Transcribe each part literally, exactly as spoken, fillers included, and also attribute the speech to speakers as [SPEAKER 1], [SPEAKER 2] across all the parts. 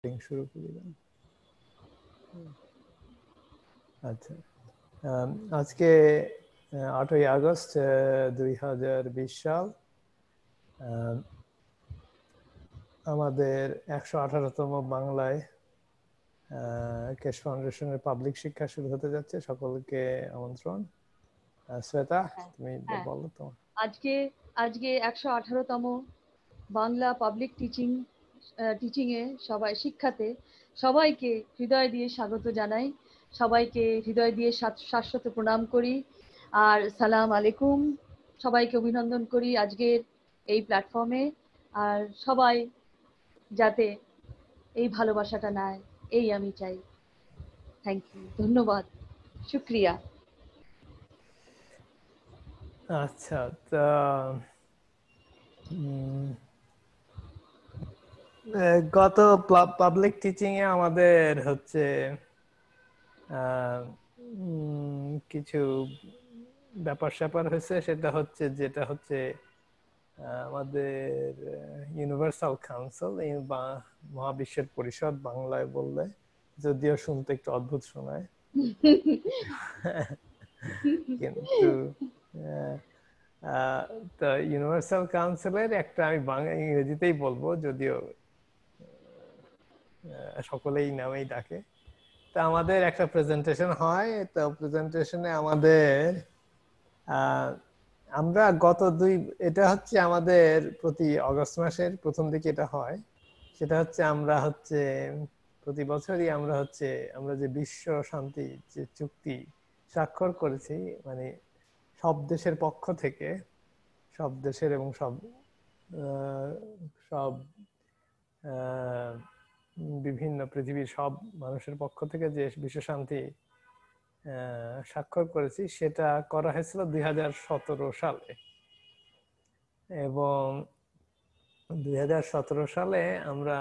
[SPEAKER 1] শুরু করি। আচ্ছা, আজকে আটই আগস্ট দুই হাজার বিশ সাল। আমাদের একশো আঠারোতম বাংলায় কেশ ফাউন্ডেশনের পাবলিক শিক্ষা শুরু হতে যাচ্ছে। সকলকে আমন্ত্রণ। শ্বেতা, তুমি বলো তো।
[SPEAKER 2] আজকে আজকে একশো আঠারোতম বাংলা পাবলিক টিচিং টিচিং এ সবাই শিক্ষাতে সবাইকে হৃদয় দিয়ে স্বাগত জানাই। সবাইকে হৃদয় দিয়ে শাশ্বত প্রণাম করি আর সালাম আলাইকুম। সবাইকে অভিনন্দন করি আজকের এই প্ল্যাটফর্মে। আর সবাই যাতে এই ভালোবাসাটা নেয়, এই আমি চাই। থ্যাংক ইউ, ধন্যবাদ, শুক্রিয়া।
[SPEAKER 1] আচ্ছা, তা গত পাবলিক টিচিং এ আমাদের হচ্ছে কিছু ব্যাপার স্যাপার হয়েছে। সেটা হচ্ছে যেটা হচ্ছে আমাদের ইউনিভার্সাল কাউন্সিল, মহাবিশ্বের পরিষদ বাংলায় বললে, যদিও শুনতে একটু অদ্ভুত শোনায়, কিন্তু তো ইউনিভার্সাল কাউন্সিলের একটা, আমি বাংলা ইংরেজিতেই বলবো যদিও সকলেই নামেই ডাকে। তা আমাদের একটা প্রেজেন্টেশন হয়। তো প্রেজেন্টেশনে আমাদের আমরা গত দুই এটা হচ্ছে আমাদের প্রতি অগস্ট মাসের প্রথম দিকে এটা হয়। সেটা হচ্ছে আমরা হচ্ছে প্রতি বছরই আমরা হচ্ছে আমরা যে বিশ্ব শান্তি যে চুক্তি স্বাক্ষর করেছি, মানে সব দেশের পক্ষ থেকে, সব দেশের এবং সব সব বিভিন্ন পৃথিবীর সব মানুষের পক্ষ থেকে যে বিশ্ব শান্তি স্বাক্ষর করেছি, সেটা করা হয়েছিল দুই হাজার সতেরো সালে। এবং দুই হাজার সতেরো সালে আমরা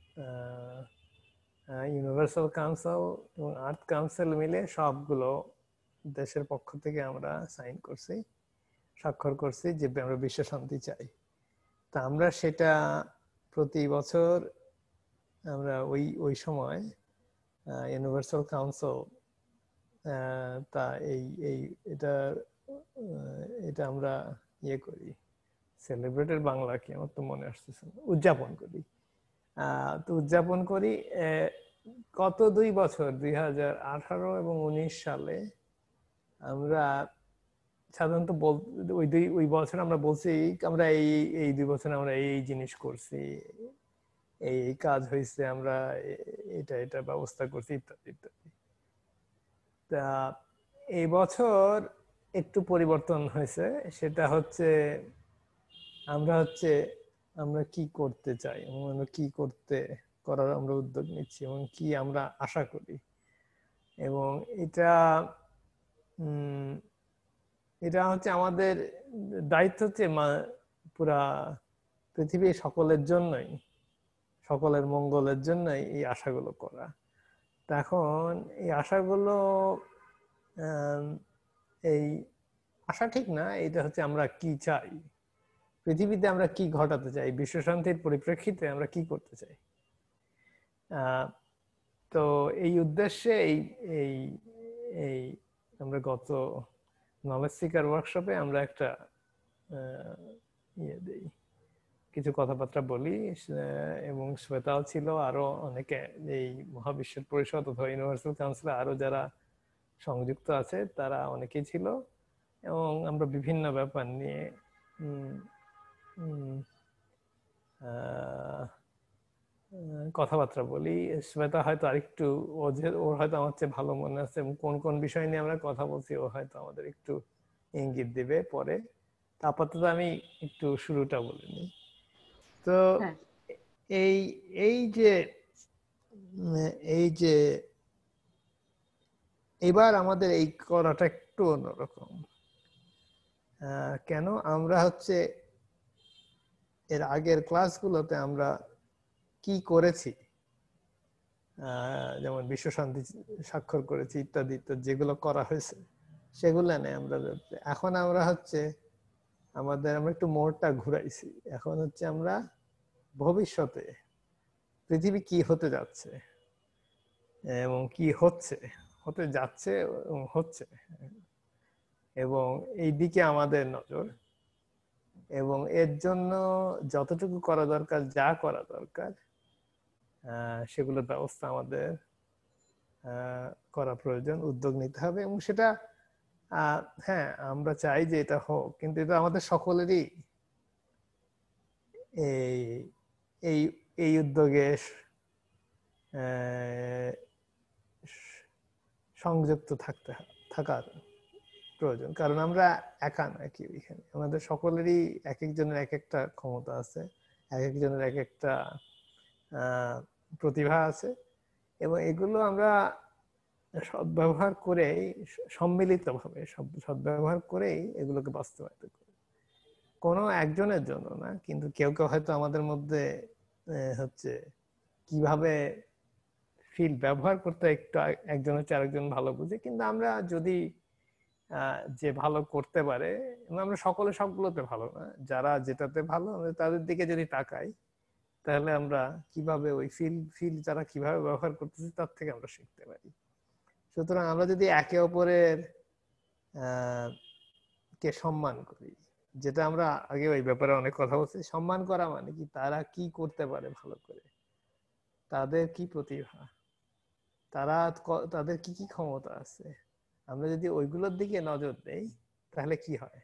[SPEAKER 1] ইউনিভার্সাল কাউন্সিল এবং আর্থ কাউন্সিল মিলে সবগুলো দেশের পক্ষ থেকে আমরা সাইন করছি, স্বাক্ষর করছি যে আমরা বিশ্ব শান্তি চাই। তা আমরা সেটা প্রতি বছর আমরা ওই ওই সময় ইউনিভার্সাল কাউন্সিল তা এই এই এটা এটা আমরা ইয়ে করি, সেলিব্রেটেড বাংলা কি আমার তো মনে আসতেছে না, উদযাপন করি। আহ তো উদযাপন করি গত দুই বছর দুই হাজার আঠারো এবং উনিশ সালে আমরা সাধারণত ওই দুই ওই বছর আমরা বলছি আমরা এই এই দুই বছর আমরা এই জিনিস করছি, এই এই কাজ হয়েছে, আমরা এটা এটা ব্যবস্থা করছি, ইত্যাদি ইত্যাদি। তা এই বছর একটু পরিবর্তন হয়েছে। সেটা হচ্ছে আমরা হচ্ছে আমরা কি করতে চাই এবং আমরা কি করতে করার আমরা উদ্যোগ নিচ্ছি এবং কি আমরা আশা করি। এবং এটা উম এটা হচ্ছে আমাদের দায়িত্ব হচ্ছে পুরা পৃথিবীর সকলের জন্যই, সকলের মঙ্গলের জন্যই এই আশাগুলো করা। এখন এই আশাগুলো এই আশা ঠিক না, এটা হচ্ছে আমরা কি চাই, পৃথিবীতে আমরা কি ঘটাতে চাই, বিশ্ব শান্তির পরিপ্রেক্ষিতে আমরা কি করতে চাই। আহ তো এই উদ্দেশ্যে এই এই এই আমরা গত নলেজ সিকার ওয়ার্কশপে আমরা একটা ইয়ে দিই, কিছু কথাবার্তা বলি, এবং শ্বেতাও ছিল, আরো অনেকে এই মহাবিশ্বের পরিষদ অথবা ইউনিভার্সাল কাউন্সিলে আরো যারা সংযুক্ত আছে তারা অনেকেই ছিল। এবং আমরা বিভিন্ন ব্যাপার নিয়ে কথাবার্তা বলি। শ্বেতা হয়তো আরেকটু ওর হয়তো আমার চেয়ে ভালো মনে আছে এবং কোন কোন বিষয় নিয়ে আমরা কথা বলছি ও হয়তো আমাদের একটু ইঙ্গিত দিবে পরে। আপাতত আমি একটু শুরুটা বলে নিই। তো এই এই যে এই যে এবার আমাদের এই করাটা একটু অন্যরকম। কেন? আমরা হচ্ছে এর আগের ক্লাসগুলোতে আমরা কি করেছি, যেমন বিশ্ব শান্তি স্বাক্ষর করেছি ইত্যাদি ইত্যাদি যেগুলো করা হয়েছে সেগুলো নেই আমরা। এখন আমরা হচ্ছে আমাদের আমরা একটু মোড়টা ঘুরাইছি। এখন হচ্ছে আমরা ভবিষ্যতে পৃথিবী কি হতে যাচ্ছে এবং কি হচ্ছে, হতে যাচ্ছে এবং হচ্ছে, এবং এই দিকে আমাদের নজর, এবং এর জন্য যতটুকু করা দরকার, যা করা দরকার সেগুলোর ব্যবস্থা আমাদের করা প্রয়োজন, উদ্যোগ নিতে হবে। এবং সেটা হ্যাঁ আমরা চাই যে এটা হোক, কিন্তু এটা আমাদের সকলেরই এই এই এই উদ্যোগে সংযুক্ত থাকতে থাকার প্রয়োজন, কারণ আমরা একা নয় কেউ এখানে, আমাদের সকলেরই এক একজনের এক একটা ক্ষমতা আছে, এক একজনের এক একটা প্রতিভা আছে, এবং এগুলো আমরা সদ্ব্যবহার করেই, সম্মিলিতভাবে সদ্ব্যবহার করেই এগুলোকে বাস্তবায়িত করি। কোনো একজনের জন্য না, কিন্তু কেউ কেউ হয়তো আমাদের মধ্যে হচ্ছে কিভাবে ফিল ব্যবহার করতে একটু একজন হচ্ছে আরেকজন ভালো বুঝে, কিন্তু আমরা যদি যে ভালো করতে পারে, আমরা সকলে সবগুলোতে ভালো না, যারা যেটাতে ভালো তাদের দিকে যদি তাকাই, তাহলে আমরা কিভাবে ওই ফিল ফিল যারা কিভাবে ব্যবহার করতেছি তার থেকে আমরা শিখতে পারি। সুতরাং আমরা যদি একে অপরের আহ কে সম্মান করি, যেটা আমরা আগে ওই ব্যাপারে অনেক কথা বলছি, সম্মান করা মানে কি, তারা কি করতে পারে ভালো করে, তাদের কি প্রতিভা, তারা তাদের কি কি ক্ষমতা আছে, আমরা যদি ওইগুলোর দিকে নজর দেই তাহলে কি হয়,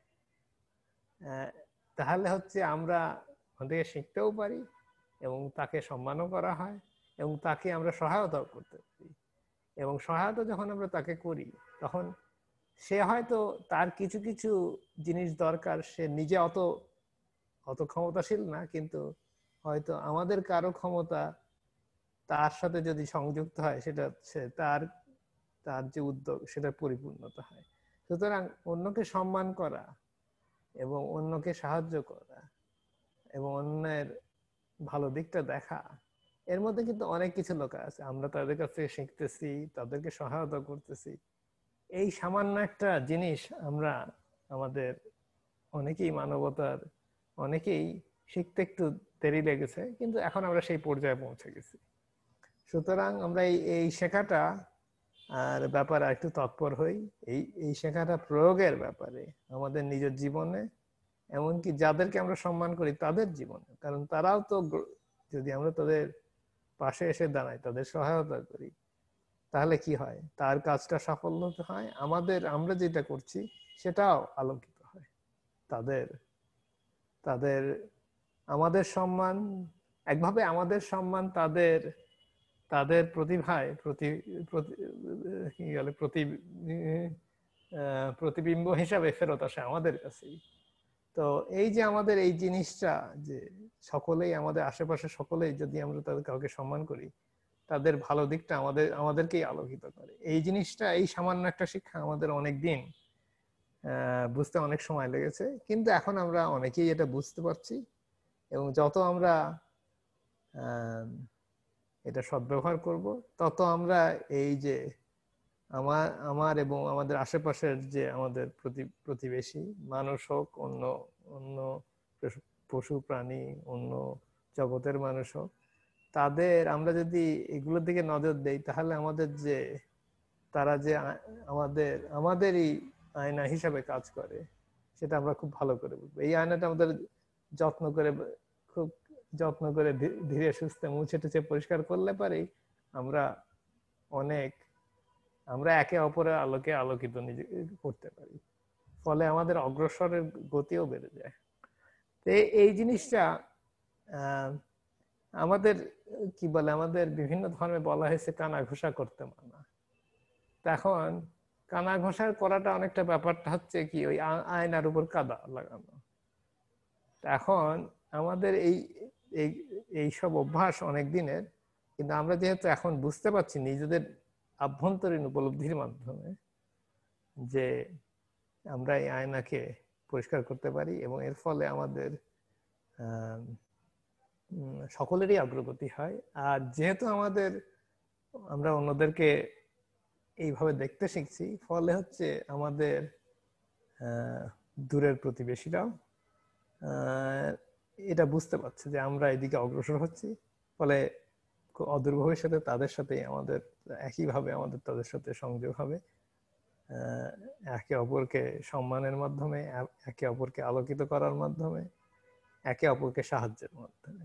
[SPEAKER 1] তাহলে হচ্ছে আমরা ওদের শিখতেও পারি এবং তাকে সম্মানও করা হয় এবং তাকে আমরা সহায়তাও করতে পারি। এবং সহায়তা যখন আমরা তাকে করি, তখন সে হয়তো তার কিছু কিছু জিনিস দরকার, সে নিজে অত অত ক্ষমতাশীল না, কিন্তু হয়তো আমাদের কারো ক্ষমতা তার সাথে যদি সংযুক্ত হয়, সেটা সে তার তার যে উদ্যোগ সেটা পরিপূর্ণতা হয়। সুতরাং অন্যকে সম্মান করা এবং অন্যকে সাহায্য করা এবং অন্যের ভালো দিকটা দেখা, এর মধ্যে কিন্তু অনেক কিছু লোক আছে, আমরা তাদের কাছ থেকে শিখতেছি, তাদেরকে সহায়তা করতেছি। এই সামান্য একটা জিনিস আমরা আমাদের অনেকেই মানবতার অনেকেই শিখতে একটু দেরি লেগেছে, কিন্তু এখন আমরা সেই পর্যায়ে পৌঁছে গেছি। সুতরাং আমরা এই শেখাটা আর ব্যাপারে একটু তৎপর হই, এই এই শেখাটা প্রয়োগের ব্যাপারে আমাদের নিজের জীবনে, এমনকি যাদেরকে আমরা সম্মান করি তাদের জীবনে, কারণ তারাও তো, যদি আমরা তাদের পাশে এসে দাঁড়াই, তাদের সহায়তা করি, তাহলে কি হয়, তার কাজটা সাফল্য হয়, আমাদের আমরা যেটা করছি সেটাও আলোকিত হয়। তাদের তাদের আমাদের সম্মান, একভাবে আমাদের সম্মান তাদের তাদের প্রতিভায় প্রতি কি বলে প্রতি প্রতিবিম্ব হিসাবে ফেরত আসে আমাদের কাছেই। তো এই যে আমাদের এই জিনিসটা, যে সকলেই আমাদের আশেপাশে সকলেই যদি আমরা তাদের কাউকে সম্মান করি, তাদের ভালো দিকটা আমাদের আমাদেরকেই আলোকিত করে। এই জিনিসটা, এই সামান্য একটা শিক্ষা আমাদের অনেক দিন আহ বুঝতে অনেক সময় লেগেছে, কিন্তু এখন আমরা অনেকেই এটা বুঝতে পারছি, এবং যত আমরা আহ এটা সদ্ব্যবহার করব, তত আমরা এই যে আমার আমার এবং আমাদের আশেপাশের যে আমাদের প্রতিবেশী মানুষ হোক, অন্য অন্য পশু প্রাণী, অন্য জগতের মানুষ হোক, তাদের আমরা যদি এগুলোর দিকে নজর দেই, তাহলে আমাদের যে তারা যে আমাদের আমাদেরই আয়না হিসাবে কাজ করে, সেটা আমরা খুব ভালো করে বুঝবো। এই আয়নাটা আমাদের যত্ন করে, খুব যত্ন করে ধীরে সুস্থে মুছে টুছে পরিষ্কার করলে পারে আমরা অনেক আমরা একে অপরের আলোকে আলোকিত নিজে করতে পারি, ফলে আমাদের অগ্রসরের গতিও বেড়ে যায়। তো এই জিনিসটা আহ আমাদের কি বলে, আমাদের বিভিন্ন ধর্মে বলা হয়েছে কানা ঘোষা করতে মানা। এখন কানা ঘোষা করাটা অনেকটা ব্যাপারটা হচ্ছে কি, ওই আয়নার উপর কাদা লাগানো। এখন আমাদের এই এই সব অভ্যাস অনেক দিনের, কিন্তু আমরা যেহেতু এখন বুঝতে পারছি নিজেদের আভ্যন্তরীণ উপলব্ধির মাধ্যমে যে আমরা এই আয়নাকে পরিষ্কার করতে পারি, এবং এর ফলে আমাদের আহ সকলেরই অগ্রগতি হয়। আর যেহেতু আমাদের আমরা অন্যদেরকে এইভাবে দেখতে শিখছি, ফলে হচ্ছে আমাদের আহ দূরের প্রতিবেশীরাও আহ এটা বুঝতে পারছে যে আমরা এদিকে অগ্রসর হচ্ছি, ফলে অদূর ভবিষ্যতে তাদের সাথে আমাদের একইভাবে আমাদের তাদের সাথে সংযোগ হবে, একে অপরকে সম্মানের মাধ্যমে, একে অপরকে আলোকিত করার মাধ্যমে, একে অপরকে সাহায্যের মাধ্যমে।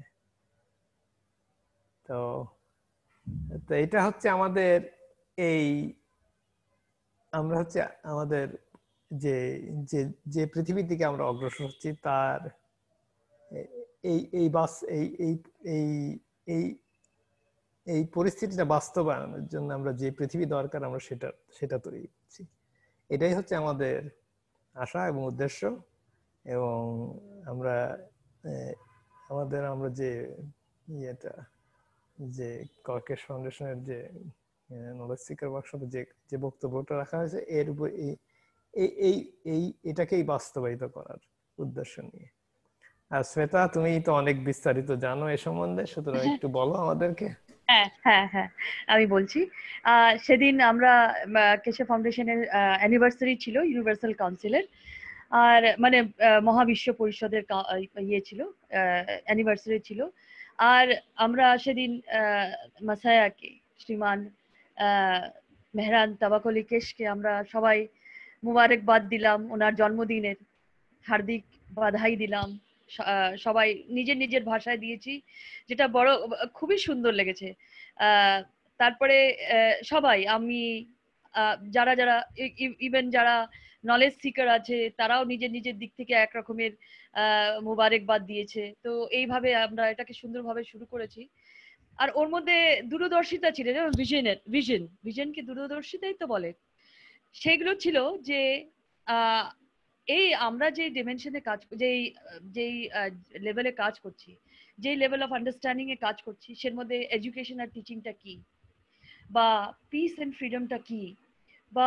[SPEAKER 1] তো তো এটা হচ্ছে আমাদের এই আমরা হচ্ছে আমাদের যে যে যে পৃথিবীর দিকে আমরা অগ্রসর হচ্ছি তার এই এই বাস এই এই এই এই এই পরিস্থিতিটা বাস্তবায়নের জন্য আমরা যে পৃথিবী দরকার আমরা সেটা সেটা তৈরি করছি। এটাই হচ্ছে আমাদের আশা এবং উদ্দেশ্য। এবং আমরা আমাদের আমরা যে ইয়েটা যে ককেশ ফাউন্ডেশনের যে নলেজ সিকার ওয়ার্কশপে যে যে বক্তব্যটা রাখা হয়েছে এর উপর এই এই এই এটাকেই বাস্তবায়িত করার উদ্দেশ্য নিয়ে। আর শ্বেতা, তুমি তো অনেক বিস্তারিত জানো এ সম্বন্ধে, সুতরাং একটু বলো আমাদেরকে।
[SPEAKER 2] হ্যাঁ হ্যাঁ হ্যাঁ আমি বলছি। সেদিন আমরা কেশব ফাউন্ডেশনের অ্যানিভার্সারি ছিল, ইউনিভার্সাল কাউন্সিলের, আর মানে মহাবিশ্ব পরিষদের ইয়ে ছিল, অ্যানিভার্সারি ছিল। আর আমরা সেদিন মাসায়াকে, শ্রীমান মেহরান তাবাকলি কেশকে আমরা সবাই মুবারকবাদ দিলাম, ওনার জন্মদিনের হার্দিক বাধাই দিলাম। সবাই নিজের নিজের ভাষায় দিয়েছি, যেটা বড় খুবই সুন্দর লেগেছে। তারপরে সবাই, আমি যারা যারা ইভেন যারা নলেজ সিকার আছে তারাও নিজের নিজের দিক থেকে এক রকমের মুবারকবাদ দিয়েছে। তো এইভাবে আমরা এটাকে সুন্দরভাবে শুরু করেছি। আর ওর মধ্যে দূরদর্শিতা ছিল, যেমন ভিশনের ভিশন ভিশনকে দূরদর্শিতাই তো বলে। সেগুলো ছিল যে আহ এই আমরা যে ডিমেনশনে কাজ, যেই যেই লেভেলে কাজ করছি, যেই লেভেল অফ আন্ডারস্ট্যান্ডিং এ কাজ করছি, সের মধ্যে এডুকেশন আর টিচিংটা কি, বা পিস এন্ড ফ্রিডমটা কি, বা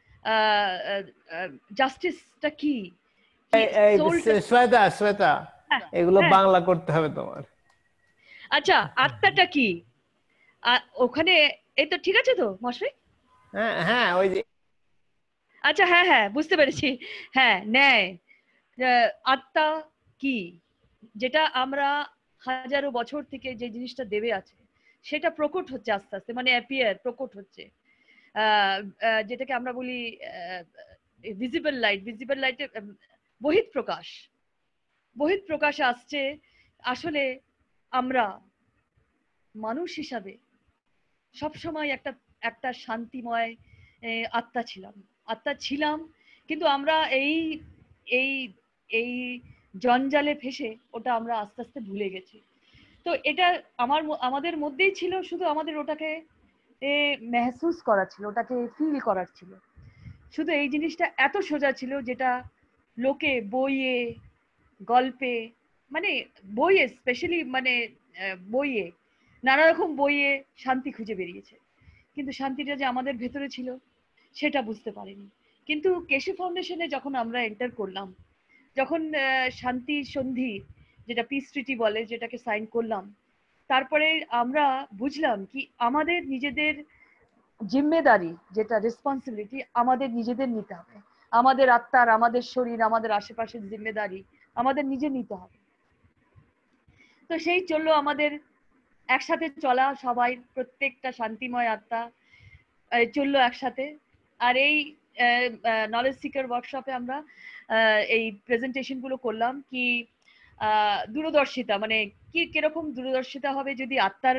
[SPEAKER 2] জাস্টিসটা কি।
[SPEAKER 1] শ্বেতা শ্বেতা এগুলো বাংলা করতে হবে তোমার।
[SPEAKER 2] আচ্ছা, আত্মাটা কি ওখানে? এই তো ঠিক আছে তো মশাই?
[SPEAKER 1] হ্যাঁ হ্যাঁ ওই যে
[SPEAKER 2] আচ্ছা, হ্যাঁ হ্যাঁ বুঝতে পেরেছি। হ্যাঁ, ন্যায়। আত্মা কি, যেটা আমরা হাজারো বছর থেকে যে জিনিসটা দেবে আছে সেটা প্রকট হচ্ছে আস্তে আস্তে, মানে অ্যাপিয়ার, প্রকট হচ্ছে, যেটাকে আমরা বলি ভিজিবল লাইট। ভিজিবল লাইটে বহিঃ প্রকাশ, বহিঃ প্রকাশ আসছে। আসলে আমরা মানুষ হিসাবে সবসময় একটা একটা শান্তিময় আত্মা ছিলাম, আত্মা ছিলাম, কিন্তু আমরা এই এই এই জঞ্জালে ফেসে ওটা আমরা আস্তে আস্তে ভুলে গেছি। তো এটা আমার আমাদের মধ্যেই ছিল, শুধু আমাদের ওটাকে মেহসুস করা ছিল, ওটাকে ফিল করার ছিল। শুধু এই জিনিসটা এত সোজা ছিল, যেটা লোকে বইয়ে, গল্পে, মানে বইয়ে স্পেশালি, মানে বইয়ে, নানা রকম বইয়ে শান্তি খুঁজে বেরিয়েছে, কিন্তু শান্তিটা যে আমাদের ভেতরে ছিল সেটা বুঝতে পারিনি। কিন্তু কেশব ফাউন্ডেশনে যখন আমরা এন্টার করলাম, যখন শান্তি সন্ধি, যেটা পিস ট্রিটি বলে, যেটাকে সাইন করলাম, তারপরে আমরা বুঝলাম কি আমাদের নিজেদের জিম্মেদারি, যেটা রেসপন্সিবিলিটি আমাদের নিজেদের নিতে হবে। আমাদের আত্মার, আমাদের শরীর, আমাদের আশেপাশের জিম্মেদারি আমাদের নিজে নিতে হবে। তো সেই চললো আমাদের একসাথে চলা, সবাই প্রত্যেকটা শান্তিময় আত্মা চললো একসাথে। আর এই নলেজ সিকার ওয়ার্কশপে আমরা এই প্রেজেন্টেশন গুলো করলাম কি দূরদর্শিতা, মানে কি কিরকম দূরদর্শিতা হবে যদি আত্মার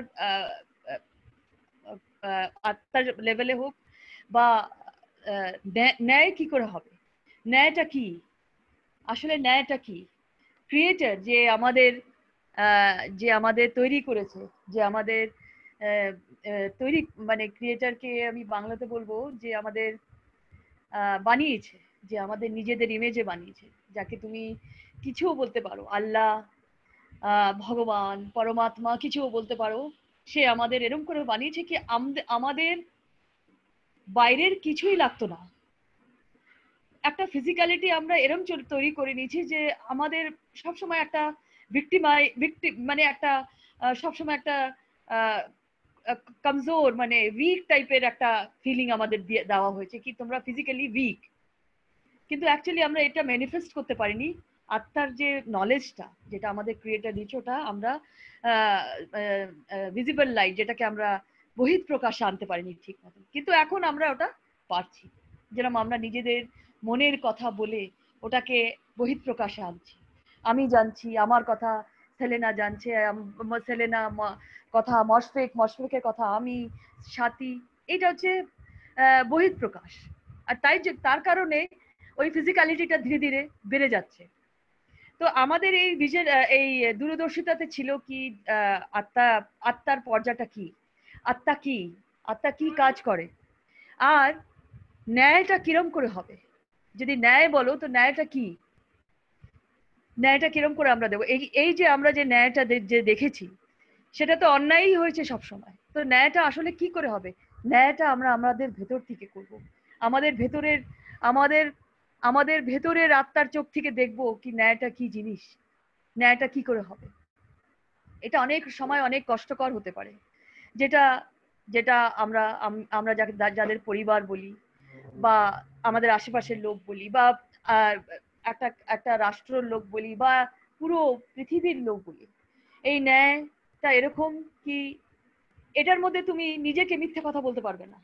[SPEAKER 2] আত্মার লেভেলে হোক, বা ন্যায় কি করে হবে, ন্যায়টা কি, আসলে ন্যায়টা কি। ক্রিয়েটর যে আমাদের যে আমাদের তৈরি করেছে, যে আমাদের তৈরি, মানে ক্রিয়েটরকে আমি বাংলাতে বলবো যে আমাদের বানিয়েছে, যে আমাদের নিজেদের ইমেজে বানিয়েছে, যাকে তুমি কিছুও বলতে পারো, আল্লাহ, ভগবান, পরমাত্মা, কিছুও বলতে পারো। সে আমাদের এরকম করে বানিয়েছে কি আমাদের বাইরের কিছুই লাগতো না। একটা ফিজিক্যালিটি আমরা এরকম তৈরি করে নিয়েছি যে আমাদের সবসময় একটা ভিক্টিমাই ভিক্টিম, মানে একটা সবসময় একটা কমজোর, মানে উইক টাইপের একটা ফিলিং আমাদের দেওয়া হয়েছে কি তোমরা ফিজিক্যালি উইক। কিন্তু অ্যাকচুয়ালি আমরা এটা ম্যানিফেস্ট করতে পারিনি, আত্মার যে নলেজটা যেটা আমাদের ক্রিয়েটার দিচ্ছে ওটা আমরা ভিজিবল লাইট যেটাকে আমরা বহিঃ প্রকাশে আনতে পারিনি ঠিক মতো, কিন্তু এখন আমরা ওটা পারছি। যেরকম আমরা নিজেদের মনের কথা বলে ওটাকে বহিঃ প্রকাশে আনছি। আমি জানছি আমার কথা, সেলেনা জানছে সেলেনা কথা, মশফেক মশফেকের কথা আমি, সাথী, এটা হচ্ছে বহিঃ প্রকাশ। আর তাই যে তার কারণে ওই ফিজিক্যালিটিটা ধীরে ধীরে বেড়ে যাচ্ছে। তো আমাদের এই ভিশন এই দূরদর্শিতাতে ছিল কি আত্মা, আত্মার পর্যায়টা কি, আত্মা কি, আত্মা কি কাজ করে, আর ন্যায়টা কিরম করে হবে। যদি ন্যায় বলো তো ন্যায়টা কি, ন্যায়টা কিরম করে আমরা দেবো। এই এই যে আমরা যে ন্যায়টা যে দেখেছি সেটা তো অন্যায়ই হয়েছে সবসময়। তো ন্যায়টা আসলে কি করে হবে, ন্যায়টা আমরা আমাদের ভেতর থেকে করব। আমাদের ভেতরের আমাদের আমাদের ভেতরের আত্মার চোখ থেকে দেখবো কি ন্যায়টা কি জিনিস, ন্যায়টা কি করে হবে। এটা অনেক সময় অনেক কষ্টকর হতে পারে, যেটা যেটা আমরা আমরা যাদের পরিবার বলি বা আমাদের আশেপাশের লোক বলি বা একটা একটা রাষ্ট্রের লোক বলি বা পুরো পৃথিবীর লোক বলি, এই ন্যায়টা এরকম কি এটার মধ্যে তুমি নিজেকে মিথ্যে কথা বলতে পারবে না,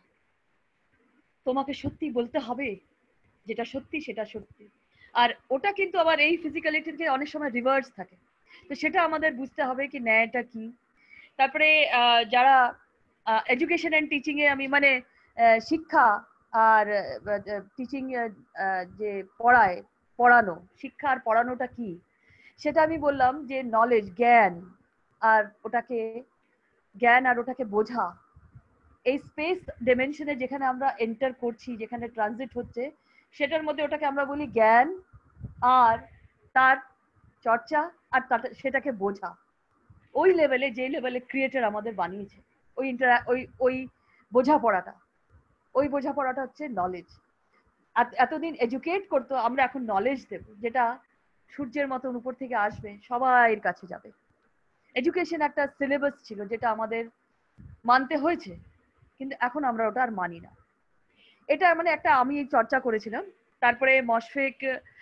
[SPEAKER 2] তোমাকে সত্যি বলতে হবে, যেটা সত্যি সেটা সত্যি। আর ওটা কিন্তু আবার এই ফিজিক্যালিটিকে অনেক সময় রিভার্স থাকে, তো সেটা আমাদের বুঝতে হবে কি ন্যায়টা কি। তারপরে যারা এডুকেশন এন্ড টিচিং এ আমি মানে শিক্ষা আর টিচিং যে পড়ায় পড়ানো, শিক্ষা আর পড়ানোটা কি সেটা আমি বললাম যে নলেজ, জ্ঞান, আর ওটাকে জ্ঞান আর ওটাকে বোঝা। এই স্পেস ডিমেনশনে যেখানে আমরা এন্টার করছি, যেখানে ট্রানজিট হচ্ছে, সেটার মধ্যে ওটাকে আমরা বলি জ্ঞান আর তার চর্চা আর সেটাকে বোঝা। ওই লেভেলে, যে লেভেলে ক্রিয়েটর আমাদের বানিয়েছে, ওই ইন্টারা ওই ওই বোঝাপড়াটা, ওই বোঝাপড়াটা হচ্ছে নলেজ। এতদিন এডুকেট করতো, আমরা এখন নলেজ দেব, যেটা সূর্যের মতন উপর থেকে আসবে, সবাইয়ের কাছে যাবে। এডুকেশন একটা সিলেবাস ছিল যেটা আমাদের মানতে হয়েছে, কিন্তু এখন আমরা ওটা আর মানি না। এটা মানে একটা আমি চর্চা করেছিলাম। তারপরে মশফেক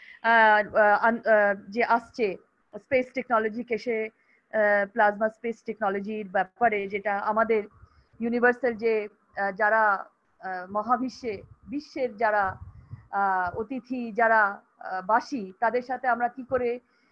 [SPEAKER 2] যে আসছে স্পেস টেকনোলজি, কেসে প্লাজমা স্পেস টেকনোলজির ব্যাপারে, যেটা আমাদের ইউনিভার্সের যে যারা মহাবিশ্বে বিশ্বের যারা অতিথি, যারা বাসী, তাদের সাথে আমরা কি করে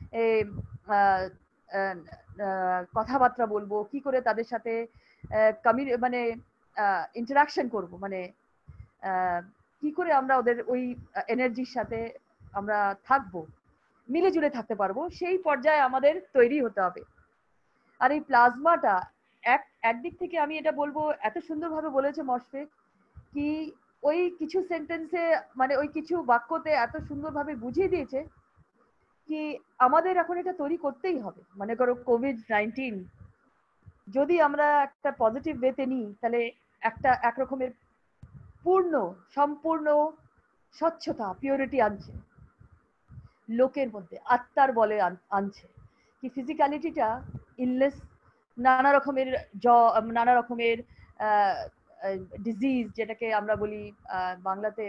[SPEAKER 2] কথাবার্তা বলবো, কি করে তাদের সাথে কমিউনি মানে ইন্টারাকশন করব, মানে কি করে আমরা ওদের ওই এনার্জির সাথে আমরা থাকবো, মিলে জুলে থাকতে পারবো, সেই পর্যায়ে আমাদের তৈরি হতে হবে। আর এই প্লাজমাটা এক একদিক থেকে আমি এটা বলবো, এত সুন্দরভাবে বলেছে মশফেক কি ওই কিছু সেন্টেন্সে মানে ওই কিছু বাক্যতে এত সুন্দরভাবে বুঝিয়ে দিয়েছে কি আমাদের এখন এটা তৈরি করতেই হবে। মনে করো কোভিড নাইনটিন যদি আমরা একটা পজিটিভ ওয়েতে নিই, তাহলে একটা একরকমের পূর্ণ সম্পূর্ণ স্বচ্ছতা, পিওরিটি আনছে লোকের মধ্যে, আত্মার বলে আনছে কি ফিজিক্যালিটিটা ইলনেস, নানা রকমের জ নানা রকমের ডিজিজ, যেটাকে আমরা বলি বাংলাতে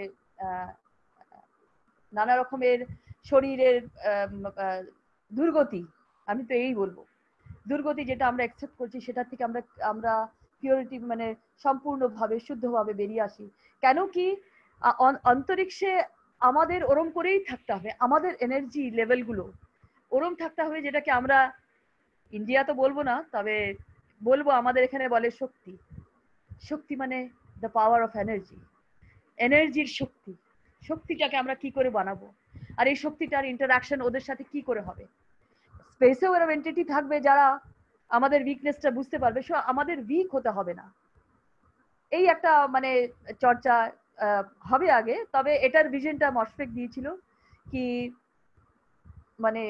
[SPEAKER 2] নানা রকমের শরীরের দুর্গতি, আমি তো এই বলবো দুর্গতি, যেটা আমরা অ্যাকসেপ্ট করছি সেটা থেকে আমরা আমরা পিওরিটি মানে সম্পূর্ণভাবে শুদ্ধভাবে বেরিয়ে আসি। কেন কি অন্তরিক্ষে আমাদের ওরম করেই থাকতে হবে, আমাদের এনার্জি লেভেলগুলো ওরম থাকতে হবে, যেটাকে আমরা ইন্ডিয়া তো বলবো না, তবে বলবো আমাদের এখানে বলে শক্তি। শক্তি মানে দ্য পাওয়ার অফ এনার্জি, এনার্জির শক্তি। শক্তিটাকে আমরা কি করে বানাবো, আর এই শক্তিটার ইন্টারাকশন ওদের সাথে কি করে হবে। স্পেসেও এরকম এন্টিটি থাকবে যারা আমাদের উইকনেসটা বুঝতে পারবে, সো আমাদের উইক হতে হবে না। এই একটা মানে চর্চা হবে আগে, তবে এটার ভিশনটা মশফেক দিয়েছিল কি মানে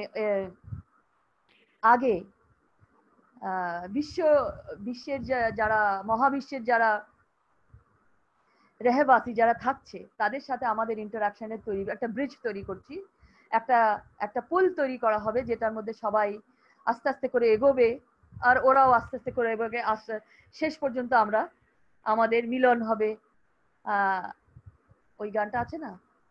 [SPEAKER 2] আগে বিশ্ব বিশ্বের যারা মহাবিশ্বের যারা রেহবাসী যারা থাকছে, তাদের সাথে আমাদের ইন্টারাকশনের তৈরি একটা ব্রিজ তৈরি করছি, একটা একটা পুল তৈরি করা হবে, যেটার মধ্যে সবাই আস্তে আস্তে করে এগোবে, আর ওরাও আস্তে আস্তে করে এগোবে, আস্তে শেষ পর্যন্ত আমরা আমাদের মিলন হবে। আহ ওই গানটা আছে না,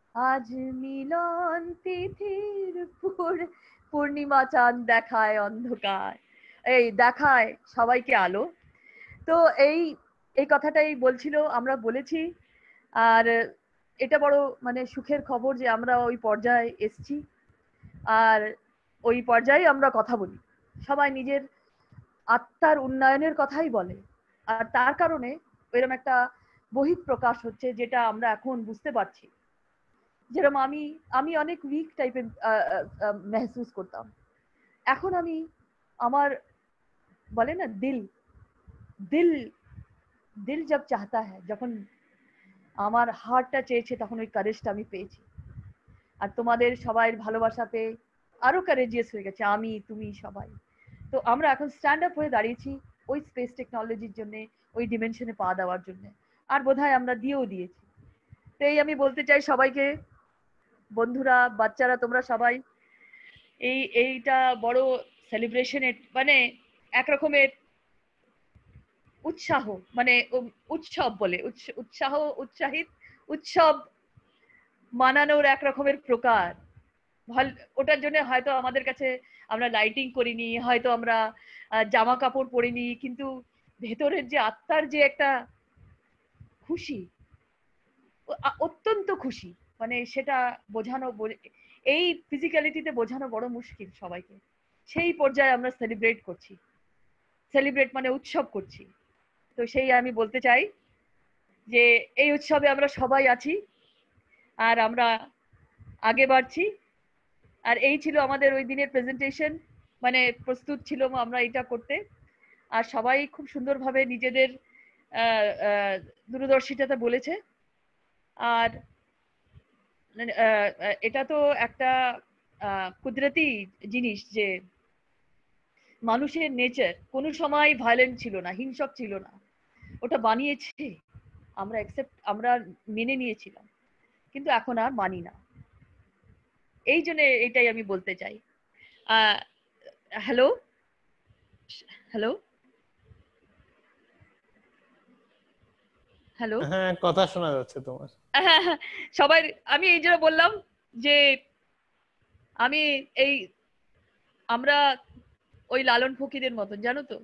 [SPEAKER 2] আজ মিলন তিথির পূর্ণিমা চাঁদ দেখায় অন্ধকার, এই দেখায় সবাইকে আলো। তো এই এই কথাটাই বলছিল, আমরা বলেছি। আর এটা বড় মানে সুখের খবর যে আমরা ওই পর্যায়ে এসছি, আর ওই পর্যায়ে আমরা কথা বলি। সবাই নিজের আত্মার উন্নয়নের কথাই বলে, আর তার কারণে এরকম একটা বহিঃ প্রকাশ হচ্ছে, যেটা আমরা এখন বুঝতে পারছি। যেরকম আমি আমি অনেক উইক টাইপের মেহসুস করতাম, এখন আমি আমার বলে না দিল দিল দিল জব চাহতা হ্যায়, যখন আমার হার্টটা চেয়েছে তখন ওই কারেজটা আমি পেয়েছি। আর তোমাদের সবাই ভালোবাসা পেয়ে আরো কারেজিয়াস হয়ে গেছে আমি, তুমি, সবাই। তো আমরা এখন স্ট্যান্ড আপ হয়ে দাঁড়িয়েছি ওই স্পেস টেকনোলজির জন্য, ওই ডিমেনশনে পা দেওয়ার জন্য। আর বোধহয় আমরা দিয়েও দিয়েছি। তো এই আমি বলতে চাই সবাইকে, বন্ধুরা, বাচ্চারা, তোমরা সবাই এই এইটা বড় সেলিব্রেশনের মানে একরকমের উৎসাহ, মানে উৎসব বলে, উৎসাহ, উৎসাহিত, উৎসব মানানোর এক রকমের প্রকার। ওটার জন্য হয়তো আমাদের কাছে আমরা লাইটিং করিনি, হয়তো আমরা জামা কাপড় পরিনি, কিন্তু ভেতরের যে আত্মার যে একটা খুশি, অত্যন্ত খুশি, মানে সেটা বোঝানো, এই ফিজিক্যালিটিতে বোঝানো বড় মুশকিল সবাইকে। সেই পর্যায়ে আমরা সেলিব্রেট করছি, সেলিব্রেট মানে উৎসব করছি। তো সেই আমি বলতে চাই যে এই উৎসবে আমরা সবাই আছি, আর আমরা আগে বাড়ছি। আর এই ছিল আমাদের ওই দিনের প্রেজেন্টেশন, মানে প্রস্তুত ছিল আমরা এটা করতে। আর সবাই খুব সুন্দরভাবে নিজেদের দূরদর্শিতাটা বলেছে। আর এটা তো একটা কুদরতি জিনিস যে মানুষের নেচার কোনো সময় ভায়োলেন্ট ছিল না, হিংসক ছিল না। ওটা বানিয়েছে, আমরা অ্যাকসেপ্ট, আমরা মেনে নিয়েছিলাম, কিন্তু এখন আর মানি না। এই জন্য এটাই আমি বলতে চাই। হ্যালো হ্যালো হ্যালো
[SPEAKER 1] হ্যাঁ, কথা শোনা যাচ্ছে তোমার।
[SPEAKER 2] হ্যাঁ হ্যাঁ, সবাই, আমি এই জন্য বললাম যে আমি এই আমরা ওই লালন ফকিরের মতন, জানো তো,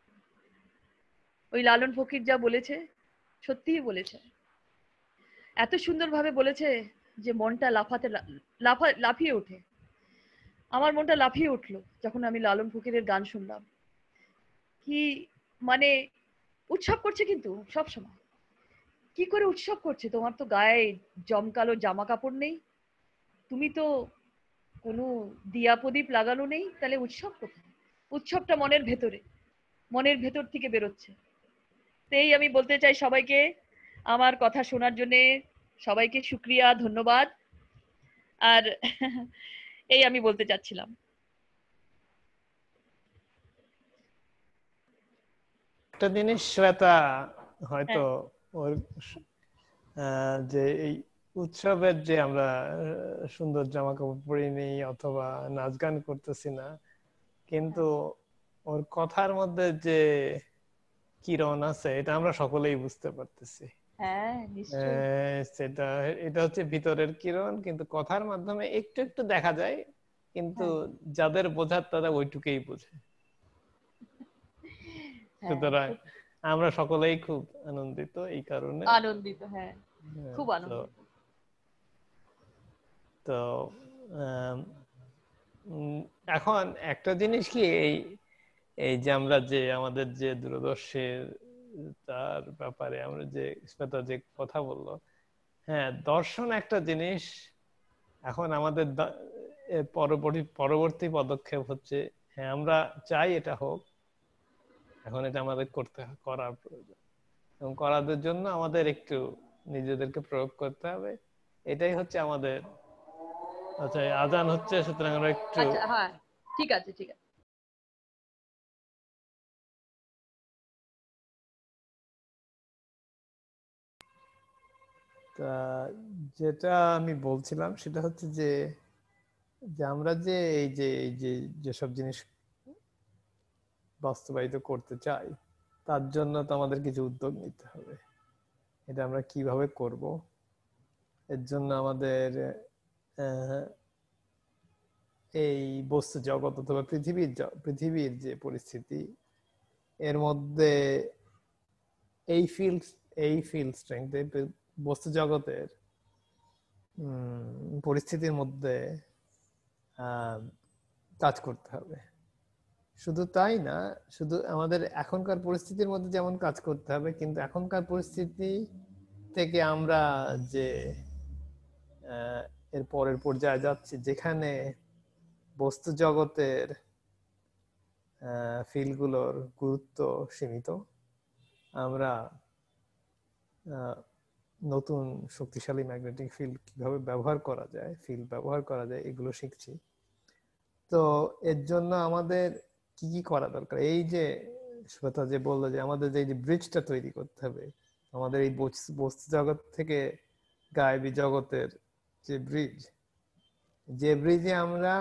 [SPEAKER 2] ওই লালন ফকির যা বলেছে সত্যিই বলেছে, এত সুন্দরভাবে বলেছে যে মনটা লাফাতে লাফা লাফিয়ে ওঠে। আমার মনটা লাফিয়ে উঠলো যখন আমি লালন ফকিরের গান শুনলাম। কি মানে উৎসব করছে, কিন্তু সব সময় কি করে উৎসব করছে? তোমার তো গায়ে জমকালো জামা কাপড় নেই, তুমি তো কোনো দিয়া প্রদীপ লাগানো নেই, তাহলে উৎসব কোথায়? উৎসবটা মনের ভেতরে, মনের ভেতর থেকে বেরোচ্ছে। তাই আমি বলতে চাই সবাইকে, আমার কথা শোনার জন্য সবাইকে শুক্রিয়া, ধন্যবাদ। আর এই আমি বলতে চাচ্ছিলাম।
[SPEAKER 1] একটা জিনিস শ্বেতা হয়তো
[SPEAKER 2] হ্যাঁ
[SPEAKER 1] ওর যে এই উৎসবের যে আমরা সুন্দর জামা কাপড় পরিনি অথবা নাচ গান করতেছি না, কিন্তু ওর কথার মধ্যে যে কিরণ আছে এটা আমরা সকলেই বুঝতে পারতেছি।
[SPEAKER 2] হ্যাঁ নিশ্চয়ই।
[SPEAKER 1] সেটা এটা হচ্ছে ভিতরের কিরণ, কিন্তু কথার মাধ্যমে একটু একটু দেখা যায়, কিন্তু যাদের বোঝার তারা ওইটুকুই বোঝে। সুতরাং আমরা সকলেই খুব আনন্দিত এই কারণে।
[SPEAKER 2] আনন্দিত, হ্যাঁ, খুব আনন্দিত।
[SPEAKER 1] তো এখন একটা জিনিস কি, এই এই যে আমরা যে আমাদের যে দূরদর্শের তার ব্যাপারে আমরা যে শ্বেতা যে কথা বললো, হ্যাঁ, দর্শন একটা জিনিস। এখন আমাদের পরবর্তী পরবর্তী পদক্ষেপ হচ্ছে, হ্যাঁ আমরা চাই এটা হোক, এখন এটা আমাদের করতে করার প্রয়োজন, এবং করার জন্য আমাদের একটু নিজেদেরকে প্রয়োগ করতে হবে। এটাই হচ্ছে আমাদের। আচ্ছা, আজান হচ্ছে, সুতরাং আমরা একটু,
[SPEAKER 2] আচ্ছা হ্যাঁ ঠিক আছে ঠিক আছে।
[SPEAKER 1] তা যেটা আমি বলছিলাম সেটা হচ্ছে যে যে আমরা যে এই যে এই যে যেসব জিনিস বাস্তবায়িত করতে চাই, তার জন্য তো আমাদের কিছু উদ্যোগ নিতে হবে। এটা আমরা কিভাবে করব? এর জন্য আমাদের এই বস্তু জগৎ অথবা পৃথিবীর পৃথিবীর যে পরিস্থিতি এর মধ্যে এই ফিল্ড এই ফিল্ড স্ট্রেংথ বস্তু জগতের পরিস্থিতির মধ্যে কাজ করতে হবে। শুধু তাই না, শুধু আমাদের এখনকার পরিস্থিতির মধ্যে যেমন কাজ করতে হবে, কিন্তু এখনকার পরিস্থিতি থেকে আমরা যে এর পরের পর্যায়ে যাচ্ছি, যেখানে বস্তু জগতের ফিল্ডগুলোর গুরুত্ব সীমিত, আমরা নতুন শক্তিশালী ম্যাগনেটিক ফিল্ড কিভাবে ব্যবহার করা যায়, ফিল্ড ব্যবহার করা যায়, এগুলো শিখছি। তো এর জন্য আমাদের কি কি করা দরকার? এই যে শ্বেতা যে বললো যে আমাদের যে ব্রিজটা তৈরি করতে হবে, আমাদের এই বস্তু জগৎ থেকে গায়েবী জগতের যে ব্রিজ, যে ব্রিজে আমরা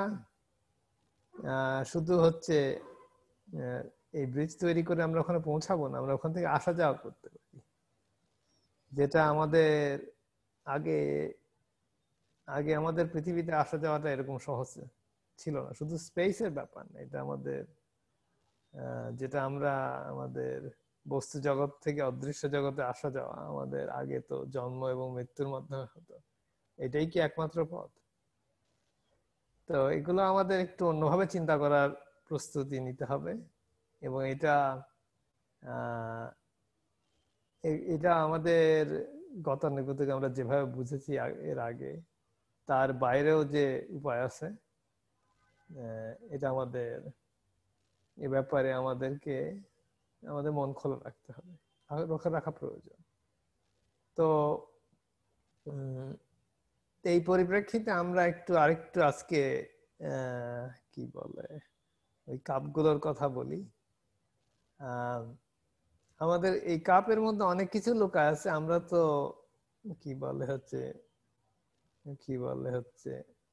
[SPEAKER 1] শুধু হচ্ছে এই ব্রিজ তৈরি করে আমরা ওখানে পৌঁছাবো না, আমরা ওখান থেকে আসা যাওয়া করতে পারি, যেটা আমাদের আগে আগে আমাদের পৃথিবীতে আসা যাওয়াটা এরকম সহজ ছিল না। শুধু স্পেসের ব্যাপার না, এটা আমাদের যেটা আমরা আমাদের বস্তু জগৎ থেকে অদৃশ্য জগতে আসা যাওয়া আমাদের আগে তো জন্ম এবং মৃত্যুর মাধ্যমে হতো। এটাই কি একমাত্র পথ? তো এগুলো আমাদের একটু অন্যভাবে চিন্তা করার প্রস্তুতি নিতে হবে, এবং এটা এটা আমাদের গতানুগতিক আমরা যেভাবে বুঝেছি এর আগে, তার বাইরেও যে উপায় আছে, এটা আমাদের এ ব্যাপারে আমাদেরকে আমাদের মন খোলা রাখতে হবে, রক্ষা রাখা প্রয়োজন। তো এই পরিপ্রেক্ষিতে আমরা একটু আরেকটু আজকে কি বলে ওই কাপগুলোর কথা বলি। আমাদের এই কাপের মধ্যে অনেক কিছু লুকায় আছে। আমরা তো কি বলে হচ্ছে কি বলে হচ্ছে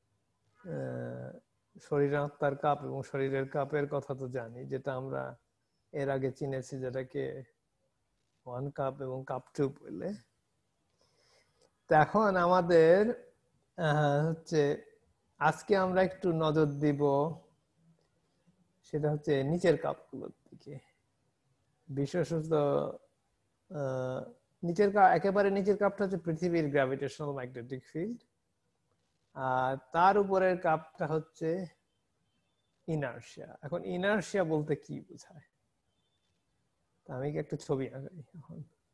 [SPEAKER 1] শরীরের আত্মার কাপ এবং শরীরের কাপের কথা তো জানি, যেটা আমরা এর আগে চিনেছি, যেটাকে ওয়ান কাপ এবং কাপ টু বলে। তো এখন আমাদের হচ্ছে আজকে আমরা একটু নজর দিব সেটা হচ্ছে নিচের কাপগুলোর দিকে, বিশেষত নিচের কাপ, একেবারে নিচের কাপটা হচ্ছে পৃথিবীর গ্র্যাভিটেশনাল ম্যাগনেটিক ফিল্ড, আর তার উপরের কাপটা হচ্ছে ইনার্শিয়া। এখন ইনার্শিয়া বলতে কি বোঝায়? আমি কি একটা ছবি আঁকাই এখন।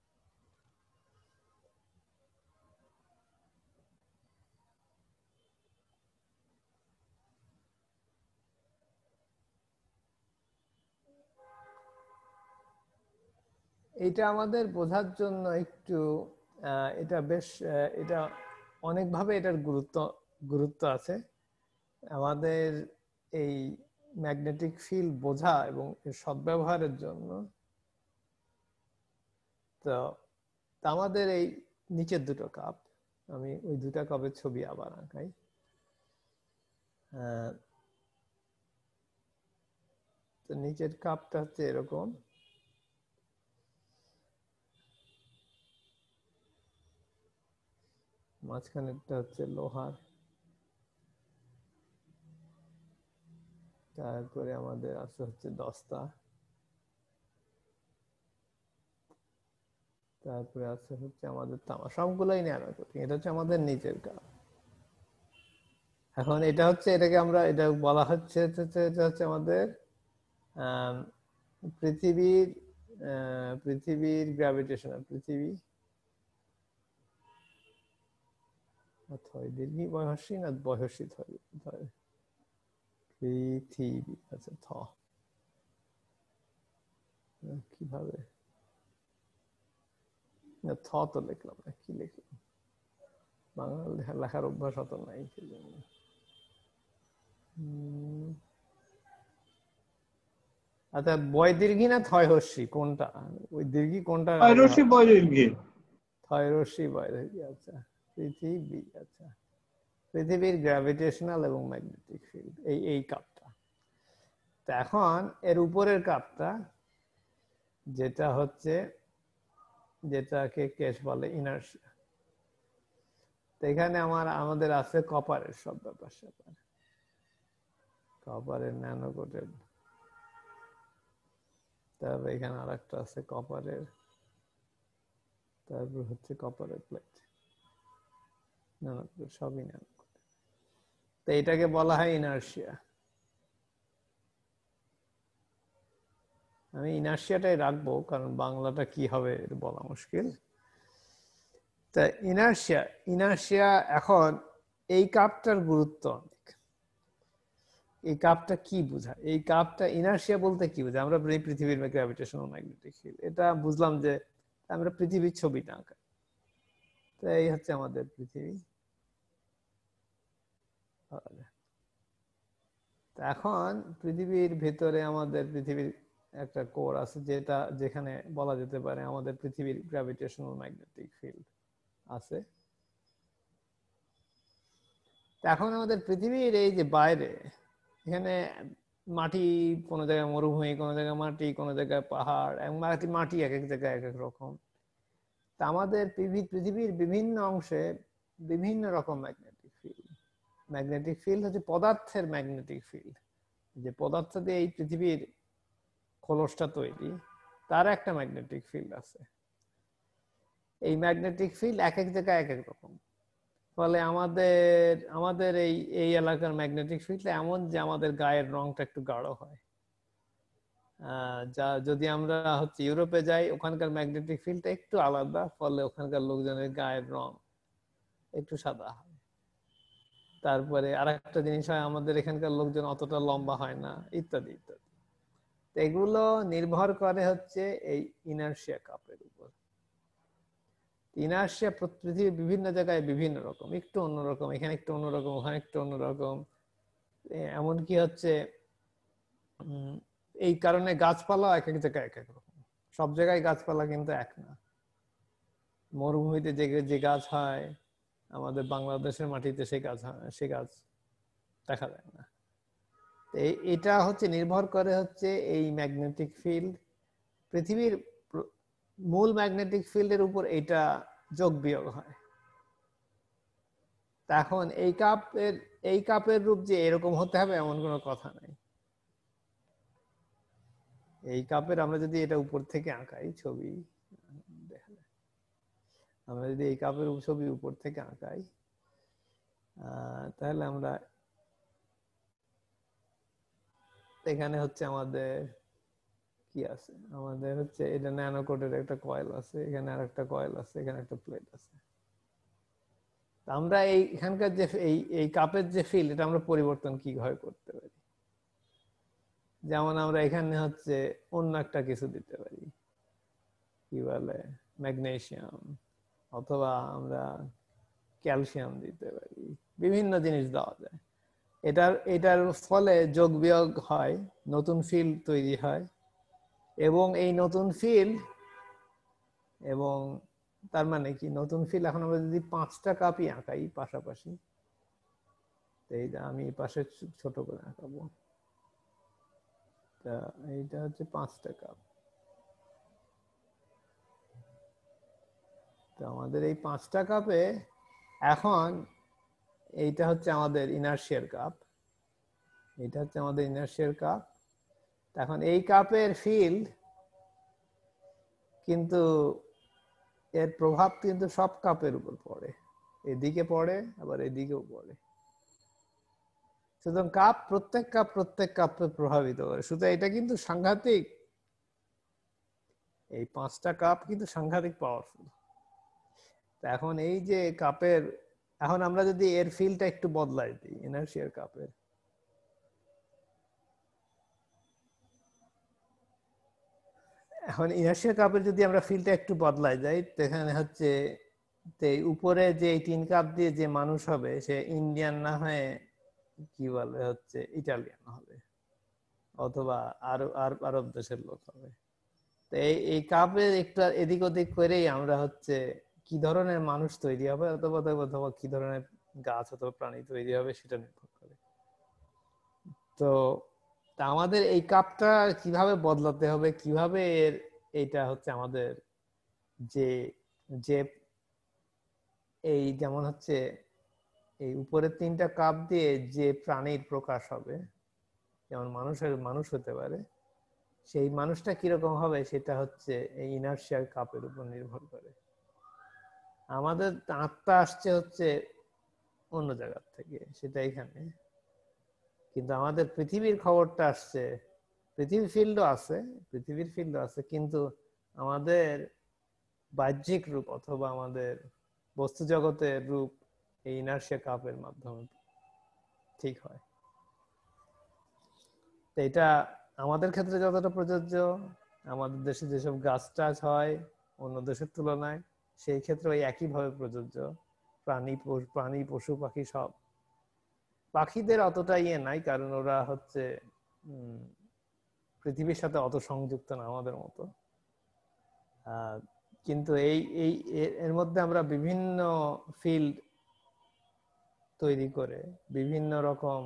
[SPEAKER 1] এটা আমাদের বোঝার জন্য একটু এটা বেশ এটা অনেকভাবে এটার গুরুত্ব গুরুত্ব আছে আমাদের এই ম্যাগনেটিক ফিল্ড বোঝা এবং এর সদ্ব্যবহারের জন্য। তো আমাদের এই নিচের দুটো কাপ, আমি ওই দুটা কাপের ছবি আবার আঁকাই। তো নিচের কাপটা হচ্ছে এরকম, মাঝখানেরটা হচ্ছে লোহার, তারপরে আমাদের আছে হচ্ছে দস্তা, তারপরে আছে হচ্ছে আমাদের তামা, সবগুলোই নেওয়া করি। এটা হচ্ছে আমাদের নিচের কাপ। এখন এটা হচ্ছে এটাকে আমরা এটা বলা হচ্ছে এটা হচ্ছে আমাদের পৃথিবীর পৃথিবীর গ্র্যাভিটেশনাল পৃথিবী দীর্ঘি বয়সী না বয়সী পৃথিবী। আচ্ছা, থ কিভাবে থ তো লিখলাম না, কি লিখলাম? বাংলা লেখার অভ্যাস অত নাই সেজন্য। আচ্ছা, বয় দীর্ঘি না থয় হস্যি কোনটা? ওই দীর্ঘি কোনটা?
[SPEAKER 3] থয় রস্যি বয় দীর্ঘি।
[SPEAKER 1] থয় রস্যি বয় দীর্ঘি। আচ্ছা, পৃথিবী। আচ্ছা, পৃথিবীর গ্র্যাভিটেশনাল এবং ম্যাগনেটিক ফিল্ড এই এই কাপটা। তো এখন এর উপরের কাপটা যেটা হচ্ছে যেটাকে কেস বলে ইনার্শিয়া। তো এখানে আমার আমাদের আছে কপারের সব ব্যাপার স্যাপার, কপারের ন্যানো কোটেড, তারপর এখানে আর একটা আছে কপারের, তারপর হচ্ছে কপারের প্লেট, ন্যানো কোটেড, সবই ন্যানো কোটেড। তো এটাকে বলা হয় ইনার্শিয়া। আমি ইনার্শিয়াটাই রাখবো কারণ বাংলাটা কি হবে বলা মুশকিল। তা ইনার্শিয়া, ইনার্শিয়া এখন এই কাপটার গুরুত্ব অনেক। এই কাপটা কি বোঝায়? এই কাপটা ইনার্শিয়া বলতে কি বোঝায়? আমরা এই পৃথিবীর গ্র্যাভিটেশনাল ম্যাগনেটিক ফিল্ড, এটা বুঝলাম যে আমরা পৃথিবীর ছবিটা আঁকা। তো এই হচ্ছে আমাদের পৃথিবী। এখন পৃথিবীর ভেতরে আমাদের পৃথিবীর একটা কোর আছে, যেটা যেখানে বলা যেতে পারে আমাদের পৃথিবীর গ্র্যাভিটেশনাল ম্যাগনেটিক ফিল্ড আছে। এখন আমাদের পৃথিবীর এই যে বাইরে, এখানে মাটি, কোনো জায়গায় মরুভূমি, কোনো জায়গায় মাটি, কোনো জায়গায় পাহাড়, এবং মাটি মাটি এক এক জায়গায় এক এক রকম। তা আমাদের পৃথিবীর বিভিন্ন অংশে বিভিন্ন রকম ম্যাগনেটিক ফিল্ড। ম্যাগনেটিক ফিল্ড হচ্ছে পদার্থের ম্যাগনেটিক ফিল্ড, যে পদার্থ দিয়ে এই পৃথিবীর খোলসটা তৈরি, তার একটা ম্যাগনেটিক ফিল্ড আছে। এই ম্যাগনেটিক ফিল্ড এক এক জায়গায় এক এক রকম। ফলে আমাদের আমাদের এই এই এলাকার ম্যাগনেটিক ফিল্ড এমন যে আমাদের গায়ের রংটা একটু গাঢ় হয়। যা যদি আমরা হচ্ছে ইউরোপে যাই, ওখানকার ম্যাগনেটিক ফিল্ডটা একটু আলাদা, ফলে ওখানকার লোকজনের গায়ের রং একটু সাদা হয়। তারপরে আর একটা জিনিস হয়, আমাদের এখানকার লোকজন অতটা লম্বা হয় না, ইত্যাদি ইত্যাদি। এগুলো নির্ভর করে হচ্ছে এই ইনার্শিয়া কাপের উপর। ইনার্শিয়া পৃথিবীর বিভিন্ন জায়গায় বিভিন্ন রকম, একটু অন্যরকম, এখানে একটু অন্যরকম, ওখানে একটু অন্যরকম। এমনকি হচ্ছে এই কারণে গাছপালা এক এক জায়গায় এক এক রকম, সব জায়গায় গাছপালা কিন্তু এক না। মরুভূমিতে যে যে গাছ হয়, আমাদের বাংলাদেশের মাটিতে সে গাছ সে গাছ দেখা যায় না। এটা হচ্ছে নির্ভর করে হচ্ছে এই ম্যাগনেটিক ফিল্ড, পৃথিবীর মূল ম্যাগনেটিক ফিল্ডের উপর এটা যোগ বিয়োগ হয়। এখন এই কাপের এই কাপের রূপ যে এরকম হতে হবে এমন কোনো কথা নাই। এই কাপের আমরা যদি এটা উপর থেকে আঁকাই ছবি, দেখা যায়, আমরা যদি এই কাপের ছবি উপর থেকে আঁকাই, তাহলে আমরা এখানে হচ্ছে আমাদের কি আছে, আমাদের হচ্ছে এটা ন্যানো কোটের একটা কয়েল আছে, এখানে আর একটা কয়েল আছে, এখানে একটা প্লেট আছে। আমরা এই এখানকার যে এই এই কাপের যে ফিল্ড, এটা আমরা পরিবর্তন কিভাবে করতে পারি? যেমন আমরা এখানে হচ্ছে অন্য একটা কিছু দিতে পারি, কি বলে ম্যাগনেসিয়াম, অথবা আমরা ক্যালসিয়াম দিতে পারি, বিভিন্ন জিনিস দেওয়া যায়। এটার এটার ফলে যোগ বিয়োগ হয়, নতুন ফিল্ড তৈরি হয়, এবং এই নতুন ফিল্ড এবং তার মানে কি নতুন ফিল্ড, এখন আমরা যদি পাঁচটা কাপই আঁকাই পাশাপাশি, এই আমি পাশে ছোট করে আঁকাবো, তা এইটা হচ্ছে পাঁচটা কাপ। তো আমাদের এই পাঁচটা কাপে এখন এইটা হচ্ছে আমাদের ইনার্শিয়ার কাপ, এটা হচ্ছে আমাদের ইনার্শিয়ার কাপ। এখন এই কাপের ফিল্ড কিন্তু এর প্রভাব কিন্তু সব কাপের উপর পড়ে, এদিকে পড়ে আবার এদিকেও পড়ে। সুতরাং কাপ প্রত্যেক কাপ প্রত্যেক কাপকে প্রভাবিত করে। সুতরাং এটা কিন্তু সাংঘাতিক, এই পাঁচটা কাপ কিন্তু সাংঘাতিক পাওয়ারফুল। এখন এই যে কাপের, এখন আমরা যদি এর ফিল্ডটা একটু বদলাই দিই ইনার্শিয়ার কাপের, এখন ইনার্শিয়ার কাপের যদি আমরা ফিল্ডটা একটু বদলাই যাই, সেখানে হচ্ছে উপরে যে তিন কাপ দিয়ে যে মানুষ হবে সে ইন্ডিয়ান না হয়ে কি বলে হচ্ছে ইটালিয়ান হবে, অথবা আরব আরব দেশের লোক হবে। তো এই কাপের একটু এদিক ওদিক করেই আমরা হচ্ছে কি ধরনের মানুষ তৈরি হবে, অথবা অথবা কি ধরনের গাছ অথবা প্রাণী তৈরি হবে সেটা নির্ভর করে। তো আমাদের এই কাপটা কিভাবে বদলাতে হবে, কিভাবে এর এইটা হচ্ছে আমাদের যে যে এই যেমন হচ্ছে এই উপরের তিনটা কাপ দিয়ে যে প্রাণীর প্রকাশ হবে, যেমন মানুষের মানুষ হতে পারে, সেই মানুষটা কিরকম হবে সেটা হচ্ছে এই ইনার্শিয়াল কাপের উপর নির্ভর করে। আমাদের আত্মা আসছে হচ্ছে অন্য জায়গা থেকে, সেটা এখানে, কিন্তু আমাদের পৃথিবীর খবরটা আসছে, পৃথিবীর ফিল্ডও আছে, পৃথিবীর ফিল্ডও আছে, কিন্তু আমাদের বাহ্যিক রূপ অথবা আমাদের বস্তু জগতের রূপ এই ইনার্শিয়া কাপের মাধ্যমে ঠিক হয়। তো এটা আমাদের ক্ষেত্রে যতটা প্রযোজ্য, আমাদের দেশে যেসব গাছ টাছ হয় অন্য দেশের তুলনায়, সেই ক্ষেত্রে ওই একইভাবে প্রযোজ্য। প্রাণী প্রাণী পশু পাখি সব। পাখিদের অতটা ইয়ে নাই, কারণ ওরা হচ্ছে উম পৃথিবীর সাথে অত সংযুক্ত না আমাদের মতো। আহ কিন্তু এই এই এর মধ্যে আমরা বিভিন্ন ফিল্ড তৈরি করে বিভিন্ন রকম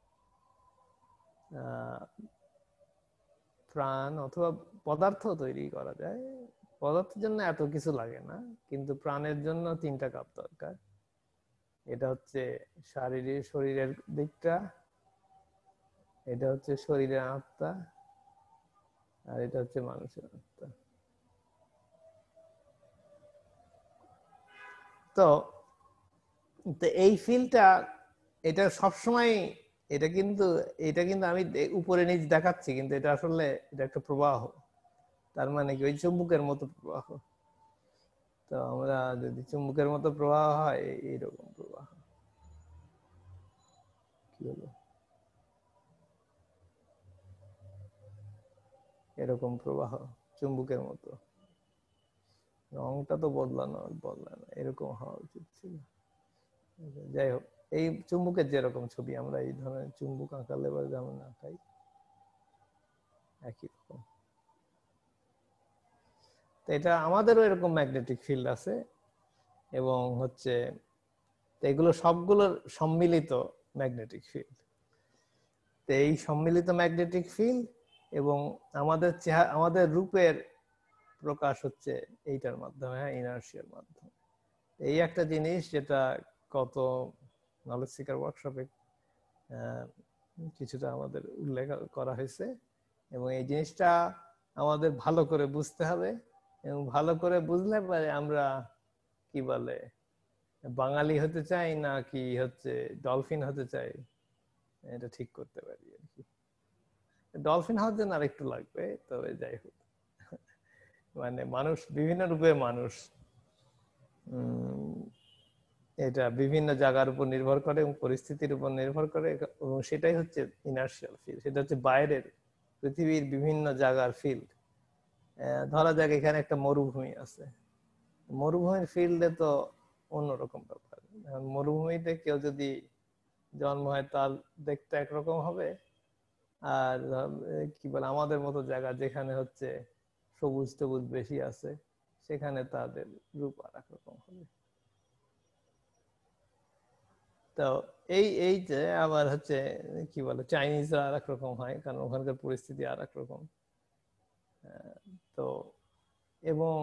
[SPEAKER 1] প্রাণ অথবা পদার্থ তৈরি করা যায়। পদার্থের জন্য এত কিছু লাগে না, কিন্তু প্রাণের জন্য তিনটা কাপ দরকার। এটা হচ্ছে শারীরিক শরীরের দিকটা, এটা হচ্ছে শরীরের আত্মা, আর এটা হচ্ছে মানুষের আত্মা। তো এই ফিলটা এটা সবসময়, এটা কিন্তু এটা কিন্তু আমি উপরে নিচ দেখাচ্ছি, কিন্তু এটা আসলে এটা একটা প্রবাহ। তার মানে কি ওই চুম্বকের মতো প্রবাহ। তো আমরা যদি চুম্বকের মতো প্রবাহ হয়, এইরকম প্রবাহ কি হলো, এরকম প্রবাহ চুম্বকের মতো। রংটা তো বদলানো বদলানো এরকম হওয়া উচিত ছিল। যাই হোক, এই চুম্বকের যেরকম ছবি আমরা এই ধরনের চুম্বক আঁকালে বা যেমন আঁকাই একই রকম। তো এটা আমাদেরও এরকম ম্যাগনেটিক ফিল্ড আছে, এবং হচ্ছে এগুলো সবগুলোর সম্মিলিত ম্যাগনেটিক ফিল্ড। তো এই সম্মিলিত ম্যাগনেটিক ফিল্ড এবং আমাদের চেহারা, আমাদের রূপের প্রকাশ হচ্ছে এইটার মাধ্যমে, হ্যাঁ, ইনার্শিয়ার মাধ্যমে। এই একটা জিনিস যেটা কত নলেজ সিকার ওয়ার্কশপে কিছুটা আমাদের উল্লেখ করা হয়েছে, এবং এই জিনিসটা আমাদের ভালো করে বুঝতে হবে, এবং ভালো করে বুঝলে পরে আমরা কি বলে বাঙালি হতে চাই না কি হচ্ছে ডলফিন হতে চাই, এটা ঠিক করতে পারি আর কি। ডলফিন হওয়ার জন্য আর একটু লাগবে, তবে যাই হোক, মানে মানুষ বিভিন্ন রূপের মানুষ, এটা বিভিন্ন জায়গার উপর নির্ভর করে এবং পরিস্থিতির উপর নির্ভর করে, এবং সেটাই হচ্ছে ইনার্শিয়াল ফিল্ড। সেটা হচ্ছে বাইরের পৃথিবীর বিভিন্ন জায়গার ফিল্ড। ধরা যাক এখানে একটা মরুভূমি আছে, মরুভূমির ফিল্ডে তো অন্যরকম ব্যাপার। মরুভূমিতে কেউ যদি জন্ম হয় তার দেখতে একরকম হবে, আর কি বলে আমাদের মতো জায়গা যেখানে হচ্ছে সবুজ টবুজ বেশি আছে, সেখানে তাদের রূপ আর এক রকম হবে। তো এই এই যে আবার হচ্ছে কি বলে চাইনিজরা আর এক রকম হয়, কারণ ওখানকার পরিস্থিতি আর এক রকম। তো এবং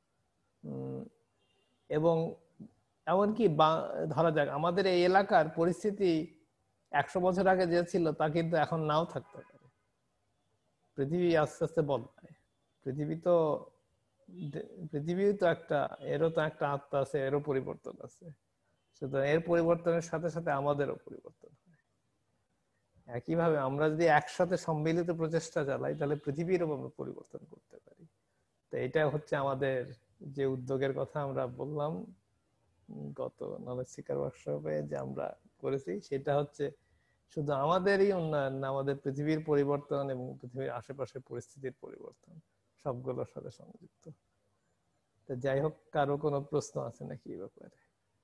[SPEAKER 1] এবং এমনকি ধরা যাক আমাদের এই এলাকার পরিস্থিতি একশো বছর আগে যে ছিল তা কিন্তু এখন নাও থাকতে পারে। পৃথিবী আস্তে আস্তে বদলায়। পৃথিবী তো পৃথিবী তো একটা, এরও তো একটা আত্মা আছে, এরও পরিবর্তন আছে। সুতরাং এর পরিবর্তনের সাথে সাথে আমাদেরও পরিবর্তন হয়। একইভাবে আমরা যদি একসাথে সম্মিলিত প্রচেষ্টা চালাই, তাহলে পৃথিবীরও আমরা পরিবর্তন করতে পারি। তো এটা হচ্ছে আমাদের যে উদ্যোগের কথা আমরা বললাম গত নলেজ সিকার ওয়ার্কশপে যে আমরা করেছি, সেটা হচ্ছে শুধু আমাদেরই উন্নয়ন না, আমাদের পৃথিবীর পরিবর্তন এবং পৃথিবীর আশেপাশের পরিস্থিতির পরিবর্তন সবগুলোর সাথে সংযুক্ত। তো যাই হোক, কারো কোনো প্রশ্ন আছে নাকি এই ব্যাপারে?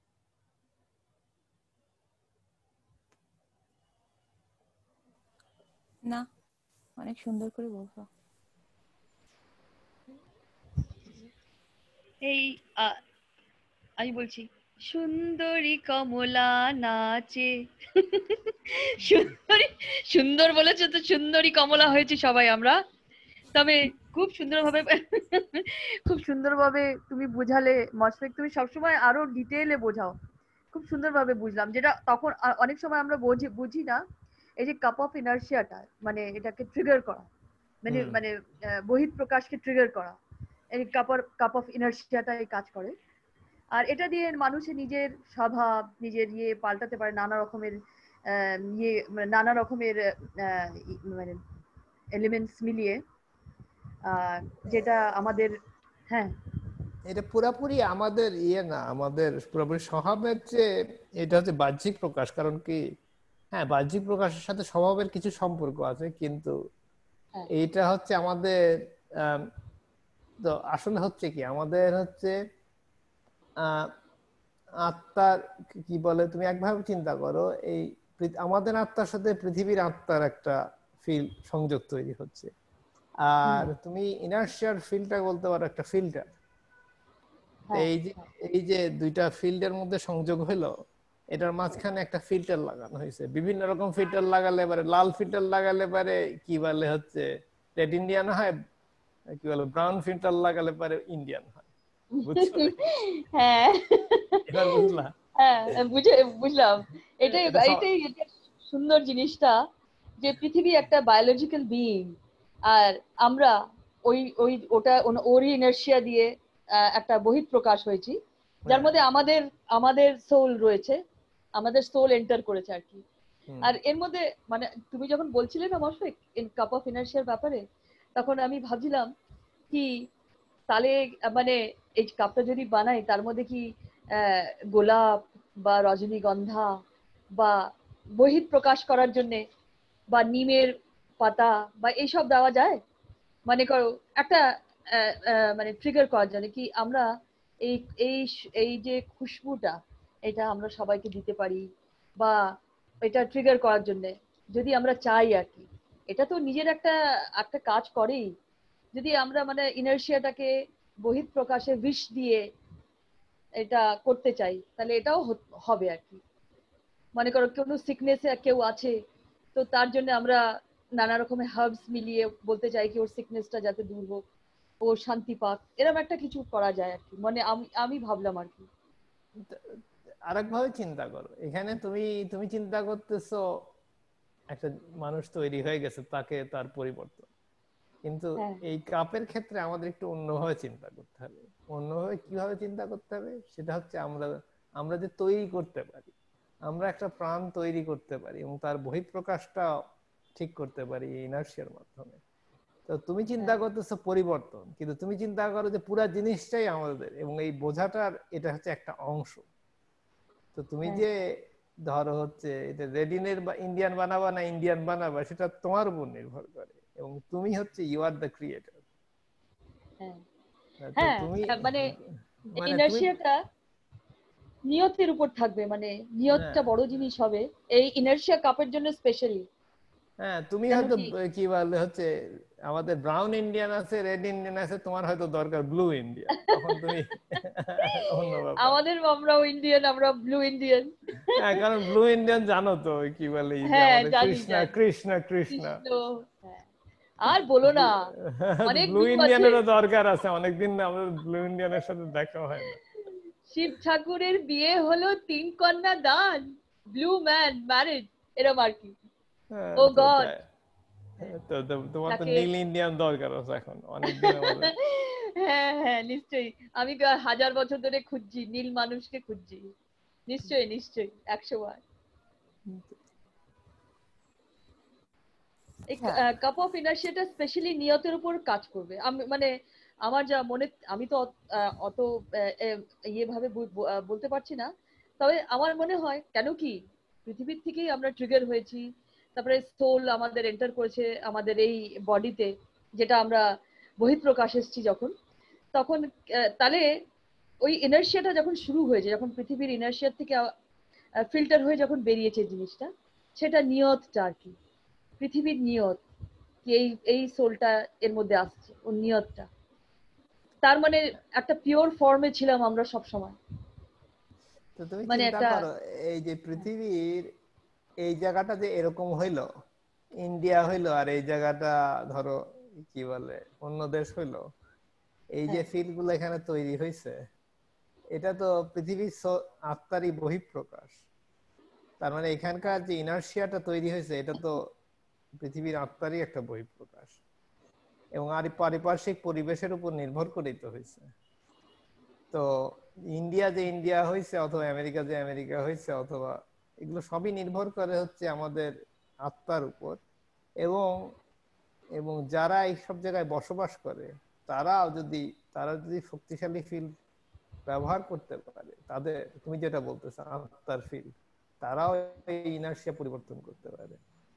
[SPEAKER 3] না, অনেক সুন্দর করে বলছো।
[SPEAKER 2] এই আমি বলছি, সুন্দরী কমলা নাচে। সুন্দরী সুন্দর বলেছে তো, সুন্দরী কমলা হয়েছে সবাই আমরা। তবে খুব সুন্দরভাবে খুব সুন্দরভাবে তুমি বুঝালে মশফিক, তুমি সবসময় আরো ডিটেইলে বোঝাও, খুব সুন্দরভাবে বুঝলাম, যেটা তখন আ- অনেক সময় আমরা বুঝি বুঝি না। এই যে কাপ অফ ইনার্শিয়াটা, মানে এটাকে ট্রিগার করা, মানে
[SPEAKER 1] হুম।
[SPEAKER 2] মানে আহ, বহিঃ প্রকাশকে ট্রিগার করা, এই কাপ কাপ অফ ইনার্শিয়াটা এই কাজ করে। আর এটা দিয়ে মানুষের নিজের স্বভাব, নিজের ইয়ে পাল্টাতে পারে নানা রকমের আহ, ইয়ে, মানে নানা রকমের আহ, ই- মানে এলিমেন্টস মিলিয়ে, আহ, যেটা আমাদের, হ্যাঁ
[SPEAKER 1] এটা পুরাপুরি আমাদের ইয়ে না, আমাদের পুরোপুরি স্বভাবের চেয়ে এটা হচ্ছে বাহ্যিক প্রকাশ। কারণ কি, হ্যাঁ বাহ্যিক প্রকাশের সাথে স্বভাবের কিছু সম্পর্ক আছে, কিন্তু
[SPEAKER 2] হ্যাঁ
[SPEAKER 1] এইটা হচ্ছে আমাদের আম, তো আসলে হচ্ছে কি আমাদের হচ্ছে আহ আত্মার কি বলে, তুমি একভাবে চিন্তা করো, এই পৃথ- আমাদের আত্মার সাথে পৃথিবীর আত্মার একটা ফিল সংযোগ তৈরি হচ্ছে।
[SPEAKER 2] হুম
[SPEAKER 1] আর তুমি ইনার্শিয়ার ফিল্ডটা বলতে পারো একটা ফিল্টার।
[SPEAKER 2] হ্যাঁ
[SPEAKER 1] এই যে এই যে দুইটা ফিল্ডের মধ্যে সংযোগ হলো, এটার মাঝখানে একটা ফিল্টার লাগানো হয়েছে। বিভিন্ন রকম ফিল্টার লাগালে পারে, লাল ফিল্টার লাগালে পারে কি বলে হচ্ছে রেড ইন্ডিয়ান হয়, কি বলে ব্রাউন ফিল্টার লাগালে পারে ইন্ডিয়ান হয়। বুঝছো নাকি?
[SPEAKER 2] হ্যাঁ
[SPEAKER 1] এবার বুঝলা?
[SPEAKER 2] হ্যাঁ বুঝে বুঝলাম। এটাই
[SPEAKER 1] এটা স-
[SPEAKER 2] এটাই এটা সুন্দর জিনিসটা, যে পৃথিবী একটা বায়োলজিক্যাল বিইং, আর আমরা ওই ওই ওটা ওন- ওরই ইনার্শিয়া দিয়ে আহ, একটা বহিঃপ্রকাশ হয়েছি, যার
[SPEAKER 1] হ্যাঁ।
[SPEAKER 2] মধ্যে আমাদের আমাদের সোল রয়েছে, আমাদের সোল এন্টার করেছে আর কি।
[SPEAKER 1] হুম।
[SPEAKER 2] আর এর মধ্যে মানে তুমি যখন বলছিলে না মশফিক কাপ অফ ইনার্শিয়ার ব্যাপারে, তখন আমি ভাবছিলাম কি, তাহলে মানে এই কাপটা যদি বানাই, তার মধ্যে কি আহ, গোলাপ বা রজনীগন্ধা বা বহিঃপ্রকাশ করার জন্য বা নিমের পাতা বা এইসব দেওয়া যায়? মানে করো একটা আহ, আহ, মানে ট্রিগার করার জন্য কি আমরা এই এই এই যে খুশবুটা, এটা আমরা সবাইকে দিতে পারি, বা এটা ট্রিগার করার জন্য যদি আমরা চাই আর কি, এটা তো নিজের একটা একটা কাজ করেই। যদি আমরা মানে ইনার্শিয়াটাকে বহিঃপ্রকাশে বিষ দিয়ে এটা করতে চাই, তাহলে এটাও হত- হবে আর কি। মনে করো কোনো সিকনেসে কেউ আছে, তো তার জন্য আমরা নানা রকমের হার্বস মিলিয়ে বলতে চাই কি ওর সিকনেসটা যাতে দূর হোক, ও শান্তি পাক, এরকম একটা কিছু করা যায় আর কি, মানে আমি আমি ভাবলাম আর কি।
[SPEAKER 1] আরেকভাবে চিন্তা করো, এখানে তুমি তুমি চিন্তা করতেছো একটা মানুষ তৈরি হয়ে গেছে, তাকে তার পরিবর্তন। কিন্তু
[SPEAKER 2] হ্যাঁ
[SPEAKER 1] এই কাপের ক্ষেত্রে আমাদের একটু অন্যভাবে চিন্তা করতে হবে। অন্যভাবে কিভাবে চিন্তা করতে হবে সেটা হচ্ছে আমরা আমরা যে তৈরি করতে পারি, আমরা একটা প্রাণ তৈরি করতে পারি এবং তার বহিঃপ্রকাশটা ঠিক করতে পারি ইনার্শিয়ার মাধ্যমে। তো তুমি চিন্তা
[SPEAKER 2] হ্যাঁ
[SPEAKER 1] করতেছো পরিবর্তন, কিন্তু তুমি চিন্তা করো যে পুরা জিনিসটাই আমাদের, এবং এই বোঝাটার এটা হচ্ছে একটা অংশ। তো তুমি
[SPEAKER 2] হ্যাঁ
[SPEAKER 1] যে ধরো হচ্ছে এটা রেডিনের বা ইন্ডিয়ান বানাবা না ইন্ডিয়ান বানাবা, সেটা তোমার উপর নির্ভর করে, এবং তুমি হচ্ছে ইউ আর দ্য ক্রিয়েটর।
[SPEAKER 2] হ্যাঁ
[SPEAKER 1] তো
[SPEAKER 2] হ্যাঁ
[SPEAKER 1] তুমি
[SPEAKER 2] আহ, মানে
[SPEAKER 1] মানে তুমি
[SPEAKER 2] ইনার্শিয়াটা নিয়তের উপর থাকবে, মানে
[SPEAKER 1] হ্যাঁ
[SPEAKER 2] নিয়তটা বড় জিনিস হবে এই ইনার্শিয়া কাপের জন্য স্পেশালি।
[SPEAKER 1] হ্যাঁ তুমি
[SPEAKER 2] কেন
[SPEAKER 1] হয়তো
[SPEAKER 2] কি,
[SPEAKER 1] ব- কি বলে হচ্ছে আমাদের ব্রাউন ইন্ডিয়ান আছে, রেড ইন্ডিয়ান আছে, তোমার হয়তো দরকার ব্লু ইন্ডিয়ান, তখন তুমি অন্য ব্যাপার।
[SPEAKER 2] আমাদের আমরাও ইন্ডিয়ান, আমরা ব্লু ইন্ডিয়ান।
[SPEAKER 1] হ্যাঁ কারণ ব্লু ইন্ডিয়ান জানো তো ওই কি বলে এই যে
[SPEAKER 2] হ্যাঁ
[SPEAKER 1] আমাদের
[SPEAKER 2] জানি
[SPEAKER 1] কৃষ্ণা
[SPEAKER 2] জানি,
[SPEAKER 1] কৃষ্ণা কৃষ্ণা
[SPEAKER 2] কৃষ্ণ, হ্যাঁ। আর বলো না, অনেক
[SPEAKER 1] ব্লু
[SPEAKER 2] ব্লু আছে।
[SPEAKER 1] ইন্ডিয়ানেরও দরকার আছে, অনেকদিন আমাদের ব্লু ইন্ডিয়ানের সাথে দেখা হয় না।
[SPEAKER 2] শিব ঠাকুরের বিয়ে হলো তিন কন্যা দান, ব্লু ম্যান ম্যারেজ, এরম আর কি।
[SPEAKER 1] হ্যাঁ,
[SPEAKER 2] ও
[SPEAKER 1] তো
[SPEAKER 2] গড,
[SPEAKER 1] যাই, তো তো- তোমার তো
[SPEAKER 2] তাকে
[SPEAKER 1] নীল ইন্ডিয়ান দরকার আছে এখন অনেকদিন আমাদের।
[SPEAKER 2] হ্যাঁ হ্যাঁ নিশ্চয়ই, আমি গ- হাজার বছর ধরে খুঁজছি, নীল মানুষকে খুঁজছি। নিশ্চয়ই নিশ্চয়ই, একশো বার। এই
[SPEAKER 3] হ্যাঁ
[SPEAKER 2] কাপ অফ ইনার্শিয়াটা স্পেশালি নিয়তের উপর কাজ করবে। আমি মানে আমার যা মনে, আমি তো অত আহ, অত, আহ, আহ, ইয়ে ভাবে বু- বু- আহ, বলতে পারছি না, তবে আমার মনে হয় কেন কি পৃথিবীর থেকেই আমরা ট্রিগার হয়েছি, তারপরে সোল আমাদের এন্টার করেছে আমাদের এই বডিতে, যেটা আমরা বহিঃপ্রকাশ এসেছি যখন, তখন আহ, তাহলে ওই ইনার্শিয়াটা যখন শুরু হয়েছে, যখন পৃথিবীর ইনার্শিয়ার থেকে ফিল্টার হয়ে যখন বেরিয়েছে জিনিসটা, সেটা নিয়তটা আর কি, পৃথিবীর নিয়ত, কি এই এই সোলটা এর মধ্যে আসছে, ওর নিয়তটা, তার মানে একটা পিওর ফর্মে ছিলাম আমরা সব সময়,
[SPEAKER 1] তো তুমি
[SPEAKER 2] মানে
[SPEAKER 1] চিন্তা
[SPEAKER 2] একটা,
[SPEAKER 1] করো, এই যে পৃথিবীর এই জায়গাটা যে এরকম হইলো, ইন্ডিয়া হইলো, আর এই জায়গাটা ধরো কি বলে অন্য দেশ হইলো, এই যে
[SPEAKER 2] হ্যাঁ।
[SPEAKER 1] ফিল গুলো এখানে তৈরি হয়েছে, এটা তো পৃথিবীর স- আত্মারই বহিঃপ্রকাশ। তার মানে এখানকার যে ইনার্শিয়াটা তৈরি হয়েছে এটা তো পৃথিবীর আত্মারই একটা বহিঃপ্রকাশ, এবং আর পারিপার্শ্বিক পরিবেশের উপর নির্ভর করেই তো হয়েছে। তো ইন্ডিয়া যে ইন্ডিয়া হয়েছে অথবা আমেরিকা যে আমেরিকা হয়েছে, অথবা এগুলো সবই নির্ভর করে হচ্ছে আমাদের আত্মার উপর। এবং এবং যারা এই সব জায়গায় বসবাস করে তারাও যদি তারা যদি শক্তিশালী ফিল্ড ব্যবহার করতে পারে, তাদের তুমি যেটা বলতেছো আত্মার ফিল্ড, তারাও এই ইনার্শিয়া পরিবর্তন করতে পারে।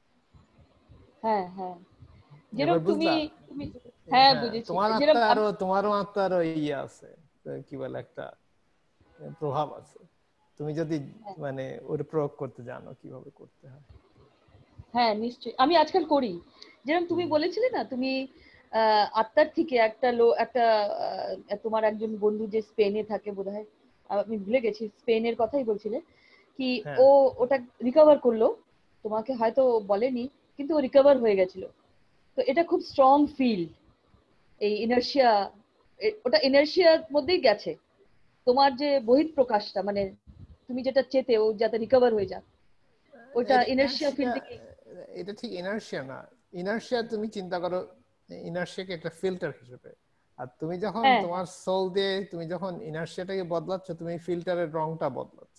[SPEAKER 2] হ্যাঁ হ্যাঁ,
[SPEAKER 1] এবার
[SPEAKER 2] যেরকম তুমি
[SPEAKER 1] বুঝলা?
[SPEAKER 2] তুমি হ্যাঁ
[SPEAKER 1] হ্যাঁ,
[SPEAKER 2] বুঝেছি,
[SPEAKER 1] তোমার
[SPEAKER 2] যেরকম
[SPEAKER 1] আত্মা আরো
[SPEAKER 2] আম-
[SPEAKER 1] তোমারও আত্মারও ইয়ে আছে, কি বলে একটা প্রভাব আছে, তুমি যদি
[SPEAKER 2] হ্যাঁ
[SPEAKER 1] মানে ওর প্রয়োগ করতে জানো কিভাবে করতে হয়।
[SPEAKER 2] হ্যাঁ নিশ্চয়ই, আমি আজকাল করি। যেরকম তুমি
[SPEAKER 1] হুম।
[SPEAKER 2] বলেছিলে না, তুমি আহ আত্মার থেকে একটা লো একটা আহ, তোমার একজন বন্ধু যে স্পেনে থাকে বোধহয়, আমি ভুলে গেছি, স্পেনের কথাই বলছিলে কি,
[SPEAKER 1] হ্যাঁ,
[SPEAKER 2] ও ওটা রিকভার করলো, তোমাকে হয়তো বলেনি, কিন্তু ও রিকভার হয়ে গেছিল। তো এটা খুব স্ট্রং ফিল, এই ইনার্শিয়া, ওটা ইনার্শিয়ার মধ্যেই গেছে। তোমার যে বহিঃপ্রকাশটা, মানে তুমি যেটা চেতে ও যাতে রিকভার হয়ে যাক, ওটা
[SPEAKER 1] এটা
[SPEAKER 2] ইনার্শিয়া ফিল
[SPEAKER 1] ইনার্শিয়া,
[SPEAKER 2] থেকে।
[SPEAKER 1] এটা ঠিক ইনার্শিয়া না। ইনার্শিয়া তুমি চিন্তা করো ইনার্শিয়াকে একটা ফিল্টার হিসেবে, আর তুমি যখন
[SPEAKER 2] হ্যাঁ
[SPEAKER 1] তোমার
[SPEAKER 2] হ্যাঁ
[SPEAKER 1] সোল দিয়ে তুমি যখন ইনার্শিয়াটাকে বদলাচ্ছ, তুমি ফিল্টারের রংটা বদলাচ্ছ।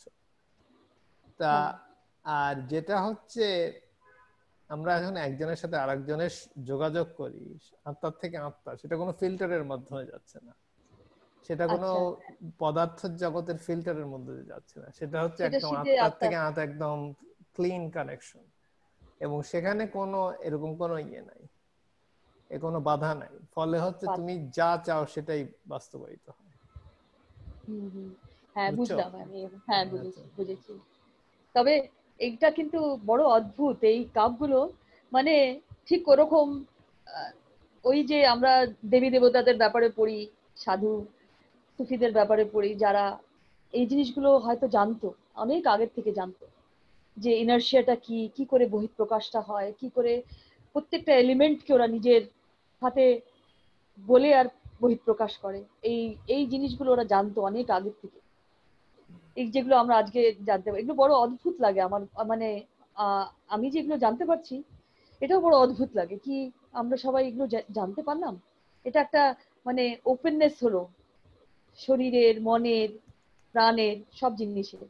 [SPEAKER 1] তা
[SPEAKER 2] হ্যাঁ
[SPEAKER 1] আর যেটা হচ্ছে, আমরা এখন একজনের সাথে আরেকজনের যোগাযোগ করি আত্মার থেকে আত্মা, সেটা কোনো ফিল্টারের মাধ্যমে যাচ্ছে না, সেটা কোনো
[SPEAKER 2] আচ্ছা,
[SPEAKER 1] পদার্থ জগতের ফিল্টারের মধ্যে দিয়ে যাচ্ছে না, সেটা হচ্ছে
[SPEAKER 2] সেটা
[SPEAKER 1] একদম
[SPEAKER 2] সিধে
[SPEAKER 1] আত্মার
[SPEAKER 2] আত্মার।
[SPEAKER 1] থেকে আত্মা, একদম ক্লিন কানেকশন। এবং সেখানে কোনো এরকম কোনো ইয়ে নাই, এ কোনো বাধা নাই, ফলে হচ্ছে তুমি যা চাও সেটাই বাস্তবায়িত হয়।
[SPEAKER 2] হুম হুম, হ্যাঁ
[SPEAKER 1] বুঝছো?
[SPEAKER 2] বুঝলাম আমি, হ্যাঁ
[SPEAKER 1] আচ্ছা।
[SPEAKER 2] বুঝেছি বুঝেছি। তবে এইটা কিন্তু বড় অদ্ভুত এই কাপগুলো, মানে ঠিক ওরকম আহ, ওই যে আমরা দেবী দেবতাদের ব্যাপারে পড়ি, সাধু সুফিদের ব্যাপারে পড়ি, যারা এই জিনিসগুলো হয়তো জানতো, অনেক আগের থেকে জানতো যে ইনার্শিয়াটা কি, কি করে বহিঃপ্রকাশটা হয়, কি করে প্রত্যেকটা এলিমেন্টকে ওরা নিজের হাতে বলে আর বহিঃপ্রকাশ করে। এই এই জিনিসগুলো ওরা জানতো অনেক আগের থেকে। এই যেগুলো আমরা আজকে জানতে পারি, এগুলো বড় অদ্ভুত লাগে আমার, মানে আহ, আমি যেগুলো জানতে পারছি এটাও বড় অদ্ভুত লাগে কি, আমরা সবাই এগুলো জা- জানতে পারলাম। এটা একটা মানে ওপেননেস হলো শরীরের, মনের, প্রাণের, সব জিনিসের।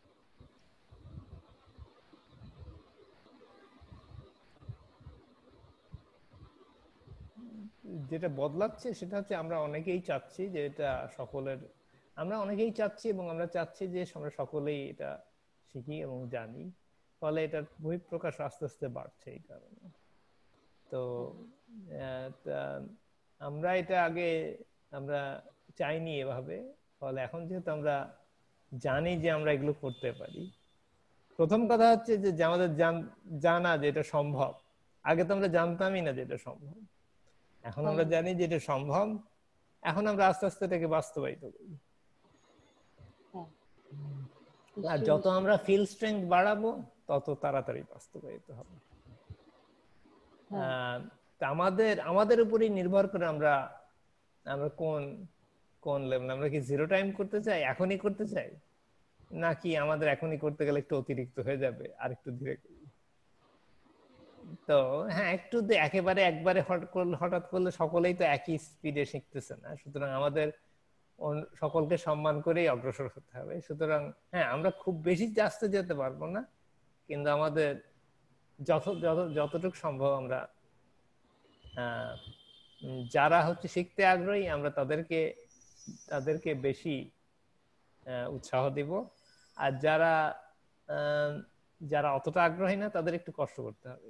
[SPEAKER 1] যেটা বদলাচ্ছে সেটা হচ্ছে আমরা অনেকেই চাচ্ছি যে এটা সকলের, আমরা অনেকেই চাচ্ছি এবং আমরা চাচ্ছি যে আমরা সকলেই এটা শিখি এবং জানি, ফলে এটার বহিঃপ্রকাশ আস্তে আস্তে বাড়ছে এই কারণে। তো আহ, তা আমরা এটা আগে আমরা চাইনি এভাবে, ফলে এখন যেহেতু আমরা জানি যে আমরা এগুলো করতে পারি, প্রথম কথা হচ্ছে যে যে আমাদের জান- জানা যে এটা সম্ভব। আগে তো আমরা জানতামই না যে এটা সম্ভব, এখন
[SPEAKER 2] হ্যাঁ
[SPEAKER 1] আমরা জানি যে এটা সম্ভব, এখন আমরা আস্তে আস্তে এটাকে বাস্তবায়িত করি।
[SPEAKER 2] হ্যাঁ
[SPEAKER 1] আর
[SPEAKER 2] নিশ্চয়ই
[SPEAKER 1] যত
[SPEAKER 2] নিশ্চয়ই।
[SPEAKER 1] আমরা ফিল স্ট্রেংথ বাড়াবো তত তাড়াতাড়ি বাস্তবায়িত হবে।
[SPEAKER 2] হ্যাঁ
[SPEAKER 1] আহ, তা আমাদের আমাদের উপরই নির্ভর করে আমরা আমরা কোন কোন লেভেল, আমরা কি জিরো টাইম করতে চাই, এখনই করতে চাই, নাকি আমাদের এখনই করতে গেলে একটু অতিরিক্ত হয়ে যাবে, আর একটু ধীরে করি। তো হ্যাঁ, একটু দে- একেবারে একবারে হঠাৎ করলে হঠাৎ করলে সকলেই তো একই স্পিডে শিখতেছে না, সুতরাং আমাদের অন- সকলকে সম্মান করেই অগ্রসর হতে হবে। সুতরাং হ্যাঁ, আমরা খুব বেশি আসতে যেতে পারবো না, কিন্তু আমাদের যত যত যতটুকু সম্ভব আমরা আহ উম, যারা হচ্ছে শিখতে আগ্রহী আমরা তাদেরকে তাদেরকে বেশি আহ, উৎসাহ দিব। আর যারা আহ, যারা অতটা আগ্রহী না তাদের একটু কষ্ট করতে হবে।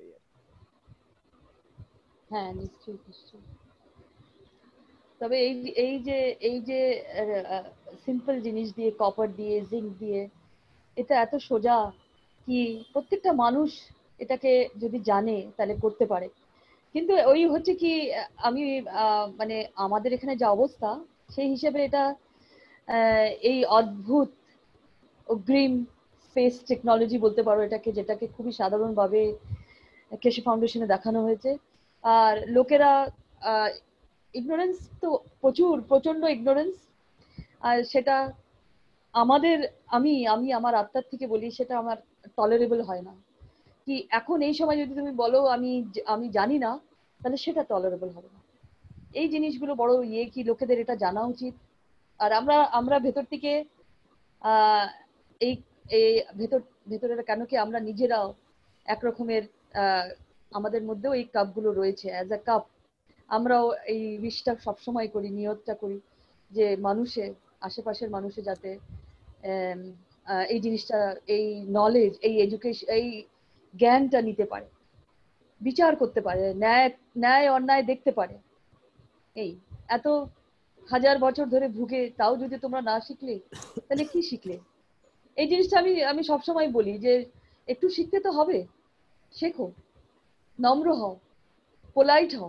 [SPEAKER 2] হ্যাঁ নিশ্চয়ই নিশ্চয়ই। তবে এই এই যে এই যে সিম্পল জিনিস দিয়ে, কপার দিয়ে, জিঙ্ক দিয়ে, এটা এত সোজা কি প্রত্যেকটা মানুষ এটাকে যদি জানে তাহলে করতে পারে। কিন্তু ওই হচ্ছে কি, আহ, আমি আহ, মানে আমাদের এখানে যা অবস্থা সেই হিসেবে এটা আহ, এই অদ্ভুত অগ্রিম স্পেস টেকনোলজি বলতে পারো এটাকে, যেটাকে খুবই সাধারণভাবে কেশব ফাউন্ডেশনে দেখানো হয়েছে। আর লোকেরা ইগনোরেন্স তো প্রচুর, প্রচন্ড ইগনোরেন্স। আর সেটা আমাদের, আমি আমি আমার আত্মার থেকে বলি, সেটা আমার টলারেবল হয় না। কি এখন এই সময় যদি তুমি বলো আমি আমি জানি না, তাহলে সেটা টলারেবল হবে না। এই জিনিসগুলো বড় ইয়ে, কি লোকেদের এটা জানা উচিত। আর আমরা আমরা ভেতর থেকে আহ এই এই ভেতর ভেতরে কেন কি আমরা নিজেরাও একরকমের আহ আমাদের মধ্যেও এই কাপগুলো রয়েছে, অ্যাজ আ কাপ আমরাও এই উইশটা সবসময় করি, নিয়তটা করি যে মানুষের আশেপাশের মানুষে যাতে এই জিনিসটা, এই নলেজ, এই এডুকেশন, এই জ্ঞানটা নিতে পারে, বিচার করতে পারে, ন্যায় ন্যায় অন্যায় দেখতে পারে। এই এত হাজার বছর ধরে ভুগে তাও যদি তোমরা না শিখলে, তাহলে কি শিখলে? এই জিনিসটা আমি আমি সবসময় বলি যে একটু শিখতে তো হবে, শেখো, নম্র হও, পোলাইট হও।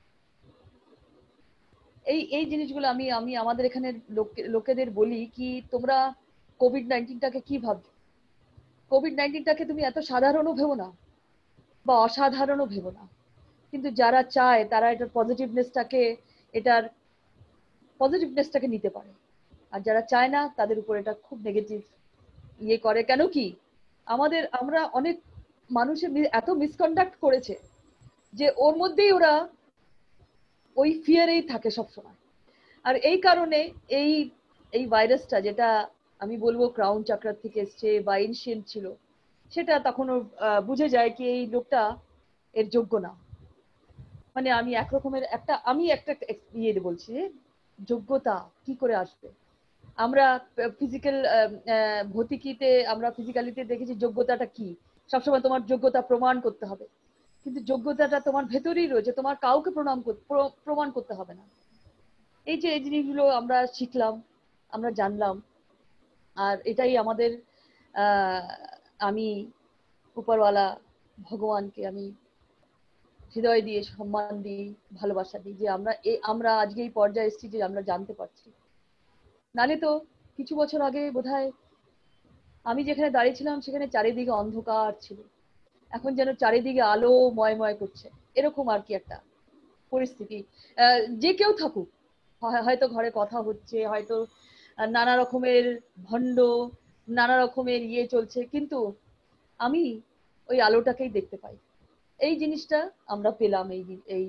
[SPEAKER 2] এই এই জিনিসগুলো আমি আমি আমাদের এখানে লোকেদের বলি কি তোমরা কোভিড নাইন্টিনটাকে কি ভাবছো? কোভিড নাইন্টিনটাকে তুমি এত সাধারণও ভেবো না বা অসাধারণও ভেবো না, কিন্তু যারা চায় তারা এটার পজিটিভনেসটাকে এটার পজিটিভনেসটাকে নিতে পারে। আর যারা চায় না তাদের উপর এটা খুব নেগেটিভ ইয়ে করে। কেন কি আমাদের আমরা অনেক মানুষের এত মিসকন্ডাক্ট করেছে যে ওর মধ্যেই ওরা ওই ফিয়ারেই থাকে সবসময়। আর এই কারণে এই এই ভাইরাসটা, যেটা আমি বলবো ক্রাউন চাকরার থেকে এসছে বা এনশিয়েন্ট ছিল, সেটা তখন বুঝে যায় কি এই লোকটা এর যোগ্য না। মানে আমি একরকমের একটা আমি একটা ইয়ে বলছি, যোগ্যতা কি করে আসবে? আমরা ফিজিক্যাল ভৌতিকিতে, আমরা ফিজিক্যালিতে দেখেছি যোগ্যতাটা কি, সবসময় তোমার যোগ্যতা প্রমাণ করতে হবে, কিন্তু যোগ্যতাটা তোমার ভেতরেই রয়েছে, তোমার কাউকে প্রণাম প্রমাণ করতে হবে না। এই যে এই জিনিসগুলো আমরা শিখলাম, আমরা জানলাম। আর এটাই আমাদের আহ আমি উপরওয়ালা ভগবানকে আমি হৃদয় দিয়ে সম্মান দিই, ভালোবাসা দিই যে আমরা আমরা আজকে এই পর্যায়ে এসেছি যে আমরা জানতে পারছি। নালে তো কিছু বছর আগে বোধহয় আমি যেখানে দাঁড়িয়েছিলাম সেখানে চারিদিকে অন্ধকার ছিল, এখন যেন চারিদিকে আলো ময়ময় করছে, এরকম আর কি একটা পরিস্থিতি। যে কেউ থাকুক, হয়তো ঘরে কথা হচ্ছে, হয়তো নানা রকমের ভণ্ড, নানা রকমের ইয়ে চলছে, কিন্তু আমি ওই আলোটাকেই দেখতে পাই। এই জিনিসটা আমরা পেলাম এই এই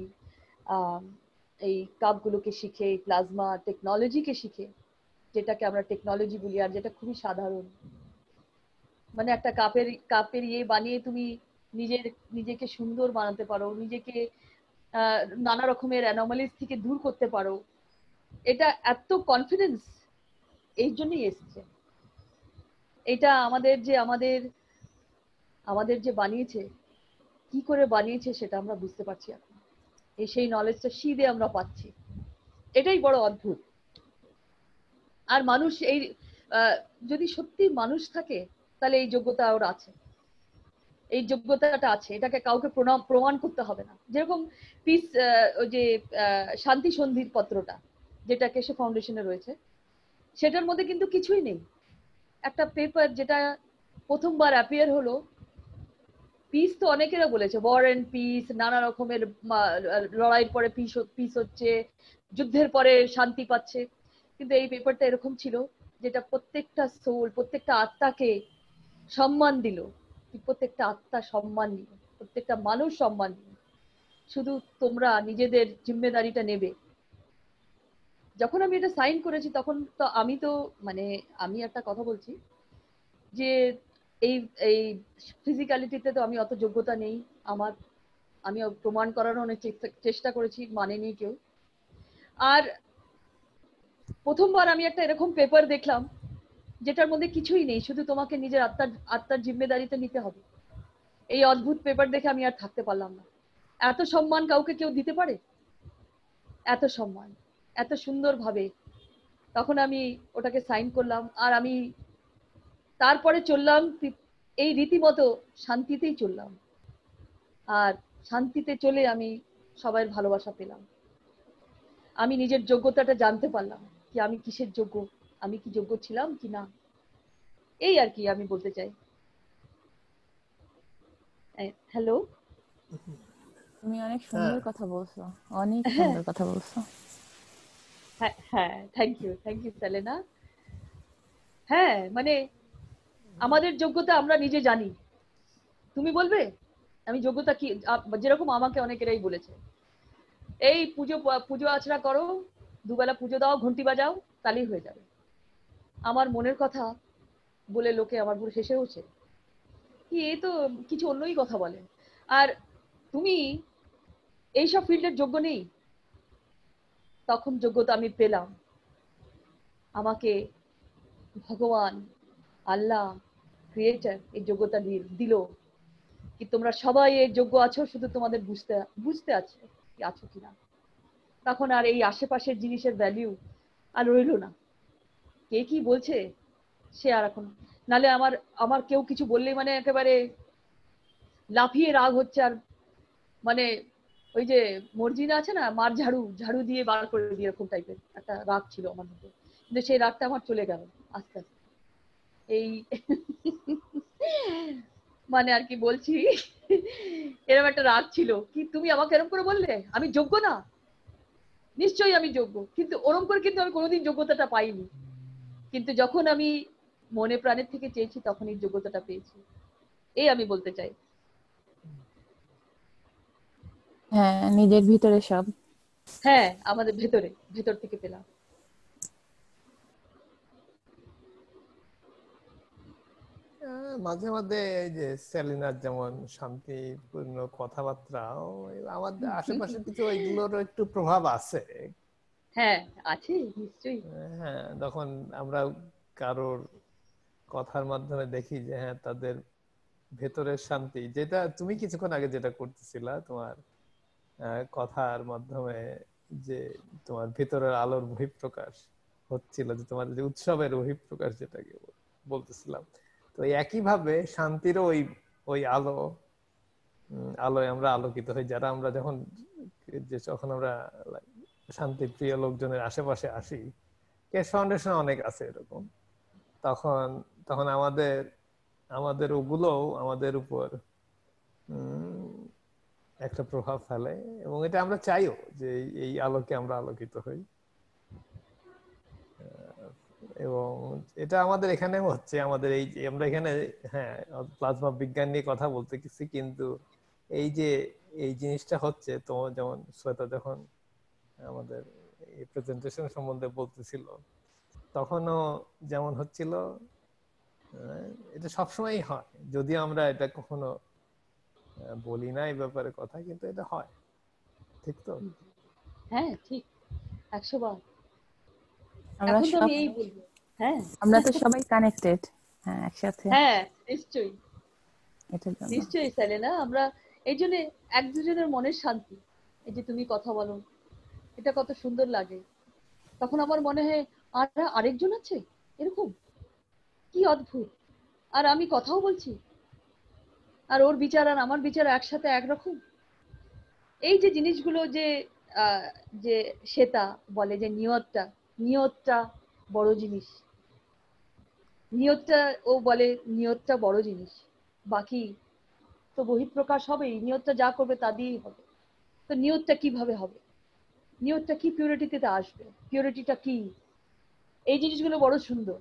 [SPEAKER 2] এই কাপগুলোকে শিখে, প্লাজমা টেকনোলজিকে শিখে, যেটাকে আমরা টেকনোলজি বলি, আর যেটা খুবই সাধারণ। মানে একটা কাপের কাপের ইয়ে বানিয়ে তুমি নিজের নিজেকে সুন্দর বানাতে পারো, নিজেকে নানা রকমের অ্যানোমালিস থেকে দূর করতে পারো। এটা এত কনফিডেন্স এই জন্যই এসছে। এটা আমাদের যে আমাদের আমাদের যে বানিয়েছে, কি করে বানিয়েছে সেটা আমরা বুঝতে পারছি এখন। এই সেই নলেজটা সিধে আমরা পাচ্ছি, এটাই বড় অদ্ভুত। আর মানুষ এই যদি সত্যি মানুষ থাকে, তাহলে এই যোগ্যতা ওর আছে, এই যোগ্যতাটা আছে, এটাকে কাউকে প্রমাণ করতে হবে না। যেরকম পিস ওই যে শান্তি সন্ধির পত্রটা যেটা কেশব ফাউন্ডেশনে রয়েছে, সেটার মধ্যে কিন্তু কিছুই নেই। একটা পেপার যেটা প্রথমবার অ্যাপিয়ার হলো, পিস তো অনেকেরা বলেছে, ওয়ার এন্ড পিস, নানা রকমের লড়াইয়ের পরে পিস পিস হচ্ছে, যুদ্ধের পরে শান্তি পাচ্ছে, কিন্তু এই পেপারটা এরকম ছিল যেটা প্রত্যেকটা সোল, প্রত্যেকটা আত্মাকে সম্মান দিল, প্রত্যেকটা আত্মা সম্মান নিল, প্রত্যেকটা মানুষ সম্মান নিল। শুধু তোমরা নিজেদের জিম্মেদারিটা নেবে। যখন আমি এটা সাইন করেছি তখন তো আমি তো মানে আমি একটা কথা বলছি যে এই এই ফিজিক্যালিটিতে তো আমি অত যোগ্যতা নেই আমার, আমি প্রমাণ করার অনেক চেষ্টা করেছি, মানেনি কেউ। আর প্রথমবার আমি একটা এরকম পেপার দেখলাম যেটার মধ্যে কিছুই নেই, শুধু তোমাকে নিজের আত্মার আত্মার জিম্মেদারিতে নিতে হবে। এই অদ্ভুত পেপার দেখে আমি আর থাকতে পারলাম না। এত সম্মান কাউকে কেউ দিতে পারে? এত সম্মান, এত সুন্দর ভাবে। তখন আমি ওটাকে সাইন করলাম, আর আমি তারপরে চললাম এই রীতিমতো শান্তিতেই চললাম। আর শান্তিতে চলে আমি সবাইয়ের ভালোবাসা পেলাম। আমি নিজের যোগ্যতাটা জানতে পারলাম কি আমি কিসের যোগ্য, আমি কি যোগ্য ছিলাম কি না, এই আর কি আমি বলতে চাই। হ্যালো,
[SPEAKER 3] তুমি অনেক
[SPEAKER 1] হ্যাঁ
[SPEAKER 3] সুন্দর কথা বলছো, অনেক
[SPEAKER 2] হ্যাঁ
[SPEAKER 3] সুন্দর কথা বলছো।
[SPEAKER 2] হ্যাঁ হ্যাঁ thank you thank you Selena. হ্যাঁ মানে আমাদের যোগ্যতা আমরা নিজে জানি। তুমি বলবে আমি যোগ্যতা কি, আ- যেরকম আমাকে অনেকেরাই বলেছে এই পুজো পুজো আচরা করো, দুবেলা পুজো দাও, ঘন্টি বাজাও, তাহলেই হয়ে যাবে। আমার মনের কথা বলে লোকে আমার পুরো শেষে হচ্ছে কি এ তো কিছু অন্যই কথা বলে। আর তুমি এইসব ফিল্ডের যোগ্য নেই, তখন যোগ্যতা আমি পেলাম। আমাকে ভগবান, আল্লাহ, ক্রিয়েটার এই যোগ্যতা দিল কি তোমরা সবাই এর যোগ্য আছো, শুধু তোমাদের বুঝতে বুঝতে আছে কি আছো কিনা। তখন আর এই আশেপাশের জিনিসের ভ্যালিউ আর রইলো না। কে কি বলছে সে আর এখন, নালে আমার আমার কেউ কিছু বললেই মানে একেবারে লাফিয়ে রাগ হচ্ছে। আর মানে ওই যে মর্জিনা আছে না, মার ঝাড়ু ঝাড়ু দিয়ে বার করে দিয়ে, এরকম টাইপের একটা রাগ ছিল আমার মধ্যে, কিন্তু সেই রাগটা আমার চলে গেল আস্তে আস্তে। এই মানে আর কি বলছি, এরকম একটা রাগ ছিল কি তুমি আমাকে এরকম করে বললে আমি যোগ্য না। নিশ্চয়ই আমি যোগ্য, কিন্তু ওরকম করে কিন্তু আমি কোনোদিন যোগ্যতাটা পাইনি। কিন্তু যখন আমি মনে প্রাণের থেকে চেয়েছি তখনই যোগ্যতাটা পেয়েছি, এই আমি বলতে চাই।
[SPEAKER 3] হ্যাঁ, নিজের ভিতরে সব।
[SPEAKER 2] হ্যাঁ আমাদের ভেতরে, ভেতর থেকে পেলাম।
[SPEAKER 1] আহ, মাঝে মাঝে এই যে সেলিনার যেমন শান্তিপূর্ণ কথাবার্তা, ওই আমাদের আশেপাশে কিছু ওইগুলোর একটু প্রভাব আছে।
[SPEAKER 2] হ্যাঁ আছে নিশ্চয়ই।
[SPEAKER 1] হ্যাঁ, যখন আমরা কারোর কথার মাধ্যমে দেখি যে হ্যাঁ তাদের ভেতরের শান্তি, যেটা তুমি কিছুক্ষণ আগে যেটা করতেছিলা তোমার আহ, কথার মাধ্যমে, যে তোমার ভেতরের আলোর বহিঃপ্রকাশ হচ্ছিল, যে তোমার যে উৎসবের বহিঃপ্রকাশ যেটাকে বল- বলতেছিলাম। তো একই ভাবে শান্তিরও ওই ওই আলো, উম, আলোয় আমরা আলোকিত হই যারা আমরা যখন, যে যখন আমরা শান্তি প্রিয় লোকজনের আশেপাশে আসি। কেস ফাউন্ডেশন অনেক আছে এরকম। তখন তখন আমাদের আমাদের ওগুলোও আমাদের উপর উম, একটা প্রভাব ফেলে, এবং এটা আমরা চাইও যে এই এই আলোকে আমরা আলোকিত হই। এবং এটা আমাদের এখানেও হচ্ছে, আমাদের এই যে আমরা এখানে, হ্যাঁ, প্লাজমা বিজ্ঞান নিয়ে কথা বলতে গেছি, কিন্তু এই যে এই জিনিসটা হচ্ছে, তোমার যেমন শ্বেতা যখন আমাদের এই প্রেজেন্টেশন সম্বন্ধে বলতেছিল, তখনও যেমন হচ্ছিল, আহ, এটা সবসময়ই হয়, যদিও আমরা এটা কখনো আহ, বলি না এই ব্যাপারে কথা, কিন্তু এটা হয়, ঠিক তো?
[SPEAKER 2] হ্যাঁ ঠিক, একশো বার।
[SPEAKER 3] আমরা
[SPEAKER 2] এখন তো
[SPEAKER 3] সব,
[SPEAKER 2] আমি এই বলবো। হ্যাঁ
[SPEAKER 3] আমরা তো সবাই কানেক্টেড। হ্যাঁ, একসাথে।
[SPEAKER 2] হ্যাঁ নিশ্চয়ই
[SPEAKER 3] এটার জন্য
[SPEAKER 2] নিশ্চয়ই সেলেনা, আমরা এই জন্য এক দুজনের মনের শান্তি। এই যে তুমি কথা বলো, এটা কত সুন্দর লাগে। তখন আমার মনে হয় আর আরেকজন আছে এরকম, কি অদ্ভুত। আর আমি কথাও বলছি, আর ওর বিচার আর আমার বিচার একসাথে একরকম। এই যে জিনিসগুলো যে আহ, যে শ্বেতা বলে যে নিয়তটা, নিয়তটা বড় জিনিস। নিয়তটা, ও বলে নিয়তটা বড় জিনিস, বাকি তো বহিঃপ্রকাশ হবেই, নিয়তটা যা করবে তা দিয়েই হবে। তো নিয়তটা কিভাবে হবে, নিয়তটা কি পিউরিটিতে আসবে, পিউরিটিটা কি, এই জিনিসগুলো বড় সুন্দর।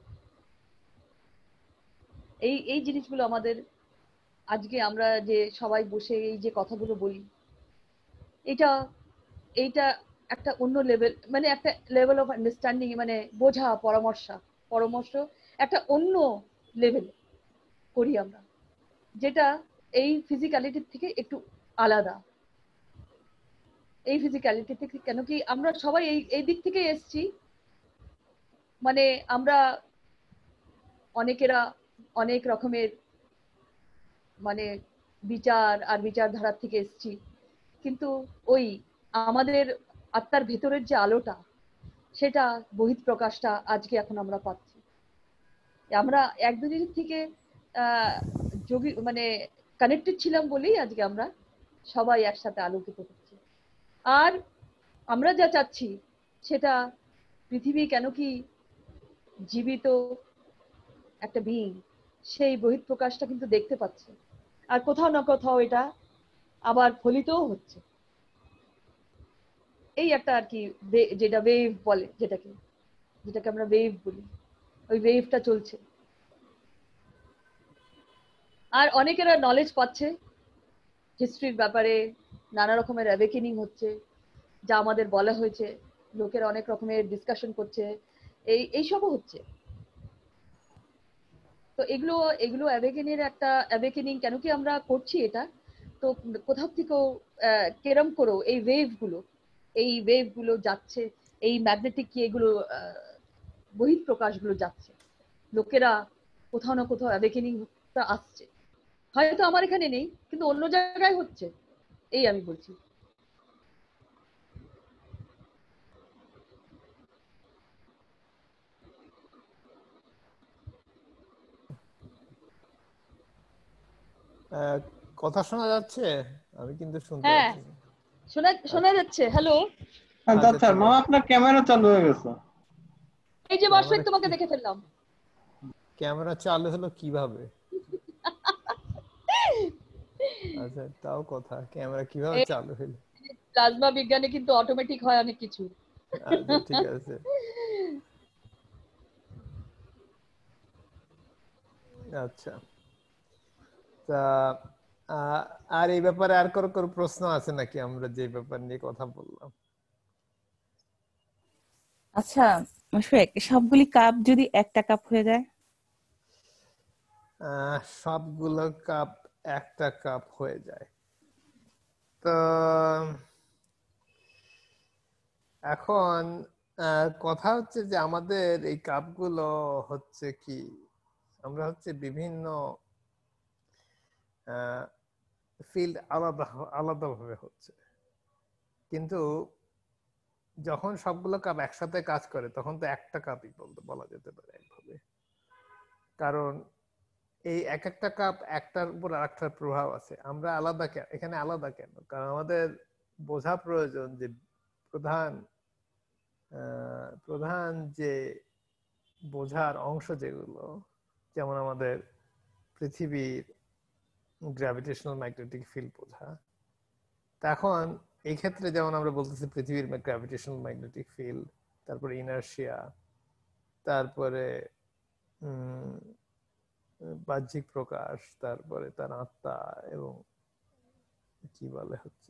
[SPEAKER 2] এই এই জিনিসগুলো আমাদের আজকে আমরা যে সবাই বসে এই যে কথাগুলো বলি, এটা এইটা একটা অন্য লেভেল, মানে একটা লেভেল অফ আন্ডারস্ট্যান্ডিং, মানে বোঝা, পরামর্শ পরামর্শ একটা অন্য লেভেল করি আমরা, যেটা এই ফিজিক্যালিটির থেকে একটু আলাদা। এই ফিজিক্যালিটি থেকে কেন কি আমরা সবাই এই এই দিক থেকে এসছি, মানে আমরা অনেকেরা অনেক রকমের মানে বিচার আর বিচারধারার থেকে এসছি, কিন্তু ওই আমাদের আত্মার ভেতরের যে আলোটা, সেটা বহিঃপ্রকাশটা আজকে এখন আমরা পাচ্ছি। আমরা এক দুদিন থেকে আহ যোগী মানে কানেক্টেড ছিলাম বলেই আজকে আমরা সবাই একসাথে আলোকিত হচ্ছি। আর আমরা যা চাচ্ছি সেটা পৃথিবী কেন কি জীবিত একটা বিইং, সেই বহিঃপ্রকাশটা কিন্তু দেখতে পাচ্ছে। আর কোথাও না কোথাও এটা আবার ফলিতও হচ্ছে। এই একটা আর কি যেটা ওয়েভ বলে, যেটাকে যেটাকে আমরা ওয়েভ বলি, ওই ওয়েভটা চলছে। আর অনেকেরা নলেজ পাচ্ছে হিস্ট্রির ব্যাপারে, নানা রকমের অ্যাওয়েকেনিং হচ্ছে, যা আমাদের বলা হয়েছে, লোকেরা অনেক রকমের ডিসকাশন করছে, এই এইসবও হচ্ছে। তো এগুলো এগুলো অ্যাওয়েকেনের একটা অ্যাওয়েকেনিং কেন কি আমরা করছি এটা, তো কোথাও থেকেও কেরম করেও এই ওয়েভ গুলো এই ওয়েভ গুলো যাচ্ছে, এই ম্যাগনেটিক কি এগুলো বহিঃপ্রকাশ গুলো যাচ্ছে, লোকেরা কোথাও না কোথাও অ্যাওয়েকেনিংটা আসছে। হয়তো আমার এখানে নেই, কিন্তু অন্য জায়গায় হচ্ছে, এই আমি বলছি।
[SPEAKER 1] কথা শোনা যাচ্ছে? আমি কিন্তু শুনতে
[SPEAKER 2] হ্যাঁ,
[SPEAKER 1] পাচ্ছি।
[SPEAKER 2] শোনা শোনা যাচ্ছে। হ্যালো,
[SPEAKER 4] আচ্ছা মামা, আপনার ক্যামেরা চালু হয়ে গেছে।
[SPEAKER 2] এই যে বর্ষক, তোমাকে দেখে ফেললাম।
[SPEAKER 1] ক্যামেরা চালু হলো কিভাবে? আচ্ছা, তাও কথা, ক্যামেরা কিভাবে চালু হলো?
[SPEAKER 2] প্লাজমা বিজ্ঞানে কিন্তু অটোমেটিক হয় অনেক কিছু।
[SPEAKER 1] আচ্ছা, ঠিক আছে। আচ্ছা, তা আর এই ব্যাপারে আর কোনো কোনো প্রশ্ন আছে নাকি, আমরা যে ব্যাপার নিয়ে কথা বললাম?
[SPEAKER 3] আচ্ছা মুশফিক, সবগুলি কাপ যদি একটা কাপ হয়ে যায়?
[SPEAKER 1] আহ সবগুলো কাপ একটা কাপ হয়ে যায়, তো এখন কথা হচ্ছে যে আমাদের এই কাপগুলো হচ্ছে কি, আমরা হচ্ছে বিভিন্ন ফিল্ড আলাদা আলাদাভাবে হচ্ছে, কিন্তু যখন সবগুলো কাপ একসাথে কাজ করে তখন তো একটা কাপই বলতে বলা যেতে পারে একভাবে, কারণ এই এক একটা কাপ একটার উপর আরেকটার প্রভাব আছে। আমরা আলাদা কেন এখানে আলাদা কেন, কারণ আমাদের বোঝা প্রয়োজন যে প্রধান প্রধান যে বোঝার অংশ যেগুলো, যেমন আমাদের পৃথিবীর গ্র্যাভিটেশনাল ম্যাগনেটিক ফিল্ড বোঝা, তখন এই ক্ষেত্রে যেমন আমরা বলতেছি পৃথিবীর গ্র্যাভিটেশনাল ম্যাগনেটিক ফিল্ড, তারপরে ইনার্শিয়া, তারপরে বাহ্যিক প্রকাশ, তারপরে তার আত্মা, এবং কি বলে হচ্ছে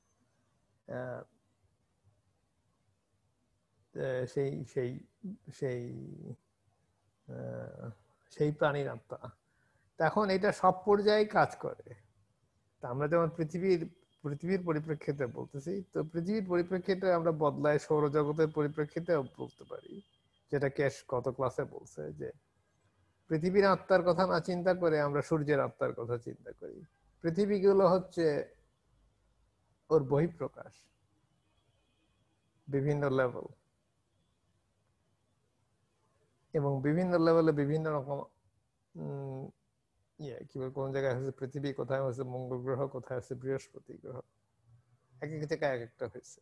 [SPEAKER 1] সেই সেই সেই সেই প্রাণীর আত্মা। তখন এটা সব পর্যায়ে কাজ করে। তা আমরা যেমন পৃথিবীর পৃথিবীর পরিপ্রেক্ষিতে বলতেছি, তো পৃথিবীর পরিপ্রেক্ষিতে আমরা বদলায় সৌরজগতের পরিপ্রেক্ষিতে বলতে পারি, যেটা কেশ গত ক্লাসে বলছে যে পৃথিবীর আত্মার কথা না চিন্তা করে আমরা সূর্যের আত্মার কথা চিন্তা করি। পৃথিবীগুলো হচ্ছে ওর বহিঃপ্রকাশ, বিভিন্ন লেভেল, এবং বিভিন্ন লেভেলে বিভিন্ন রকম ইয়ে কি বল, কোন জায়গায় হচ্ছে পৃথিবী, কোথায় হচ্ছে মঙ্গল গ্রহ, কোথায় হচ্ছে বৃহস্পতি গ্রহ, এক এক জায়গায় এক একটা হয়েছে।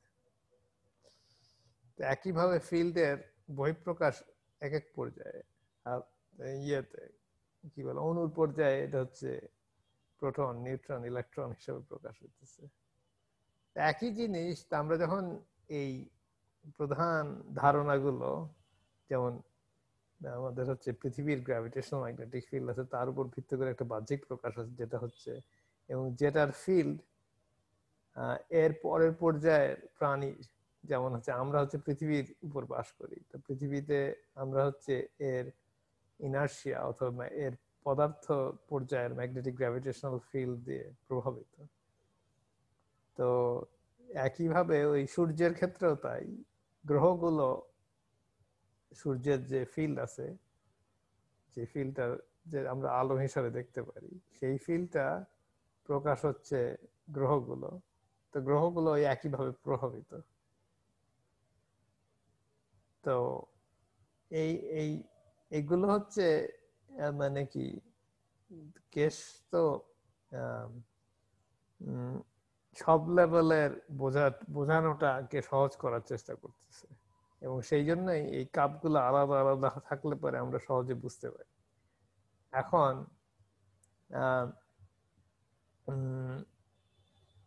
[SPEAKER 1] তো একইভাবে ফিল্ডের বহিঃপ্রকাশ এক এক পর্যায়ে, আর ইয়েতে কি বলে অণুর পর্যায়ে এটা হচ্ছে প্রোটন, নিউট্রন, ইলেকট্রন হিসেবে প্রকাশ হইতেছে। একই জিনিস আমরা যখন এই প্রধান ধারণাগুলো, যেমন আমাদের হচ্ছে পৃথিবীর গ্র্যাভিটেশনাল ম্যাগনেটিক ফিল্ড আছে, তার উপর ভিত্তি করে একটা বাহ্যিক প্রকাশ আছে যেটা হচ্ছে, এবং যেটার ফিল্ড এর পরের পর্যায়ের প্রাণী, যেমন হচ্ছে আমরা হচ্ছে পৃথিবীর উপর বাস করি, তো পৃথিবীতে আমরা হচ্ছে এর ইনার্শিয়া অথবা এর পদার্থ পর্যায়ের ম্যাগনেটিক গ্র্যাভিটেশনাল ফিল্ড দিয়ে প্রভাবিত। তো একইভাবে ওই সূর্যের ক্ষেত্রেও তাই, গ্রহগুলো সূর্যের যে ফিল্ড আছে, যে ফিল্ডটা যে আমরা আলো হিসাবে দেখতে পারি, সেই ফিল্ডটা প্রকাশ হচ্ছে গ্রহগুলো, তো গ্রহগুলো একইভাবে প্রভাবিত। তো এই এই এগুলো হচ্ছে মানে কি কেস, তো সব লেভেলের বোঝা বোঝানোটাকে সহজ করার চেষ্টা করতেছে, এবং সেই জন্যই এই কাপগুলো আলাদা আলাদা থাকলে পরে আমরা সহজে বুঝতে পারি। এখন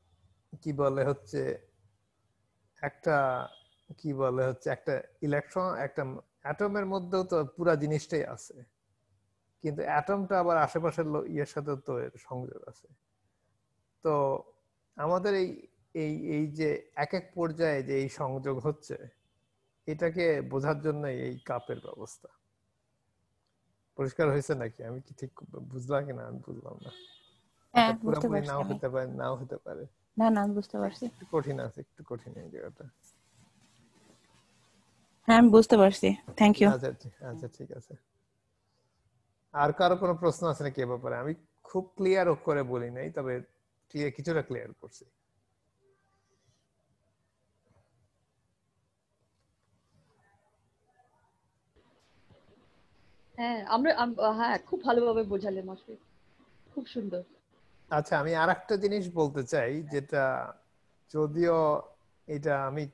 [SPEAKER 1] কি বলে হচ্ছে একটা কি বলে হচ্ছে একটা ইলেকট্রন একটা অ্যাটমের মধ্যেও তো পুরা জিনিসটাই আছে, কিন্তু অ্যাটমটা আবার আশেপাশের ইয়ের সাথে তো এর সংযোগ আছে। তো আমাদের এই এই এই যে এক এক পর্যায়ে যে এই সংযোগ হচ্ছে, এটাকে বোঝার জন্য এই কাপের ব্যবস্থা। পরিষ্কার হয়েছে নাকি? আমি কি ঠিক বুঝলাম কিনা আমি বুঝলাম না।
[SPEAKER 3] হ্যাঁ, বুঝতে
[SPEAKER 1] পুরোপুরি
[SPEAKER 3] পারছি
[SPEAKER 1] নাও
[SPEAKER 3] আমি।
[SPEAKER 1] হতে পারে, নাও হতে পারে।
[SPEAKER 3] না না আমি বুঝতে পারছি।
[SPEAKER 1] একটু কঠিন আছে, একটু কঠিন এই জায়গাটা।
[SPEAKER 3] হ্যাঁ আমি বুঝতে পারছি, থ্যাংক ইউ।
[SPEAKER 1] আচ্ছা আচ্ছা ঠিক আছে। আর কারো কোনো প্রশ্ন আছে নাকি এ ব্যাপারে? আমি খুব ক্লিয়ার করে বলি নাই, তবে কিছুটা ক্লিয়ার করছি।
[SPEAKER 2] হ্যাঁ আমরা আম- হ্যাঁ খুব ভালোভাবে বোঝালেন মাসুদ, খুব সুন্দর।
[SPEAKER 1] আচ্ছা, আমি আর একটা জিনিস বলতে চাই, যেটা যদিও এটা আমি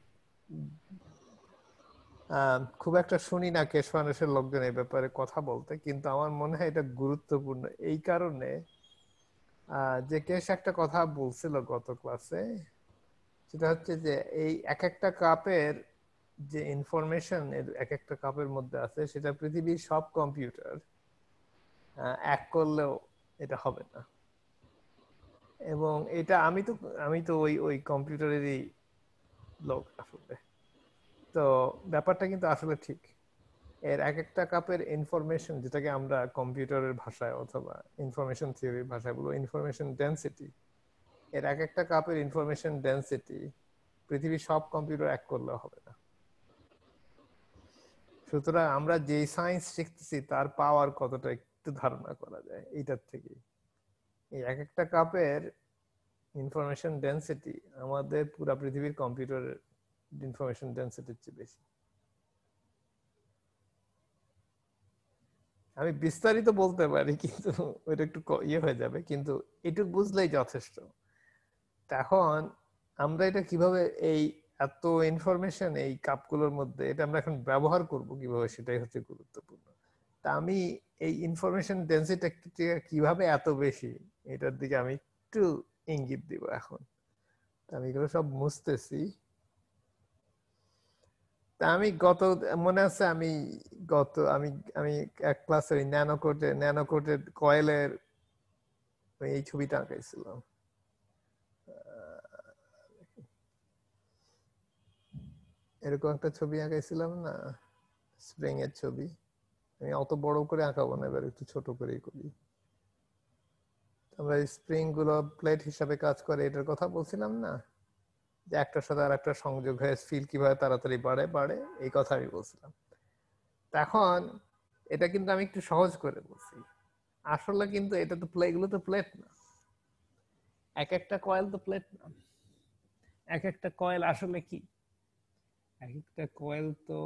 [SPEAKER 1] খুব একটা শুনি না কেশ ফাউন্ডেশনের লোকজন এই ব্যাপারে কথা বলতে, কিন্তু আমার মনে হয় এটা গুরুত্বপূর্ণ এই কারণে যে কেশ একটা কথা বলছিল গত ক্লাসে, সেটা হচ্ছে যে এই এক একটা কাপের যে ইনফরমেশন এক একটা কাপের মধ্যে আছে, সেটা পৃথিবীর সব কম্পিউটার এক করলেও এটা হবে না। এবং এটা আমি তো আমি তো ওই ওই কম্পিউটারেরই লোক আসলে। তো ব্যাপারটা কিন্তু আসলে ঠিক। এর এক একটা কাপের ইনফরমেশন, যেটাকে আমরা কম্পিউটারের ভাষায় অথবা ইনফরমেশন থিওরির ভাষায় বলবো ইনফরমেশন ডেনসিটি, এর এক একটা কাপের ইনফরমেশন ডেনসিটি পৃথিবীর সব কম্পিউটার এক করলে হবে না। সুতরাং আমরা যে সায়েন্স শিখতেছি তার পাওয়ার কতটা একটু ধারণা করা যায় এইটার থেকে। এই এক একটা কাপের ইনফরমেশন ডেনসিটি আমাদের পুরো পৃথিবীর কম্পিউটারের ইনফরমেশন ডেনসিটির চেয়ে বেশি। আমি বিস্তারিত বলতে পারি, কিন্তু ওইটা একটু ইয়ে হয়ে যাবে, কিন্তু এটুকু বুঝলেই যথেষ্ট। এখন আমরা এটা কিভাবে এই এত ইনফরমেশন এই কাপগুলোর মধ্যে এটা আমরা এখন ব্যবহার করব কিভাবে, সেটাই হচ্ছে গুরুত্বপূর্ণ। তা আমি এই ইনফরমেশন ডেনসিটি কিভাবে এত বেশি, এটার দিকে আমি একটু ইঙ্গিত দিব এখন। আমি এগুলো সব মুছতেছি। তা আমি গত মনে আছে আমি গত আমি আমি এক ক্লাসে ন্যানোকোটে ন্যানোকোটেড কয়েলের এই ছবিটা আঁকাইছিলাম। এরকম একটা ছবি আঁকাইছিলাম না, স্প্রিং এর ছবি। আমি অত বড় করে আঁকাবো না, এবার একটু ছোট করেই করি। আমরা স্প্রিং গুলো প্লেট হিসাবে কাজ করে এটার কথা বলছিলাম না, যে একটার সাথে আর একটা সংযোগ হয়ে ফিল কিভাবে তাড়াতাড়ি বাড়ে বাড়ে এই কথা আমি বলছিলাম। এখন এটা কিন্তু আমি একটু সহজ করে বলছি। আসলে কিন্তু এটা তো প্লেট, এগুলো তো প্লেট না, এক একটা কয়েল তো প্লেট না। এক একটা কয়েল আসলে কি, এক একটা কয়েল তো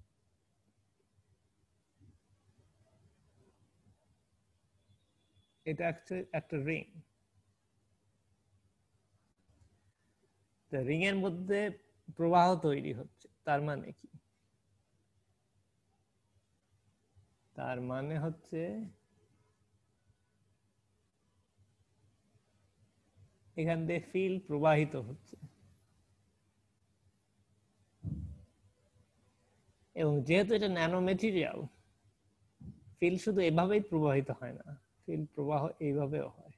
[SPEAKER 1] এটা একটা রিং। রিং এর মধ্যে প্রবাহ তৈরি হচ্ছে, তার মানে কি? তার মানে হচ্ছে এখান দিয়ে ফিল প্রবাহিত হচ্ছে, এবং যেহেতু এটা ন্যানো মেটেরিয়াল, ফিল শুধু এভাবেই প্রবাহিত হয় না, ফিল প্রবাহ এইভাবেও হয়।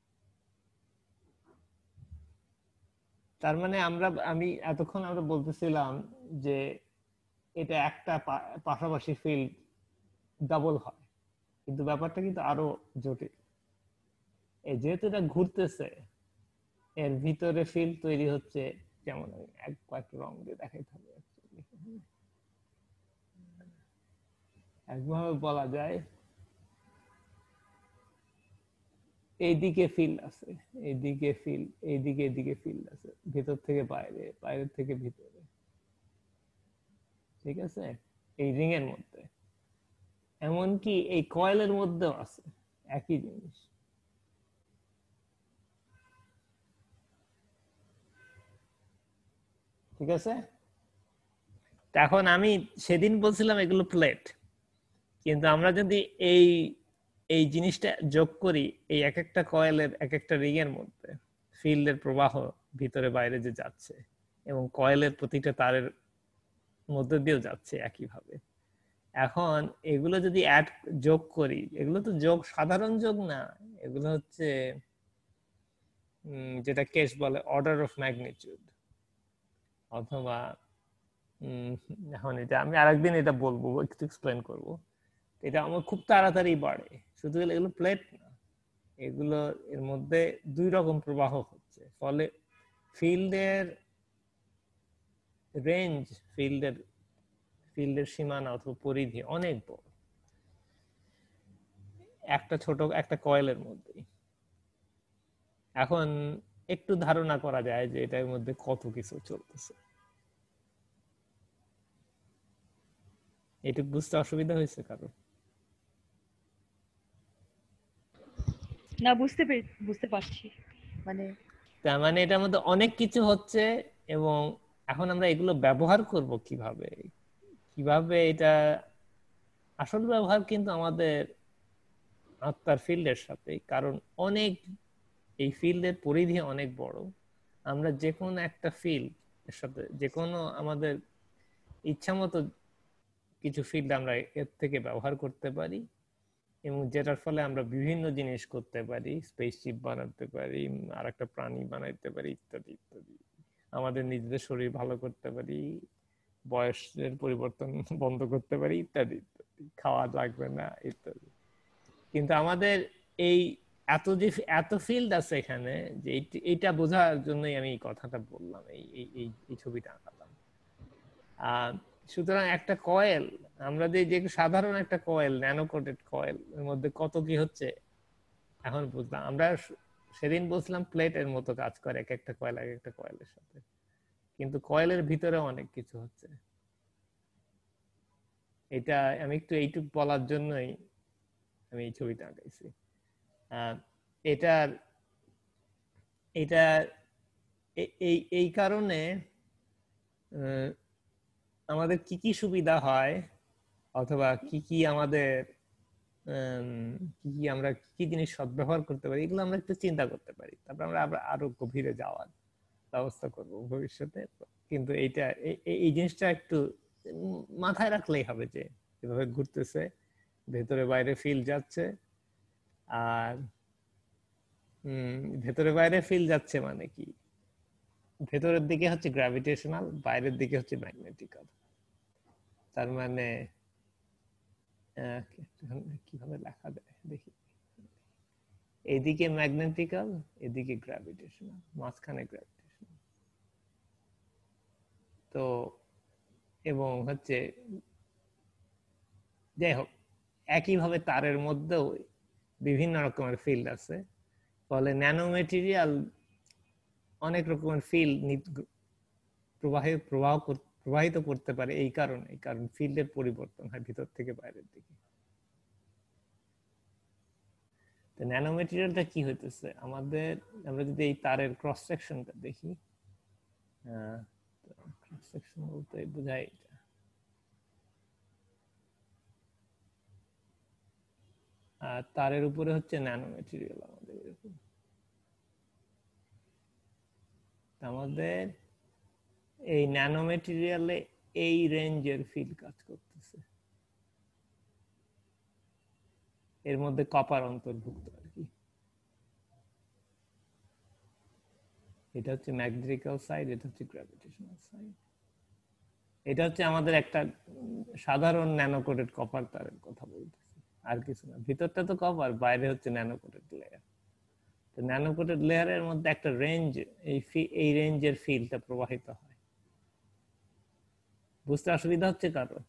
[SPEAKER 1] তার মানে আমরা আমি এতক্ষণ আমরা বলতেছিলাম যে এটা একটা পাশাপাশি ফিল্ড ডাবল হয়, কিন্তু ব্যাপারটা কিন্তু আরো জটিল। এই যেহেতু এটা ঘুরতেছে, এর ভিতরে ফিল্ড তৈরি হচ্ছে, যেমন আমি এক কয়েকটা রং দিয়ে দেখাইতে হবে। একভাবে বলা যায় এইদিকে ফিল্ড আছে, এইদিকে ফিল্ড, এইদিকে এদিকে ফিল্ড আছে, ভিতর থেকে বাইরে, বাইরে থেকে ভিতরে, ঠিক আছে, এই রিং এর মধ্যে। এমনকি এই কয়েলের মধ্যেও আছে একই জিনিস। ঠিক আছে, এখন আমি সেদিন বলছিলাম এগুলো প্লেট, কিন্তু আমরা যদি এই এই জিনিসটা যোগ করি এই এক একটা কয়েলের এক একটা রিং এর মধ্যে ফিল্ডের প্রবাহ ভিতরে বাইরে যে যাচ্ছে, এবং কয়েলের প্রতিটা তারের মধ্যে দিয়েও যাচ্ছে একইভাবে। এখন এগুলো যদি অ্যাড যোগ করি, এগুলো তো যোগ, সাধারণ যোগ না, এগুলো হচ্ছে যেটা কেস বলে অর্ডার অফ ম্যাগনিটিউড, অথবা এখন এটা আমি আরেকদিন এটা বলবো, একটু এক্সপ্লেন করবো। এটা আমার খুব তাড়াতাড়ি বাড়ে, শুধু এগুলো প্লেট না, এগুলো এর মধ্যে দুই রকম প্রবাহ হচ্ছে, ফলে ফিল্ডের রেঞ্জ, ফিল্ডের ফিল্ডের সীমানা অথবা পরিধি অনেক বড় একটা ছোট একটা কয়েলের মধ্যে। এখন একটু ধারণা করা যায় যে এটার মধ্যে কত কিছু চলতেছে। এটুকু বুঝতে অসুবিধা হয়েছে কারো?
[SPEAKER 2] না, বুঝতে বুঝতে পারছি। মানে
[SPEAKER 1] তার মানে এটার মধ্যে অনেক কিছু হচ্ছে, এবং এখন আমরা এগুলো ব্যবহার করব কিভাবে, কিভাবে এটা আসল ব্যবহার কিন্তু আমাদের আত্মার ফিল্ডের সাথে, কারণ অনেক এই ফিল্ডের পরিধি অনেক বড়। আমরা যে কোনো একটা ফিল্ড এর সাথে যে কোনো আমাদের ইচ্ছা মতো কিছু ফিল্ড আমরা এর থেকে ব্যবহার করতে পারি, এবং যেটার ফলে আমরা বিভিন্ন জিনিস করতে পারি, স্পেসশিপ বানাতে পারি, আর একটা প্রাণী বানাইতে পারি, ইত্যাদি ইত্যাদি। আমাদের নিজেদের শরীর ভালো করতে পারি, বয়সের পরিবর্তন বন্ধ করতে পারি, ইত্যাদি ইত্যাদি, খাওয়া লাগবে না, ইত্যাদি। কিন্তু আমাদের এই এত যে এত ফিল্ড আছে এখানে, যে এইটা বোঝার জন্যই আমি এই কথাটা বললাম, এই এই এই ছবিটা আঁকালাম। আহ সুতরাং একটা কয়েল, আমরা যে যে সাধারণ একটা কয়েল, ন্যানো কোটেড কয়েল, এর মধ্যে কত কি হচ্ছে এখন বুঝলাম। আমরা সেদিন বলছিলাম প্লেটের মতো কাজ করে এক একটা কয়েল এক একটা কয়েলের সাথে, কিন্তু কয়েলের ভিতরে অনেক কিছু হচ্ছে। এটা আমি একটু এইটুকু বলার জন্যই আমি এই ছবিটা আঁকাইছি। আহ এটার এটা এই এই কারণে আমাদের কি কি সুবিধা হয়, অথবা কি কি আমাদের কি কি আমরা কি জিনিস সদ্ব্যবহার করতে পারি, এগুলো আমরা একটু চিন্তা করতে পারি। তারপর আমরা আবার আরো গভীরে যাওয়ার ব্যবস্থা করব ভবিষ্যতে। কিন্তু এইটা এই জিনিসটা একটু মাথায় রাখলেই হবে যে এভাবে ঘুরতেছে, ভেতরে বাইরে ফিল যাচ্ছে, আর হম ভেতরে বাইরে ফিল যাচ্ছে মানে কি, ভেতরের দিকে হচ্ছে গ্র্যাভিটেশনাল, বাইরের দিকে হচ্ছে ম্যাগনেটিক্যাল। তার মানে কিভাবে লেখা যায় দেখি, এদিকে ম্যাগনেটিক্যাল, এদিকে গ্র্যাভিটেশনাল, মাঝখানে গ্র্যাভিটেশনাল। তো এবং হচ্ছে যাই হোক, একইভাবে তারের মধ্যেও বিভিন্ন রকমের ফিল্ড আছে, ফলে ন্যানো ম্যাটেরিয়াল অনেক রকমের ফিল্ড প্রবাহিত প্রবাহ প্রবাহিত করতে পারে। এই কারণে কারণ ফিল্ডের পরিবর্তন হয় ভিতর থেকে বাইরের দিকে। তো ন্যানো ম্যাটেরিয়ালটা কি হইতেছে আমাদের, আমরা যদি এই তারের ক্রস সেকশনটা দেখি, ক্রস সেকশন বলতে বোঝায় এটা, আর তারের উপরে হচ্ছে ন্যানো ম্যাটেরিয়াল। আমাদের এরকম আমাদের এই ন্যানো ম্যাটেরিয়ালে এই রেঞ্জের ফিল্ড কাজ করতেছে, এর মধ্যে কপার অন্তর্ভুক্ত আর কি। এটা হচ্ছে ম্যাগনেটিক্যাল সাইড, এটা হচ্ছে গ্র্যাভিটেশনাল সাইড। এটা হচ্ছে আমাদের একটা সাধারণ ন্যানো কোটেড কপার তারের কথা বলতেছি, আর কিছু না। ভিতরটা তো কপার, বাইরে হচ্ছে ন্যানো কোটেড লেয়ার। তো ন্যানো কোটেড লেয়ারের মধ্যে একটা রেঞ্জ, এই এই রেঞ্জের ফিল্ডটা প্রবাহিত হয়। বুঝতে অসুবিধা হচ্ছে কারো?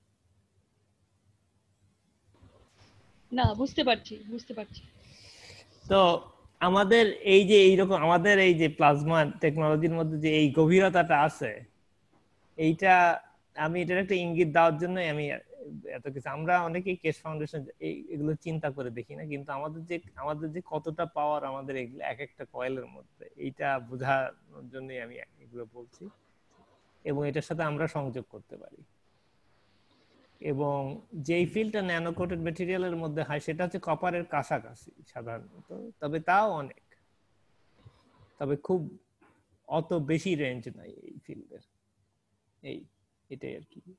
[SPEAKER 2] না, বুঝতে পারছি বুঝতে পারছি
[SPEAKER 1] তো আমাদের এই যে এইরকম আমাদের এই যে প্লাজমা টেকনোলজির মধ্যে যে এই গভীরতাটা আছে, এইটা আমি এটার একটা ইঙ্গিত দেওয়ার জন্য আমি এত কিছু, আমরা অনেকেই কেস ফাউন্ডেশন এগুলো চিন্তা করে দেখি না, কিন্তু আমাদের যে আমাদের যে কতটা পাওয়ার আমাদের এগুলো এক একটা কয়েলের মধ্যে, এইটা বোঝানোর জন্যই আমি এগুলো বলছি, এবং এটার সাথে আমরা সংযোগ করতে পারি। এবং যেই ফিল্ডটা ন্যানো কোটেড ম্যাটেরিয়ালের মধ্যে হয় সেটা হচ্ছে কপারের কাছাকাছি সাধারণত, তবে তাও অনেক, তবে খুব অত বেশি রেঞ্জ নাই এই ফিল্ডের, এই এটাই আর কি।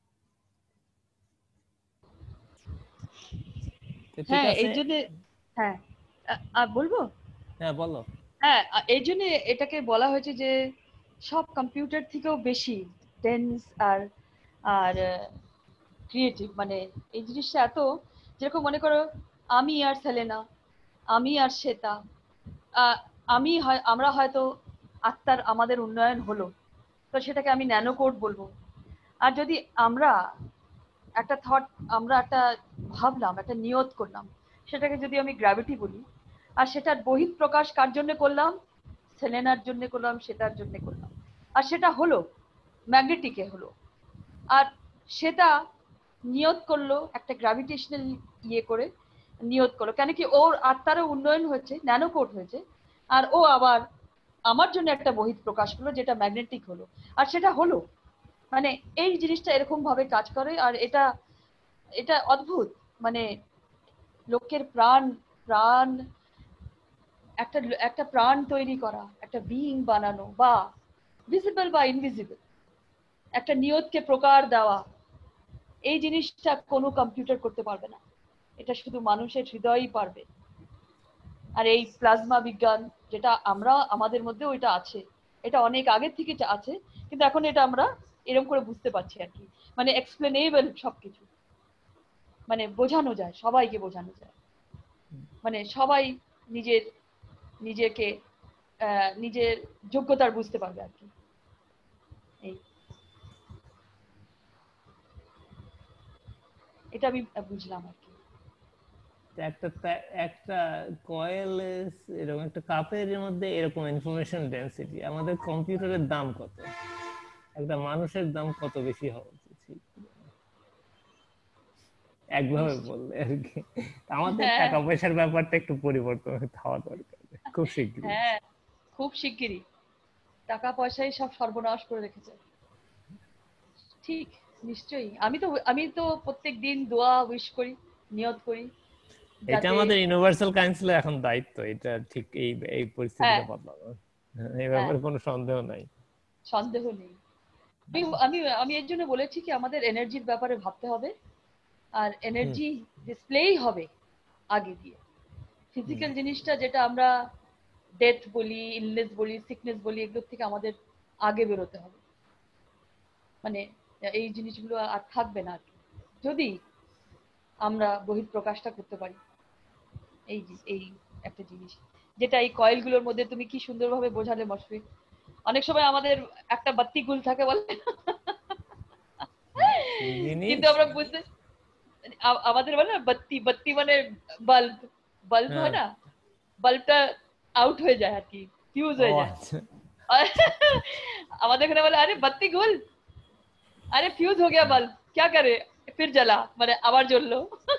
[SPEAKER 1] তো ঠিক
[SPEAKER 2] হ্যাঁ
[SPEAKER 1] আছে,
[SPEAKER 2] এই জন্য, হ্যাঁ আ- আর বলবো,
[SPEAKER 1] হ্যাঁ বলো।
[SPEAKER 2] হ্যাঁ আ- এই জন্য এটাকে বলা হয়েছে যে সব কম্পিউটার থেকেও বেশি ডেন্স আর আর ক্রিয়েটিভ। মানে এই জিনিসটা এত, যেরকম মনে করো আমি আর সেলেনা, আমি আর শ্বেতা, আহ, আমি হয় আমরা হয়তো আত্মার আমাদের উন্নয়ন হলো, তো সেটাকে আমি ন্যানো কোড বলবো। আর যদি আমরা একটা থট, আমরা একটা ভাবলাম, একটা নিয়ত করলাম, সেটাকে যদি আমি গ্র্যাভিটি বলি, আর সেটার বহিঃ প্রকাশ কার জন্য করলাম, সেলেনার জন্য করলাম, সেটার জন্য করলাম, আর সেটা হলো ম্যাগনেটিকে হলো। আর সেটা নিয়ত করলো একটা গ্র্যাভিটেশনাল ইয়ে করে, নিয়ত করলো কেন কি ওর আত্মারও উন্নয়ন হয়েছে, ন্যানো কোড হয়েছে, আর ও আবার আমার জন্য একটা বহিঃ প্রকাশ করলো যেটা ম্যাগনেটিক হলো, আর সেটা হলো। মানে এই জিনিসটা এরকম ভাবে কাজ করে, আর এটা এটা অদ্ভুত। মানে লোকের প্রাণ প্রাণ একটা একটা প্রাণ তৈরি করা, একটা বিইং বানানো, বা ভিজিবল বা ইনভিজিবল একটা নিয়তকে প্রকার দেওয়া, এই জিনিসটা কোনো কম্পিউটার করতে পারবে না, এটা শুধু মানুষের হৃদয়ই পারবে। আর এই প্লাজমা বিজ্ঞান যেটা আমরা আমাদের মধ্যে ওইটা আছে, এটা অনেক আগে থেকে আছে, কিন্তু এখন এটা আমরা এরকম করে বুঝতে পারছি আর কি। মানে এক্সপ্লেনেবল সবকিছু, মানে বোঝানো যায়, সবাইকে বোঝানো যায়, মানে সবাই নিজের নিজেকে আহ, নিজের যোগ্যতার বুঝতে পারবে আর কি। এই এটা আমি বুঝলাম আর কি।
[SPEAKER 1] একটা তা- একটা কয়েল, এরকম একটা কাপের মধ্যে এরকম ইনফরমেশন ডেনসিটি, আমাদের কম্পিউটারের দাম কত, একটা মানুষের দাম কত বেশি হওয়া উচিত একভাবে বললে আর কি। আমাদের
[SPEAKER 2] হ্যাঁ
[SPEAKER 1] টাকা পয়সার ব্যাপারটা একটু পরিবর্তন হওয়া দরকার খুব শীঘ্রই।
[SPEAKER 2] হ্যাঁ, খুব শিগগিরই। টাকা পয়সাই সব সর্বনাশ করে রেখেছে। ঠিক, নিশ্চয়ই। আমি তো আমি তো প্রত্যেক দিন দোয়া উইশ করি, নিয়ত করি
[SPEAKER 1] এটা
[SPEAKER 2] যাতে,
[SPEAKER 1] আমাদের ইউনিভার্সাল কাউন্সিলের এখন দায়িত্ব, এটা ঠিক এই এই
[SPEAKER 2] হ্যাঁ
[SPEAKER 1] পরিস্থিতিটা বদলানো, এই
[SPEAKER 2] হ্যাঁ,
[SPEAKER 1] ব্যাপারে কোনো সন্দেহ নাই।
[SPEAKER 2] সন্দেহ নেই। আমি আমি আমি এর জন্য বলেছি কি আমাদের এনার্জির ব্যাপারে ভাবতে হবে, আর
[SPEAKER 1] হুম,
[SPEAKER 2] এনার্জি ডিসপ্লেই হবে আগে দিয়ে।
[SPEAKER 1] হুম।
[SPEAKER 2] ফিজিক্যাল জিনিসটা যেটা আমরা ডেথ বলি, ইলনেস বলি, সিকনেস বলি, এগুলোর থেকে আমাদের আগে বেরোতে হবে। মানে এই জিনিসগুলো আর থাকবে না আর কি, যদি আমরা বহিঃপ্রকাশটা করতে পারি। এই যে- এই একটা জিনিস যেটা এই কয়েলগুলোর মধ্যে তুমি কি সুন্দরভাবে বোঝালে মশফিক। অনেক সময় আমাদের একটা বাত্তি গুল থাকে বলে,
[SPEAKER 1] কি জিনিস?
[SPEAKER 2] কিন্তু আমরা বুঝতে, আ- আমাদের বলে না বাত্তি, বাত্তি মানে বাল্ব, বাল্ব
[SPEAKER 1] হ্যাঁ।
[SPEAKER 2] হয় না, বাল্বটা আউট হয়ে যায় আর কি, ফিউজ
[SPEAKER 1] ও
[SPEAKER 2] হয়ে যায়।
[SPEAKER 1] আচ্ছা।
[SPEAKER 2] আমাদের এখানে বলে আরে বাত্তি গুল, আরে ফিউজ हो गया बल्ब, क्या करे, फिर जला, মানে আবার জ্বললো।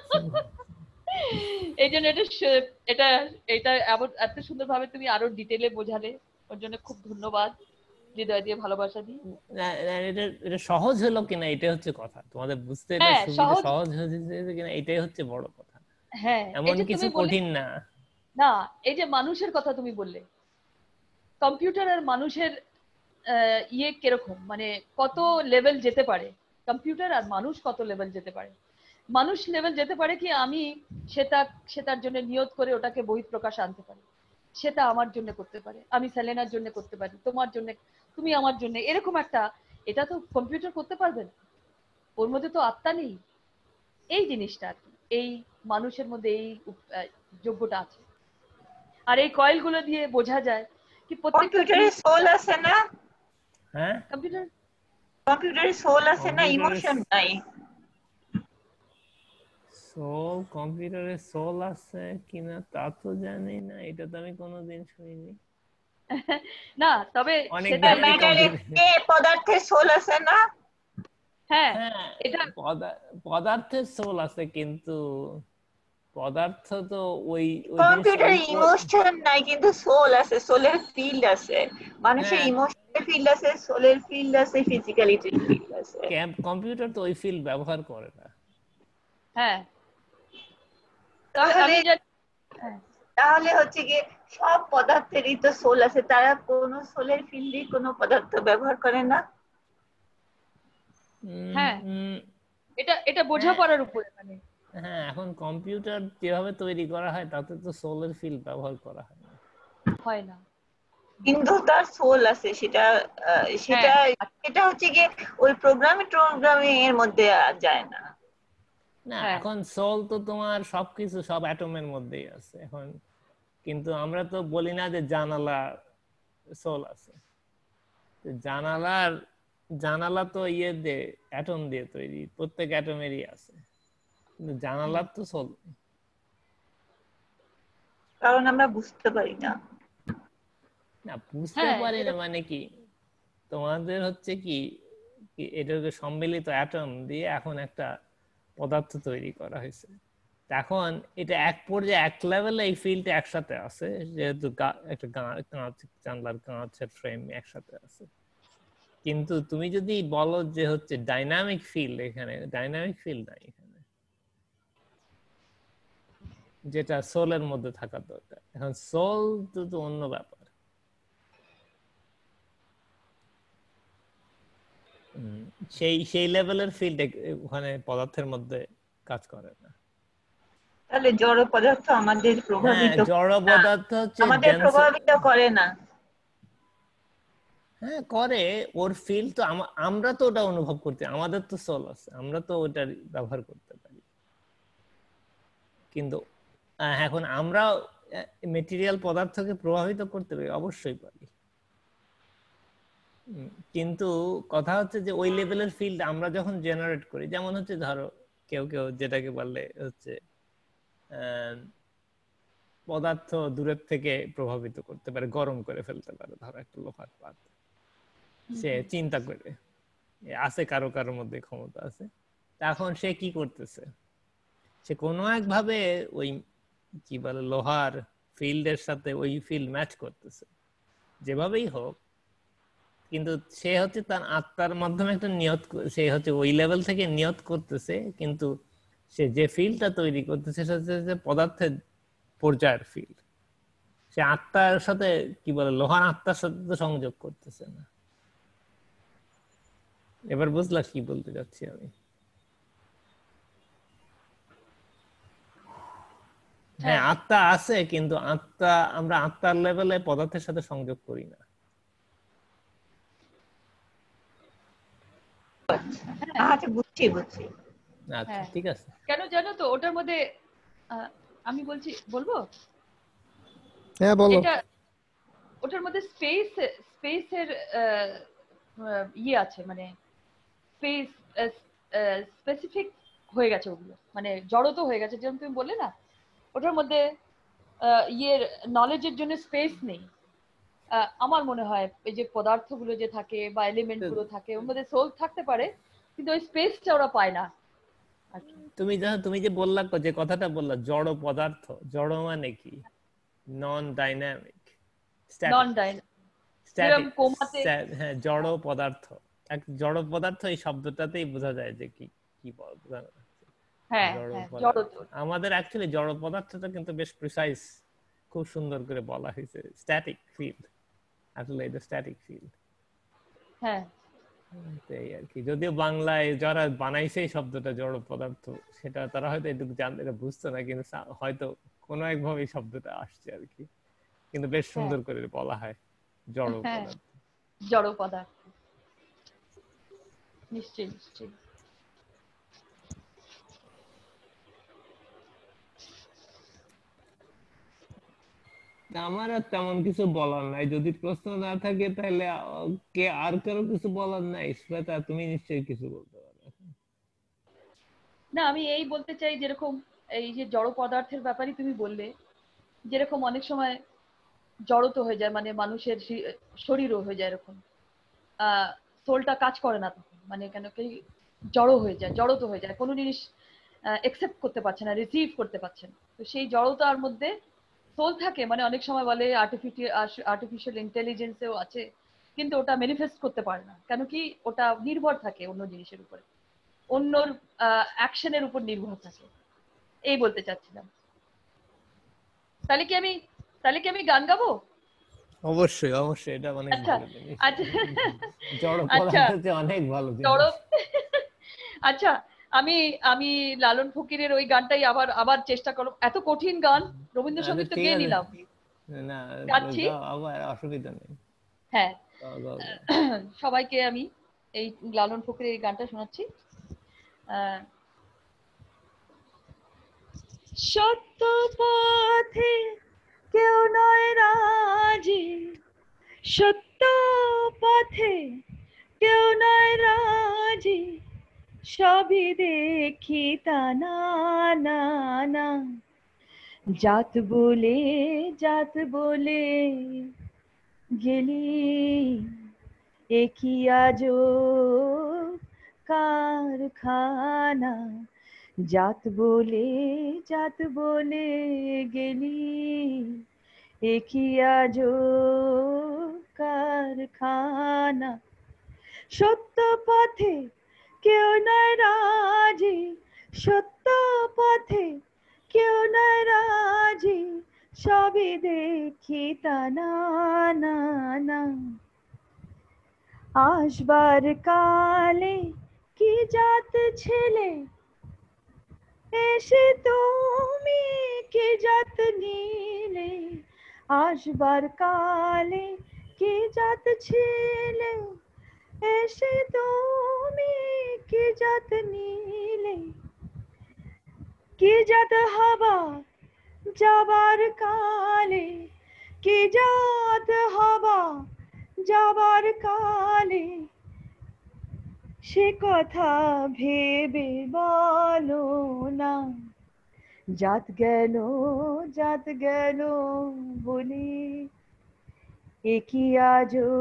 [SPEAKER 2] এই জন্য এটা স- এটা এটা এমন এত সুন্দরভাবে তুমি আরো ডিটেলে বোঝালে, ওর জন্য খুব ধন্যবাদ, হৃদয় দিয়ে ভালোবাসা দিই।
[SPEAKER 1] না, না, এটা এটা সহজ হলো কিনা এটাই হচ্ছে কথা, তোমাদের বুঝতে এটা
[SPEAKER 2] হ্যাঁ
[SPEAKER 1] সুবিধা
[SPEAKER 2] সহজ,
[SPEAKER 1] সহজ হয়েছে কিনা এটাই হচ্ছে বড় কথা,
[SPEAKER 2] হ্যাঁ এই
[SPEAKER 1] এমন
[SPEAKER 2] যে
[SPEAKER 1] কিছু
[SPEAKER 2] তুমি বললে
[SPEAKER 1] কঠিন না।
[SPEAKER 2] না, এই যে মানুষের কথা তুমি বললে, কম্পিউটার আর মানুষের আহ, ইয়ে কিরকম, মানে কত লেভেল যেতে পারে, কম্পিউটার আর মানুষ কত লেভেল যেতে পারে। মানুষ লেভেল যেতে পারে কি আমি সেটা সেটার জন্য নিয়ত করে ওটাকে বহিঃপ্রকাশ আনতে পারি, সেটা আমার জন্য করতে পারে, আমি সেলেনার জন্য করতে পারি, তোমার জন্য, তুমি আমার জন্য, এরকম একটা। এটা তো কম্পিউটার করতে পারবে না, ওর মধ্যে তো আত্মা নেই। এই জিনিসটা আর কি, এই মানুষের মধ্যে এই উপ- আহ, যোগ্যতা আছে। আর এই কয়েলগুলো দিয়ে বোঝা যায় কি প্রত্যেকটা
[SPEAKER 5] কম্পিউটারে
[SPEAKER 2] ফিউজ,
[SPEAKER 5] সোল আছে না?
[SPEAKER 1] হ্যাঁ,
[SPEAKER 2] কম্পিউটার,
[SPEAKER 5] কম্পিউটারে সোল আছে না,
[SPEAKER 1] কম্পিউটারের
[SPEAKER 5] ইমোশন নাই?
[SPEAKER 1] সোল, কম্পিউটারের সোল আছে কিনা তা তো জানি না, এটা তো আমি কোনোদিন শুনিনি।
[SPEAKER 2] না তবে
[SPEAKER 1] অনেক
[SPEAKER 2] সেটা
[SPEAKER 1] ব্যক্তি
[SPEAKER 5] ম্যাটারে
[SPEAKER 1] কম্পিউটার,
[SPEAKER 5] পদার্থের সোল আছে না?
[SPEAKER 2] হ্যাঁ
[SPEAKER 1] হ্যাঁ,
[SPEAKER 2] এটা,
[SPEAKER 1] পদা- পদার্থের সোল আছে, কিন্তু পদার্থ তো ওই ওই জিনিসটা
[SPEAKER 5] কম্পিউটারে
[SPEAKER 1] ওই ওই-
[SPEAKER 5] ইমোশন নাই কিন্তু সোল আছে, সোলের ফিল্ড আছে। মানুষের
[SPEAKER 1] হ্যাঁ,
[SPEAKER 5] ইমোশনের ফিল্ড আছে, সোলের ফিল্ড আছে, ফিজিক্যালিটির ফিল্ড আছে।
[SPEAKER 1] ক্যাম্প কম্পিউটার তো ওই ফিল্ড ব্যবহার করে না।
[SPEAKER 2] হ্যাঁ তবে
[SPEAKER 5] তাহলে
[SPEAKER 2] আমি জানি, হ্যাঁ
[SPEAKER 5] তাহলে হচ্ছে গিয়ে সব পদার্থেরই তো সোল আছে, তারা কোন সোলের ফিল্ডে কোনো পদার্থ ব্যবহার করে না।
[SPEAKER 1] উম,
[SPEAKER 2] হ্যাঁ
[SPEAKER 1] উম,
[SPEAKER 2] এটা এটা
[SPEAKER 1] হ্যাঁ
[SPEAKER 2] বোঝাপড়ার উপরে, মানে
[SPEAKER 1] হ্যাঁ এখন কম্পিউটার যেভাবে তৈরি করা হয় তাতে তো সোলের ফিল্ড ব্যবহার করা হয় না।
[SPEAKER 2] হয় না।
[SPEAKER 5] কিন্তু তার সোল আছে, সেটা আহ, সেটা
[SPEAKER 2] হ্যাঁ
[SPEAKER 5] সেটা হচ্ছে গিয়ে ওই প্রোগ্রামে প্রোগ্রামে এর মধ্যে আর যায় না।
[SPEAKER 1] না
[SPEAKER 2] হ্যাঁ
[SPEAKER 1] এখন সোল তো তোমার সবকিছু সব অ্যাটমের মধ্যেই আছে এখন, কিন্তু আমরা তো বলি না যে জানালা সোল আছে। তো জানালার জানালা তো ইয়ে দিয়ে অ্যাটম দিয়ে তৈরি, প্রত্যেক অ্যাটমেরই আছে, কিন্তু জানালার তো সোল নেই।
[SPEAKER 5] কারণ আমরা বুঝতে পারি না।
[SPEAKER 1] না বুঝতে
[SPEAKER 2] হ্যাঁ
[SPEAKER 1] পারি না
[SPEAKER 2] যেরকম
[SPEAKER 1] মানে কি, তোমাদের হচ্ছে কি কি এটাকে সম্মিলিত অ্যাটম দিয়ে এখন একটা পদার্থ তৈরি করা হয়েছে। তা এখন এটা এক পর্যায়ে এক লেভেলে এই ফিল্ডটা একসাথে আছে, যেহেতু গা- একটা গা- কাঁচ জানলার কাঁচের ফ্রেম একসাথে আছে। কিন্তু তুমি যদি বলো যে হচ্ছে ডাইনামিক ফিল্ড, এখানে ডাইনামিক ফিল্ড নাই এখানে, যেটা সোলের মধ্যে থাকা দরকার। এখন সোল তো তো অন্য ব্যাপার। উম, সেই সেই লেভেলের ফিল্ড ওখানে পদার্থের মধ্যে কাজ করে না।
[SPEAKER 5] তাহলে জড় পদার্থ আমাদের
[SPEAKER 1] হ্যাঁ
[SPEAKER 5] প্রভাবিত
[SPEAKER 1] জড়
[SPEAKER 5] না,
[SPEAKER 1] পদার্থ হচ্ছে
[SPEAKER 5] আমাদের
[SPEAKER 1] ডেন্স।
[SPEAKER 5] প্রভাবিত করে না।
[SPEAKER 1] হ্যাঁ করে, ওর ফিল তো আম- আমরা তো ওটা অনুভব করতে, আমাদের তো সোল আছে, আমরা তো ওটা ব্যবহার করতে পারি। কিন্তু আহ, এখন আমরা মেটেরিয়াল পদার্থকে প্রভাবিত করতে পারি, অবশ্যই পারি। উম, কিন্তু কথা হচ্ছে যে ওই লেভেলের ফিল্ড আমরা যখন জেনারেট করি, যেমন হচ্ছে ধরো কেউ কেউ যেটাকে বললে হচ্ছে আহ, পদার্থ দূরের থেকে প্রভাবিত করতে পারে, গরম করে ফেলতে পারে, ধরো একটা লোহার পাত, সে চিন্তা করে আছে কারো কারোর মধ্যে ক্ষমতা আছে। এখন সে কি করতেছে, সে কোনো এক ভাবে ওই কি বলে লোহার ফিল্ডের সাথে ওই ফিল্ড ম্যাচ করতেছে, যেভাবেই হোক। কিন্তু সে হচ্ছে তার আত্মার মাধ্যমে একটা নিয়ত, সে হচ্ছে ওই লেভেল থেকে নিয়ত করতেছে, কিন্তু সে যে ফিল্ডটা তৈরি করতেছে সেটা হচ্ছে পদার্থের পর্যায়ের ফিল্ড। সে আত্মার সাথে কি বলে লোহার আত্মার সাথে তো সংযোগ করতেছে না। এবার বুঝলা কি বলতে চাচ্ছি আমি? হ্যাঁ
[SPEAKER 2] হ্যাঁ
[SPEAKER 1] আত্মা আছে, কিন্তু আত্মা আমরা আত্মার লেভেলে পদার্থের সাথে সংযোগ করি না।
[SPEAKER 2] হ্যাঁ
[SPEAKER 5] আচ্ছা, বুঝছি বুঝছি।
[SPEAKER 1] আচ্ছা
[SPEAKER 2] হ্যাঁ
[SPEAKER 1] ঠিক আছে।
[SPEAKER 2] কেন জানো তো ওটার মধ্যে আহ, আমি বলছি বলবো
[SPEAKER 1] হ্যাঁ বলো।
[SPEAKER 2] এটা ওটার মধ্যে স্পেস স্পেসের ইয়ে আছে, মানে স্পেস স্পেসিফিক হয়ে গেছে ওগুলো, মানে জড়ো তো হয়ে গেছে, যেমন তুমি বললে না ওটার মধ্যে আহ, ইয়ের নলেজের জন্য স্পেস নেই। আহ, আমার মনে হয় এই যে পদার্থগুলো যে থাকে বা এলিমেন্ট গুলো থাকে ওর মধ্যে সোল থাকতে পারে, কিন্তু ওই স্পেসটা ওরা পায় না আর কি।
[SPEAKER 1] তুমি যা তুমি যে বললা যে কথাটা বললা জড় পদার্থ, জড় মানে কি? নন ডাইনামিক,
[SPEAKER 2] নন
[SPEAKER 1] স্ট্যাটিক।
[SPEAKER 2] ডাইন যেরকম
[SPEAKER 1] স্ট্যাটিক,
[SPEAKER 2] কোমাতে।
[SPEAKER 1] হ্যাঁ জড় পদার্থ। এক জড় পদার্থ এই শব্দটাতেই বোঝা যায় যে কি কি বল- বোঝানো হচ্ছে।
[SPEAKER 2] হ্যাঁ
[SPEAKER 1] জড়
[SPEAKER 2] হ্যাঁ জড়
[SPEAKER 1] পদার্থ
[SPEAKER 2] তো।
[SPEAKER 1] আমাদের অ্যাকচুয়ালি জড় পদার্থটা কিন্তু বেশ প্রিসাইজ, খুব সুন্দর করে বলা হয়েছে, স্ট্যাটিক ফিল্ড। আসলে এটা স্ট্যাটিক ফিল্ড।
[SPEAKER 2] হ্যাঁ
[SPEAKER 1] এই আর কি, যদিও বাংলায় যারা বানাইছে এই শব্দটা জড় পদার্থ, সেটা তারা হয়তো এটুকু জানতে, এটা বুঝতো না, কিন্তু সা- হয়তো কোনো একভাবে এই শব্দটা আসছে আর কি। কিন্তু বেশ
[SPEAKER 2] হ্যাঁ
[SPEAKER 1] সুন্দর করে বলা হয় জড়
[SPEAKER 2] হ্যাঁ
[SPEAKER 1] পদার্থ।
[SPEAKER 2] জড় পদার্থ, নিশ্চয়ই নিশ্চয়ই।
[SPEAKER 1] আমার আর তেমন কিছু বলার নাই, যদি প্রশ্ন না থাকে তাহলে আহ, কে আর কারো কিছু বলার নাই? শ্বেতা তুমি নিশ্চয়ই কিছু বলতে পারো।
[SPEAKER 2] না আমি এই বলতে চাই যেরকম এই যে জড় পদার্থের ব্যাপারই তুমি বললে, যেরকম অনেক সময় জড়ত হয়ে যায়, মানে মানুষের শি- শরীরও হয়ে যায় এরকম, আহ সোলটা কাজ করে না তখন, মানে কেন কি জড়ো হয়ে যায়, জড়ত হয়ে যায়, কোনো জিনিস একসেপ্ট করতে পারছে না, রিসিভ করতে পারছে না। তো সেই জড়তার মধ্যে সোল থাকে, মানে অনেক সময় বলে আর্টিফিশিয়াল আর্টিফিশিয়াল ইন্টেলিজেন্সেও আছে, কিন্তু ওটা ম্যানিফেস্ট করতে পারে না, কেন কি ওটা নির্ভর থাকে অন্য জিনিসের উপরে, অন্যর অ্যাকশনের উপর নির্ভর থাকে, এই বলতে চাচ্ছিলাম। তাহলে কি আমি তাহলে কি আমি গান গাবো?
[SPEAKER 1] অবশ্যই অবশ্যই, এটা অনেক
[SPEAKER 2] আচ্ছা
[SPEAKER 1] ভালো জিনিস।
[SPEAKER 2] আচ্ছা
[SPEAKER 1] জড়
[SPEAKER 2] আচ্ছা
[SPEAKER 1] পদার্থ হচ্ছে অনেক ভালো জিনিস।
[SPEAKER 2] জড় আচ্ছা আমি আমি লালন ফকিরের ওই গানটাই আবার আবার চেষ্টা করব। এত কঠিন গান,
[SPEAKER 1] আচ্ছা
[SPEAKER 2] রবীন্দ্রসঙ্গীত তো
[SPEAKER 1] ঠিক
[SPEAKER 2] গেয়ে
[SPEAKER 1] আছে,
[SPEAKER 2] নিলাম,
[SPEAKER 1] না
[SPEAKER 2] গাচ্ছি।
[SPEAKER 1] গাও, আবার অসুবিধা নেই,
[SPEAKER 2] হ্যাঁ,
[SPEAKER 1] গাও গাও গাও।
[SPEAKER 2] সবাইকে আমি এই লালন ফকিরের এই গানটা শোনাচ্ছি। আহ, সত্য পথে কেউ নয় রাজি, সত্য পথে কেউ নয় রাজি, সবই দেখি তা না না না, জাত বলে জাত বলে গেলি, একই আজো কারখানা, জাত বলে জাত বলে গেলি, একই আজো কারখানা, সত্য পথে কেউ নয় রাজি, সত্য পথে কেউ নয় রাজি, সবই দেখি তা না না না, আসবার কালে কি জাত ছেলে, এসে তুমি কি জাত নিলে, আসবার কালে কি জাত ছেলে, এসে তুমি কি জাত নিলে, কি জাত হবা যাবার কালে, কি জাত হবা যাবার কালে, সে কথা ভেবে বলো না, জাত গেল জাত গেল বলি, একই আজো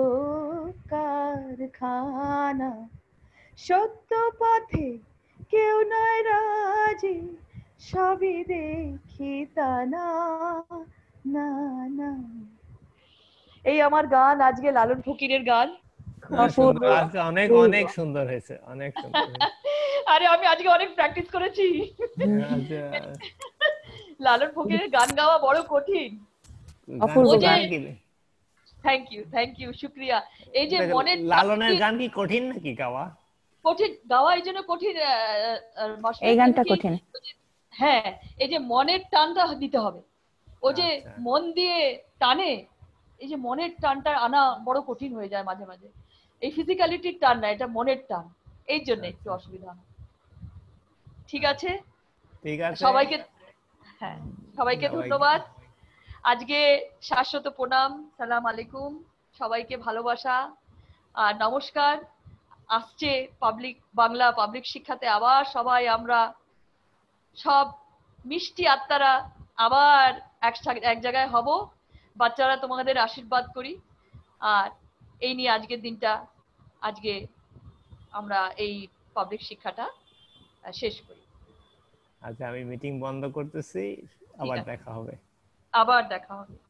[SPEAKER 2] কারখানা, সত্য পথে কেউ নয় রাজি, সবই দেখি তা না না না। এই আমার গান, আজকে লালন ফকিরের গান।
[SPEAKER 1] না, সুন্দর, আজকে অনেক অনেক সুন্দর হয়েছে, অনেক সুন্দর হয়েছে।
[SPEAKER 2] আরে আমি আজকে অনেক প্র্যাকটিস করেছি।
[SPEAKER 1] আচ্ছা,
[SPEAKER 2] লালন ফকিরের গান গাওয়া বড় কঠিন।
[SPEAKER 3] অপূর্ব
[SPEAKER 2] ও যে
[SPEAKER 3] গান।
[SPEAKER 2] থ্যাংক ইউ থ্যাংক ইউ শুক্রিয়া। এই যে মনের
[SPEAKER 1] লালনের গান কি কঠিন নাকি গাওয়া?
[SPEAKER 2] কঠিন গাওয়া এই জন্য কঠিন, আহ, আহ, মাসুদ
[SPEAKER 3] এই
[SPEAKER 2] ভাই,
[SPEAKER 3] গানটা
[SPEAKER 2] কেন কি?
[SPEAKER 3] কঠিন।
[SPEAKER 2] হ্যাঁ, এই যে মনের টানটা দিতে হবে, ও যে
[SPEAKER 1] আচ্ছা।
[SPEAKER 2] মন দিয়ে টানে, এই যে মনের টানটা আনা বড় কঠিন হয়ে যায় মাঝে মাঝে। এই ফিজিক্যালিটির টান না, এটা মনের টান, এই জন্য একটু অসুবিধা হয়। ঠিক আছে,
[SPEAKER 1] ঠিক আছে,
[SPEAKER 2] সবাইকে হ্যাঁ সবাইকে
[SPEAKER 1] সবাইকে-
[SPEAKER 2] ধন্যবাদ। আজকে শাশ্বত প্রণাম, সালাম আলাইকুম, সবাইকে ভালোবাসা আর নমস্কার। আসছে পাবলিক বাংলা পাবলিক শিক্ষাতে আবার সবাই আমরা সব মিষ্টি আত্মারা আবার এক এক জায়গায় হব। বাচ্চারা তোমাদের আশীর্বাদ করি, আর এই নিয়ে আজকের দিনটা আজকে আমরা এই পাবলিক শিক্ষাটা শেষ করি।
[SPEAKER 1] আচ্ছা, আমি মিটিং বন্ধ করতেছি, আবার
[SPEAKER 2] আছে।
[SPEAKER 1] দেখা হবে।
[SPEAKER 2] আবার দেখা হবে।